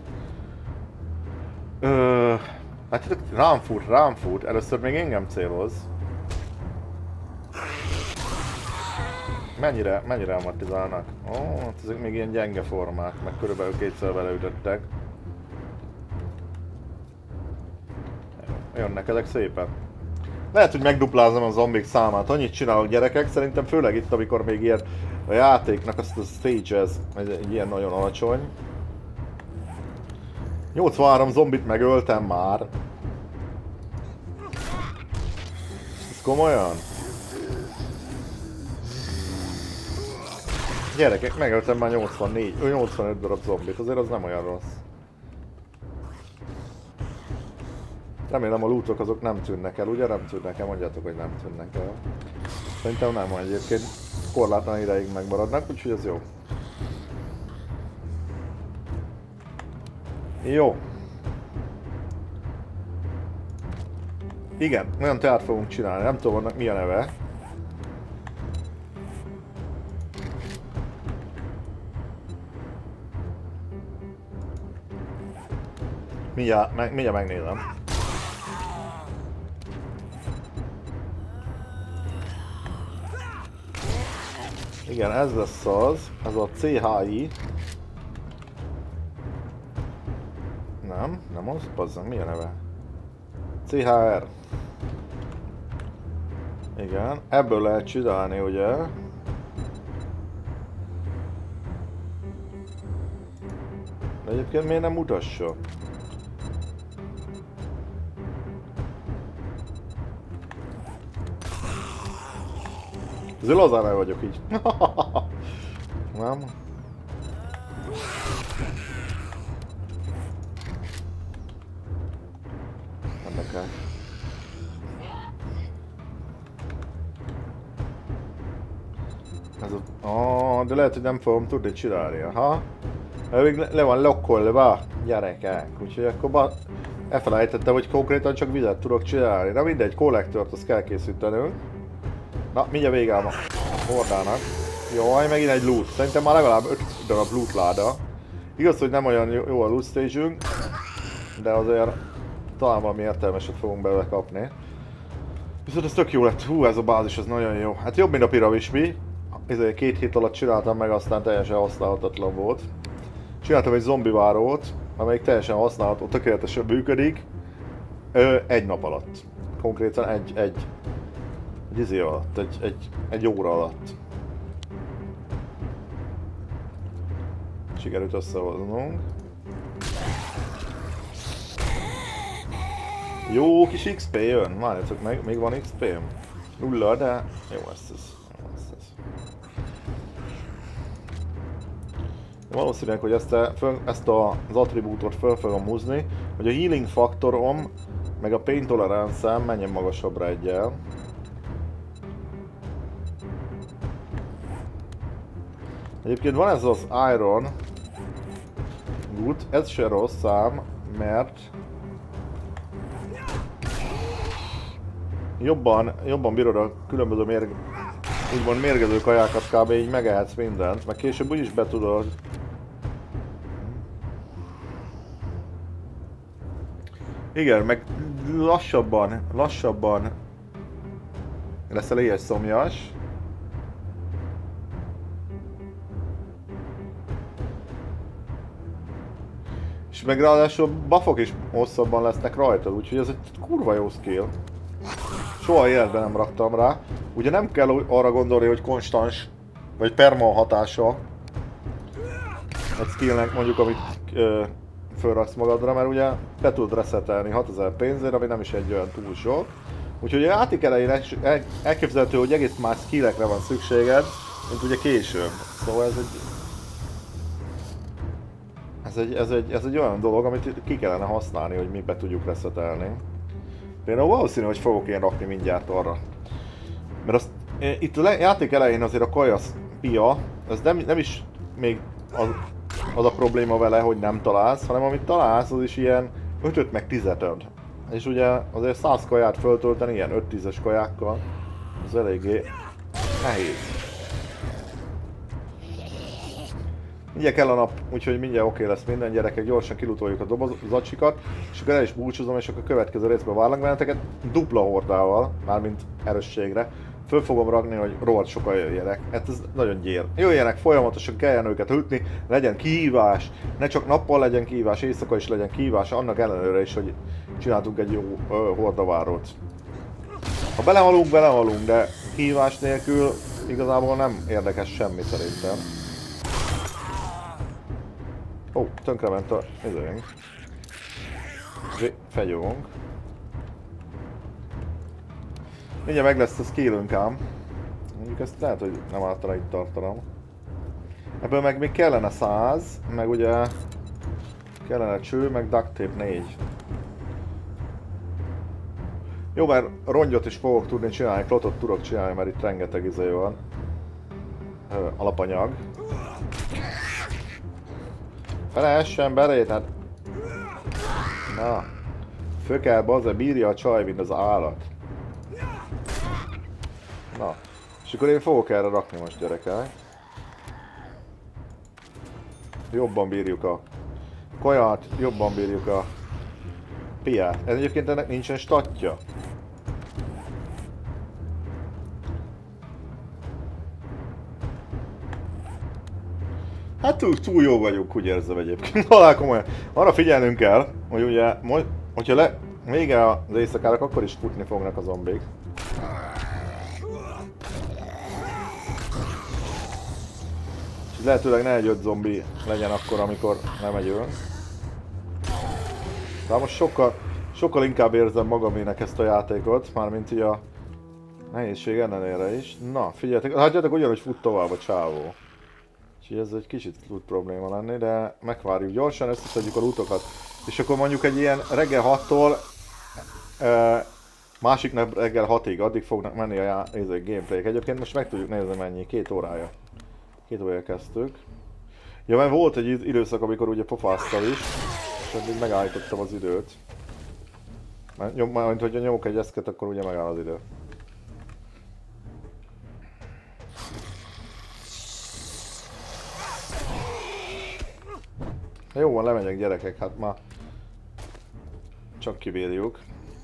Hát rám fut, először még engem céloz. Mennyire amortizálnak? Ó, hát ezek még ilyen gyenge formák, meg körülbelül kétszer beleütöttek. Jönnek ezek szépen. Lehet, hogy megduplázom a zombik számát, annyit csinálok gyerekek, szerintem főleg itt, amikor még ilyen a játéknak azt a stage ez egy ilyen nagyon alacsony. 83 zombit megöltem már. Ez komolyan? Gyerekek, megöltem már 85 darab zombit, azért az nem olyan rossz. Remélem a lootok azok nem tűnnek el, ugye? Nem tűnnek el, mondjátok, hogy nem tűnnek el. Szerintem nem, egyébként korlátlan ideig megmaradnak, úgyhogy ez jó. Jó. Igen, olyan teát fogunk csinálni, nem tudom annak mi a neve. Mindjárt megnézem. Igen, ez lesz az, ez a CHI. Nem az, bazzang, mi a neve? CHR. Igen, ebből lehet csinálni, ugye? De egyébként miért nem mutassa? Azért lazán el vagyok így. Nem? Érdekes. Ez a... de lehet, hogy nem fogom tudni csinálni, aha. Még le van lokkolva, gyerekek. Úgyhogy akkor elfelejtettem, hogy konkrétan csak vizet tudok csinálni. Na mindegy, kollektort azt kell készítenünk. Na, mindjárt vége a hordának. Jaj, megint egy loot. Szerintem már legalább 5 darab loot láda. Igaz, hogy nem olyan jó a loot stage-ünk, de azért talán valami értelmeset fogunk belőle kapni. Viszont ez tök jó lett. Hú, ez a bázis, ez nagyon jó. Hát jobb, mint a piramismi. Ezért 2 hét alatt csináltam meg, aztán teljesen használhatatlan volt. Csináltam egy zombivárót, amelyik teljesen használható, tökéletesen működik. Egy nap alatt. Konkrétan egy izé alatt, egy óra alatt. Sikerült összehoznunk. Jó kis XP jön, várjátok meg, még van XP-m. 0, de jó lesz ez. Valószínűleg, hogy ezt az attribútot föl fogom húzni, hogy a healing faktorom meg a pain tolerance-em menjen magasabbra egyel. Egyébként van ez az Iron Good, ez se rossz szám, mert jobban bírod a különböző úgymond mérgező kajákat, kb. Így megehetsz mindent, meg később úgyis be tudod. Igen, meg lassabban leszel éhes szomjas. És meg ráadásul buffok is hosszabban lesznek rajtad, úgyhogy ez egy kurva jó skill. Soha életben nem raktam rá. Ugye nem kell arra gondolni, hogy konstans vagy perma hatása egy skillnek, mondjuk, amit fölraksz magadra, mert ugye be tudod resetelni 6000 pénzért, ami nem is egy olyan túl sok. Úgyhogy a játék elején elképzelhető, hogy egész más skillekre van szükséged, mint ugye később. Szóval ez egy olyan dolog, amit ki kellene használni, hogy mi be tudjuk resetelni. Például valószínű, hogy fogok én rakni mindjárt arra. Mert azt, itt a játék elején azért a kajasz pia, ez nem is még az a probléma vele, hogy nem találsz, hanem amit találsz, az is ilyen 5-öt meg 10-et ad. És ugye azért 100 kaját föltölteni ilyen 5-10-es kajákkal, az eléggé nehéz. Mindjárt kell a nap, úgyhogy mindjárt oké lesz minden, gyerekek, gyorsan kilutoljuk a dobozacsikat, és akkor el is búcsúzom, és akkor a következő részben várlak benneteket dupla hordával, mármint erősségre. Föl fogom rakni, hogy rohadt sokan jöjjenek. Hát ez nagyon gyér. Jöjjenek folyamatosan, kelljen őket ütni, legyen kihívás, ne csak nappal legyen kihívás, éjszaka is legyen kihívás, annak ellenőre is, hogy csináltunk egy jó hordavárót. Ha belehalunk, de kihívás nélkül igazából nem érdekes semmi szerintem. Ó, tönkrement a időnk. Fegyónk. Mindjárt meg lesz a skillünk ám. Mondjuk ezt lehet, hogy nem általán itt tartanom. Ebből meg még kellene 100, meg ugye kellene cső, meg duct tape 4. Jó, mert rongyot is fogok tudni csinálni, klotot tudok csinálni, mert itt rengeteg izé van. Alapanyag. Felehessen belé, tehát... Na. Föl kell, bazze, bírja a csaj, mint az állat. Na. És akkor én fogok erre rakni most, gyerekek. Jobban bírjuk a kaját, jobban bírjuk a piát. Ez egyébként ennek nincsen statja. Hát túl jó vagyunk, úgy érzem egyébként. Valá komolyan. Arra figyelnünk kell, hogy ugye, hogyha vége az éjszakának, akkor is futni fognak a zombik. És lehetőleg ne egy 5 zombi legyen akkor, amikor nem megyünk. De most sokkal inkább érzem magamének ezt a játékot, mármint így a nehézség ellenére is. Na, figyeljetek, hagyjatok ugyanúgy fut tovább a csávó. Úgyhogy ez egy kicsit tud probléma lenni, de megvárjuk gyorsan, összeszedjük a lootokat. És akkor mondjuk egy ilyen reggel 6-tól másik nap reggel 6-ig, addig fognak menni a gameplayek. Egyébként most meg tudjuk nézni mennyi, 2 órája. 2 órája kezdtük. Ja, mert volt egy időszak, amikor ugye pofáztam is, és addig megállítottam az időt. Mert hogyha nyomok egy eszket, akkor ugye megáll az idő. Jó van, lemegyek gyerekek, hát csak kibírjuk.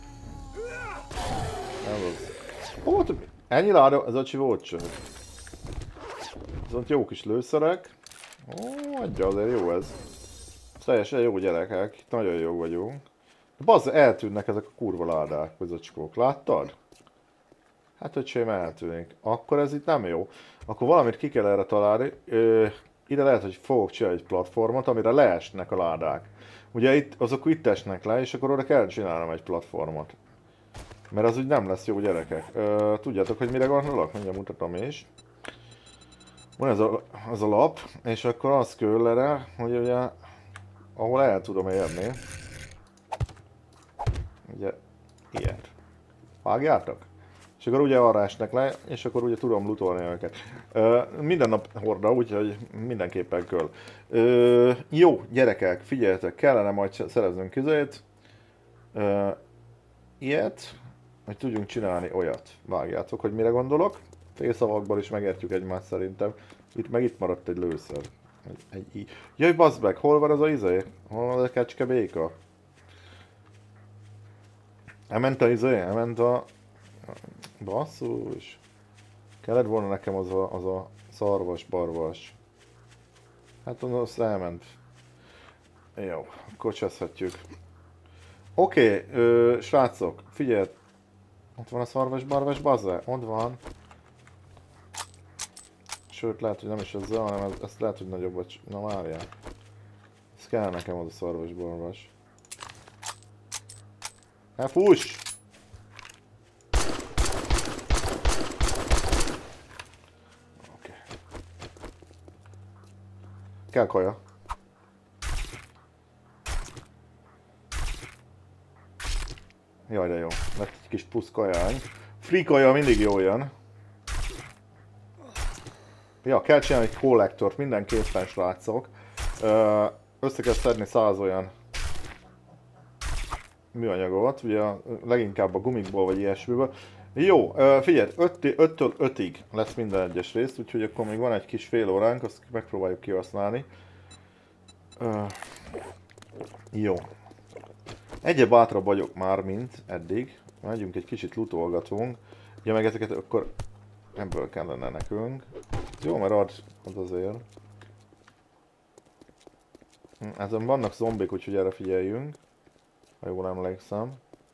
Volt, ennyi láda, ez a csivót csak. Viszont jó kis lőszerek. Ó, adja, azért jó ez. Teljesen jó gyerekek, nagyon jó vagyunk. De bazd, eltűnnek ezek a kurva ládák, bizacskók, láttad? Hát öcsém eltűnik. Akkor ez itt nem jó. Akkor valamit ki kell erre találni. Ide lehet, hogy fogok csinálni egy platformot, amire leesnek a ládák. Ugye azok itt esnek le, és akkor oda kell csinálnom egy platformot. Mert az úgy nem lesz jó, gyerekek. Tudjátok, hogy mire gondolok? Mindjárt mutatom is. Van ez a lap, és akkor az kell erre, hogy ugye, ahol el tudom érni. Ugye, ilyet. Vágjátok? És akkor ugye arra esnek le, és akkor ugye tudom lootolni őket. Minden nap horda, úgyhogy mindenképpen kell. Jó, gyerekek, figyeljetek, kellene majd szereznünk izét. Ilyet, hogy tudjunk csinálni olyat. Vágjátok, hogy mire gondolok. Félszavakban is megértjük egymást szerintem. Itt maradt egy lőszer. Jaj, bazd meg, hol van az a izé? Hol van az a kecske béka? Elment a izé? Elment a... Basszus. Kellett volna nekem az a szarvas-barvas. Hát azt elment. Jó, akkor cseszhetjük. Oké, srácok, figyelj. Ott van a szarvas-barvas bazze? Ott van. Sőt, lehet, hogy nem is ezzel, hanem ezt lehet, hogy nagyobb vagy... Na várjál. Ez kell nekem az a szarvas-barvas. Hát fuss! Kell kaja. Jaj, de jó. Lett egy kis plusz kajány. Free kaja mindig jó jön. Ja, kell csinálni egy kollektort mindenképpen, srácok. Össze kell szedni 100 olyan műanyagot, ugye leginkább a gumikból vagy ilyesmiből. Jó, figyelj, 5-től 5-ig lesz minden egyes rész, úgyhogy akkor még van egy kis fél óránk, azt megpróbáljuk kihasználni. Jó. Egyre bátrabb vagyok már, mint eddig. Megyünk egy kicsit lootolgatunk. Ugye meg ezeket akkor ebből kellene nekünk. Jó, mert ad azért. Ezen vannak zombik, úgyhogy erre figyeljünk. Ha jól emlékszem.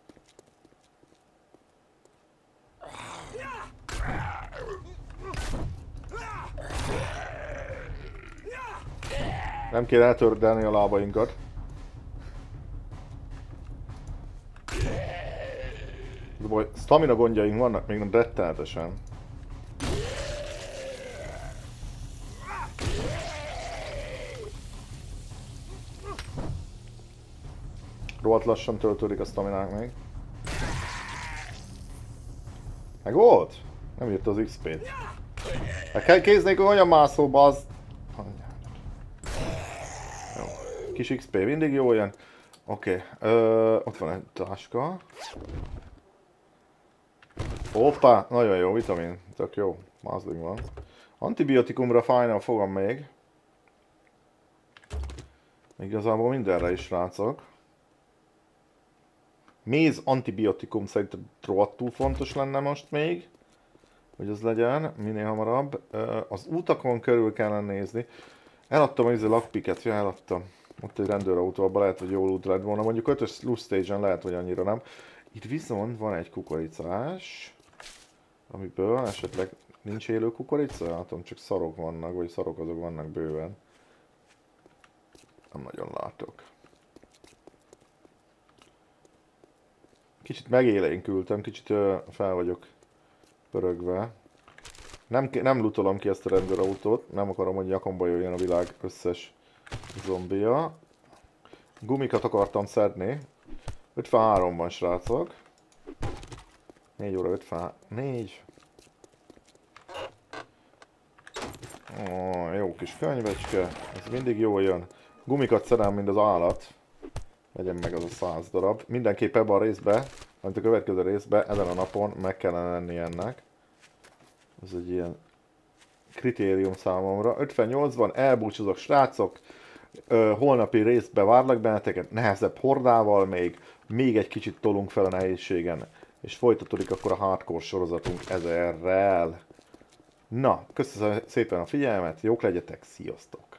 Nem kéne eltördelni a lábainkat. De baj, stamina gondjaink vannak még nem rettenetesen. Rohadt lassan töltődik a staminánk még. Meg volt? Nem írt az XP-t. Meg kell kéznék olyan mászóba az... Jó. Kis XP mindig jó jön. Oké. Ott van egy táska. Hoppá, nagyon jó, vitamin. Tök jó. Mázling van. Antibiotikumra fájna fogam még. Igazából mindenre is, srácok. Méz antibiotikum szerintem rohadtul fontos lenne most még, hogy az legyen minél hamarabb. Az utakon körül kellene nézni. Eladtam a lockpicket, ja, eladtam. Ott egy rendőrautó, abban lehet, hogy jól út lett volna. Mondjuk 5-ös loot stage-en lehet, hogy annyira nem. Itt viszont van egy kukoricás, amiből esetleg nincs élő kukorica? Látom, csak szarok vannak, vagy szarok azok vannak bőven. Nem nagyon látok. Kicsit megélénkültem, kicsit fel vagyok pörögve. Nem lootolom ki ezt a rendőrautót, nem akarom, hogy nyakomba jöjjön a világ összes zombia. Gumikat akartam szedni. 53 van, srácok. 4 óra 54. Jó kis könyvecske, ez mindig jól jön. Gumikat szedem, mint az állat. Legyen meg az a 100 darab. Mindenképp ebben a részben, amit a következő részben, ezen a napon meg kellene lenni ennek. Ez egy ilyen kritérium számomra. 58 van, elbúcsúzok, srácok. Holnapi részben várlak benneteket, nehezebb hordával még egy kicsit tolunk fel a nehézségen. És folytatódik akkor a hardcore sorozatunk ezerrel. Na, köszönöm szépen a figyelmet, jók legyetek, sziasztok!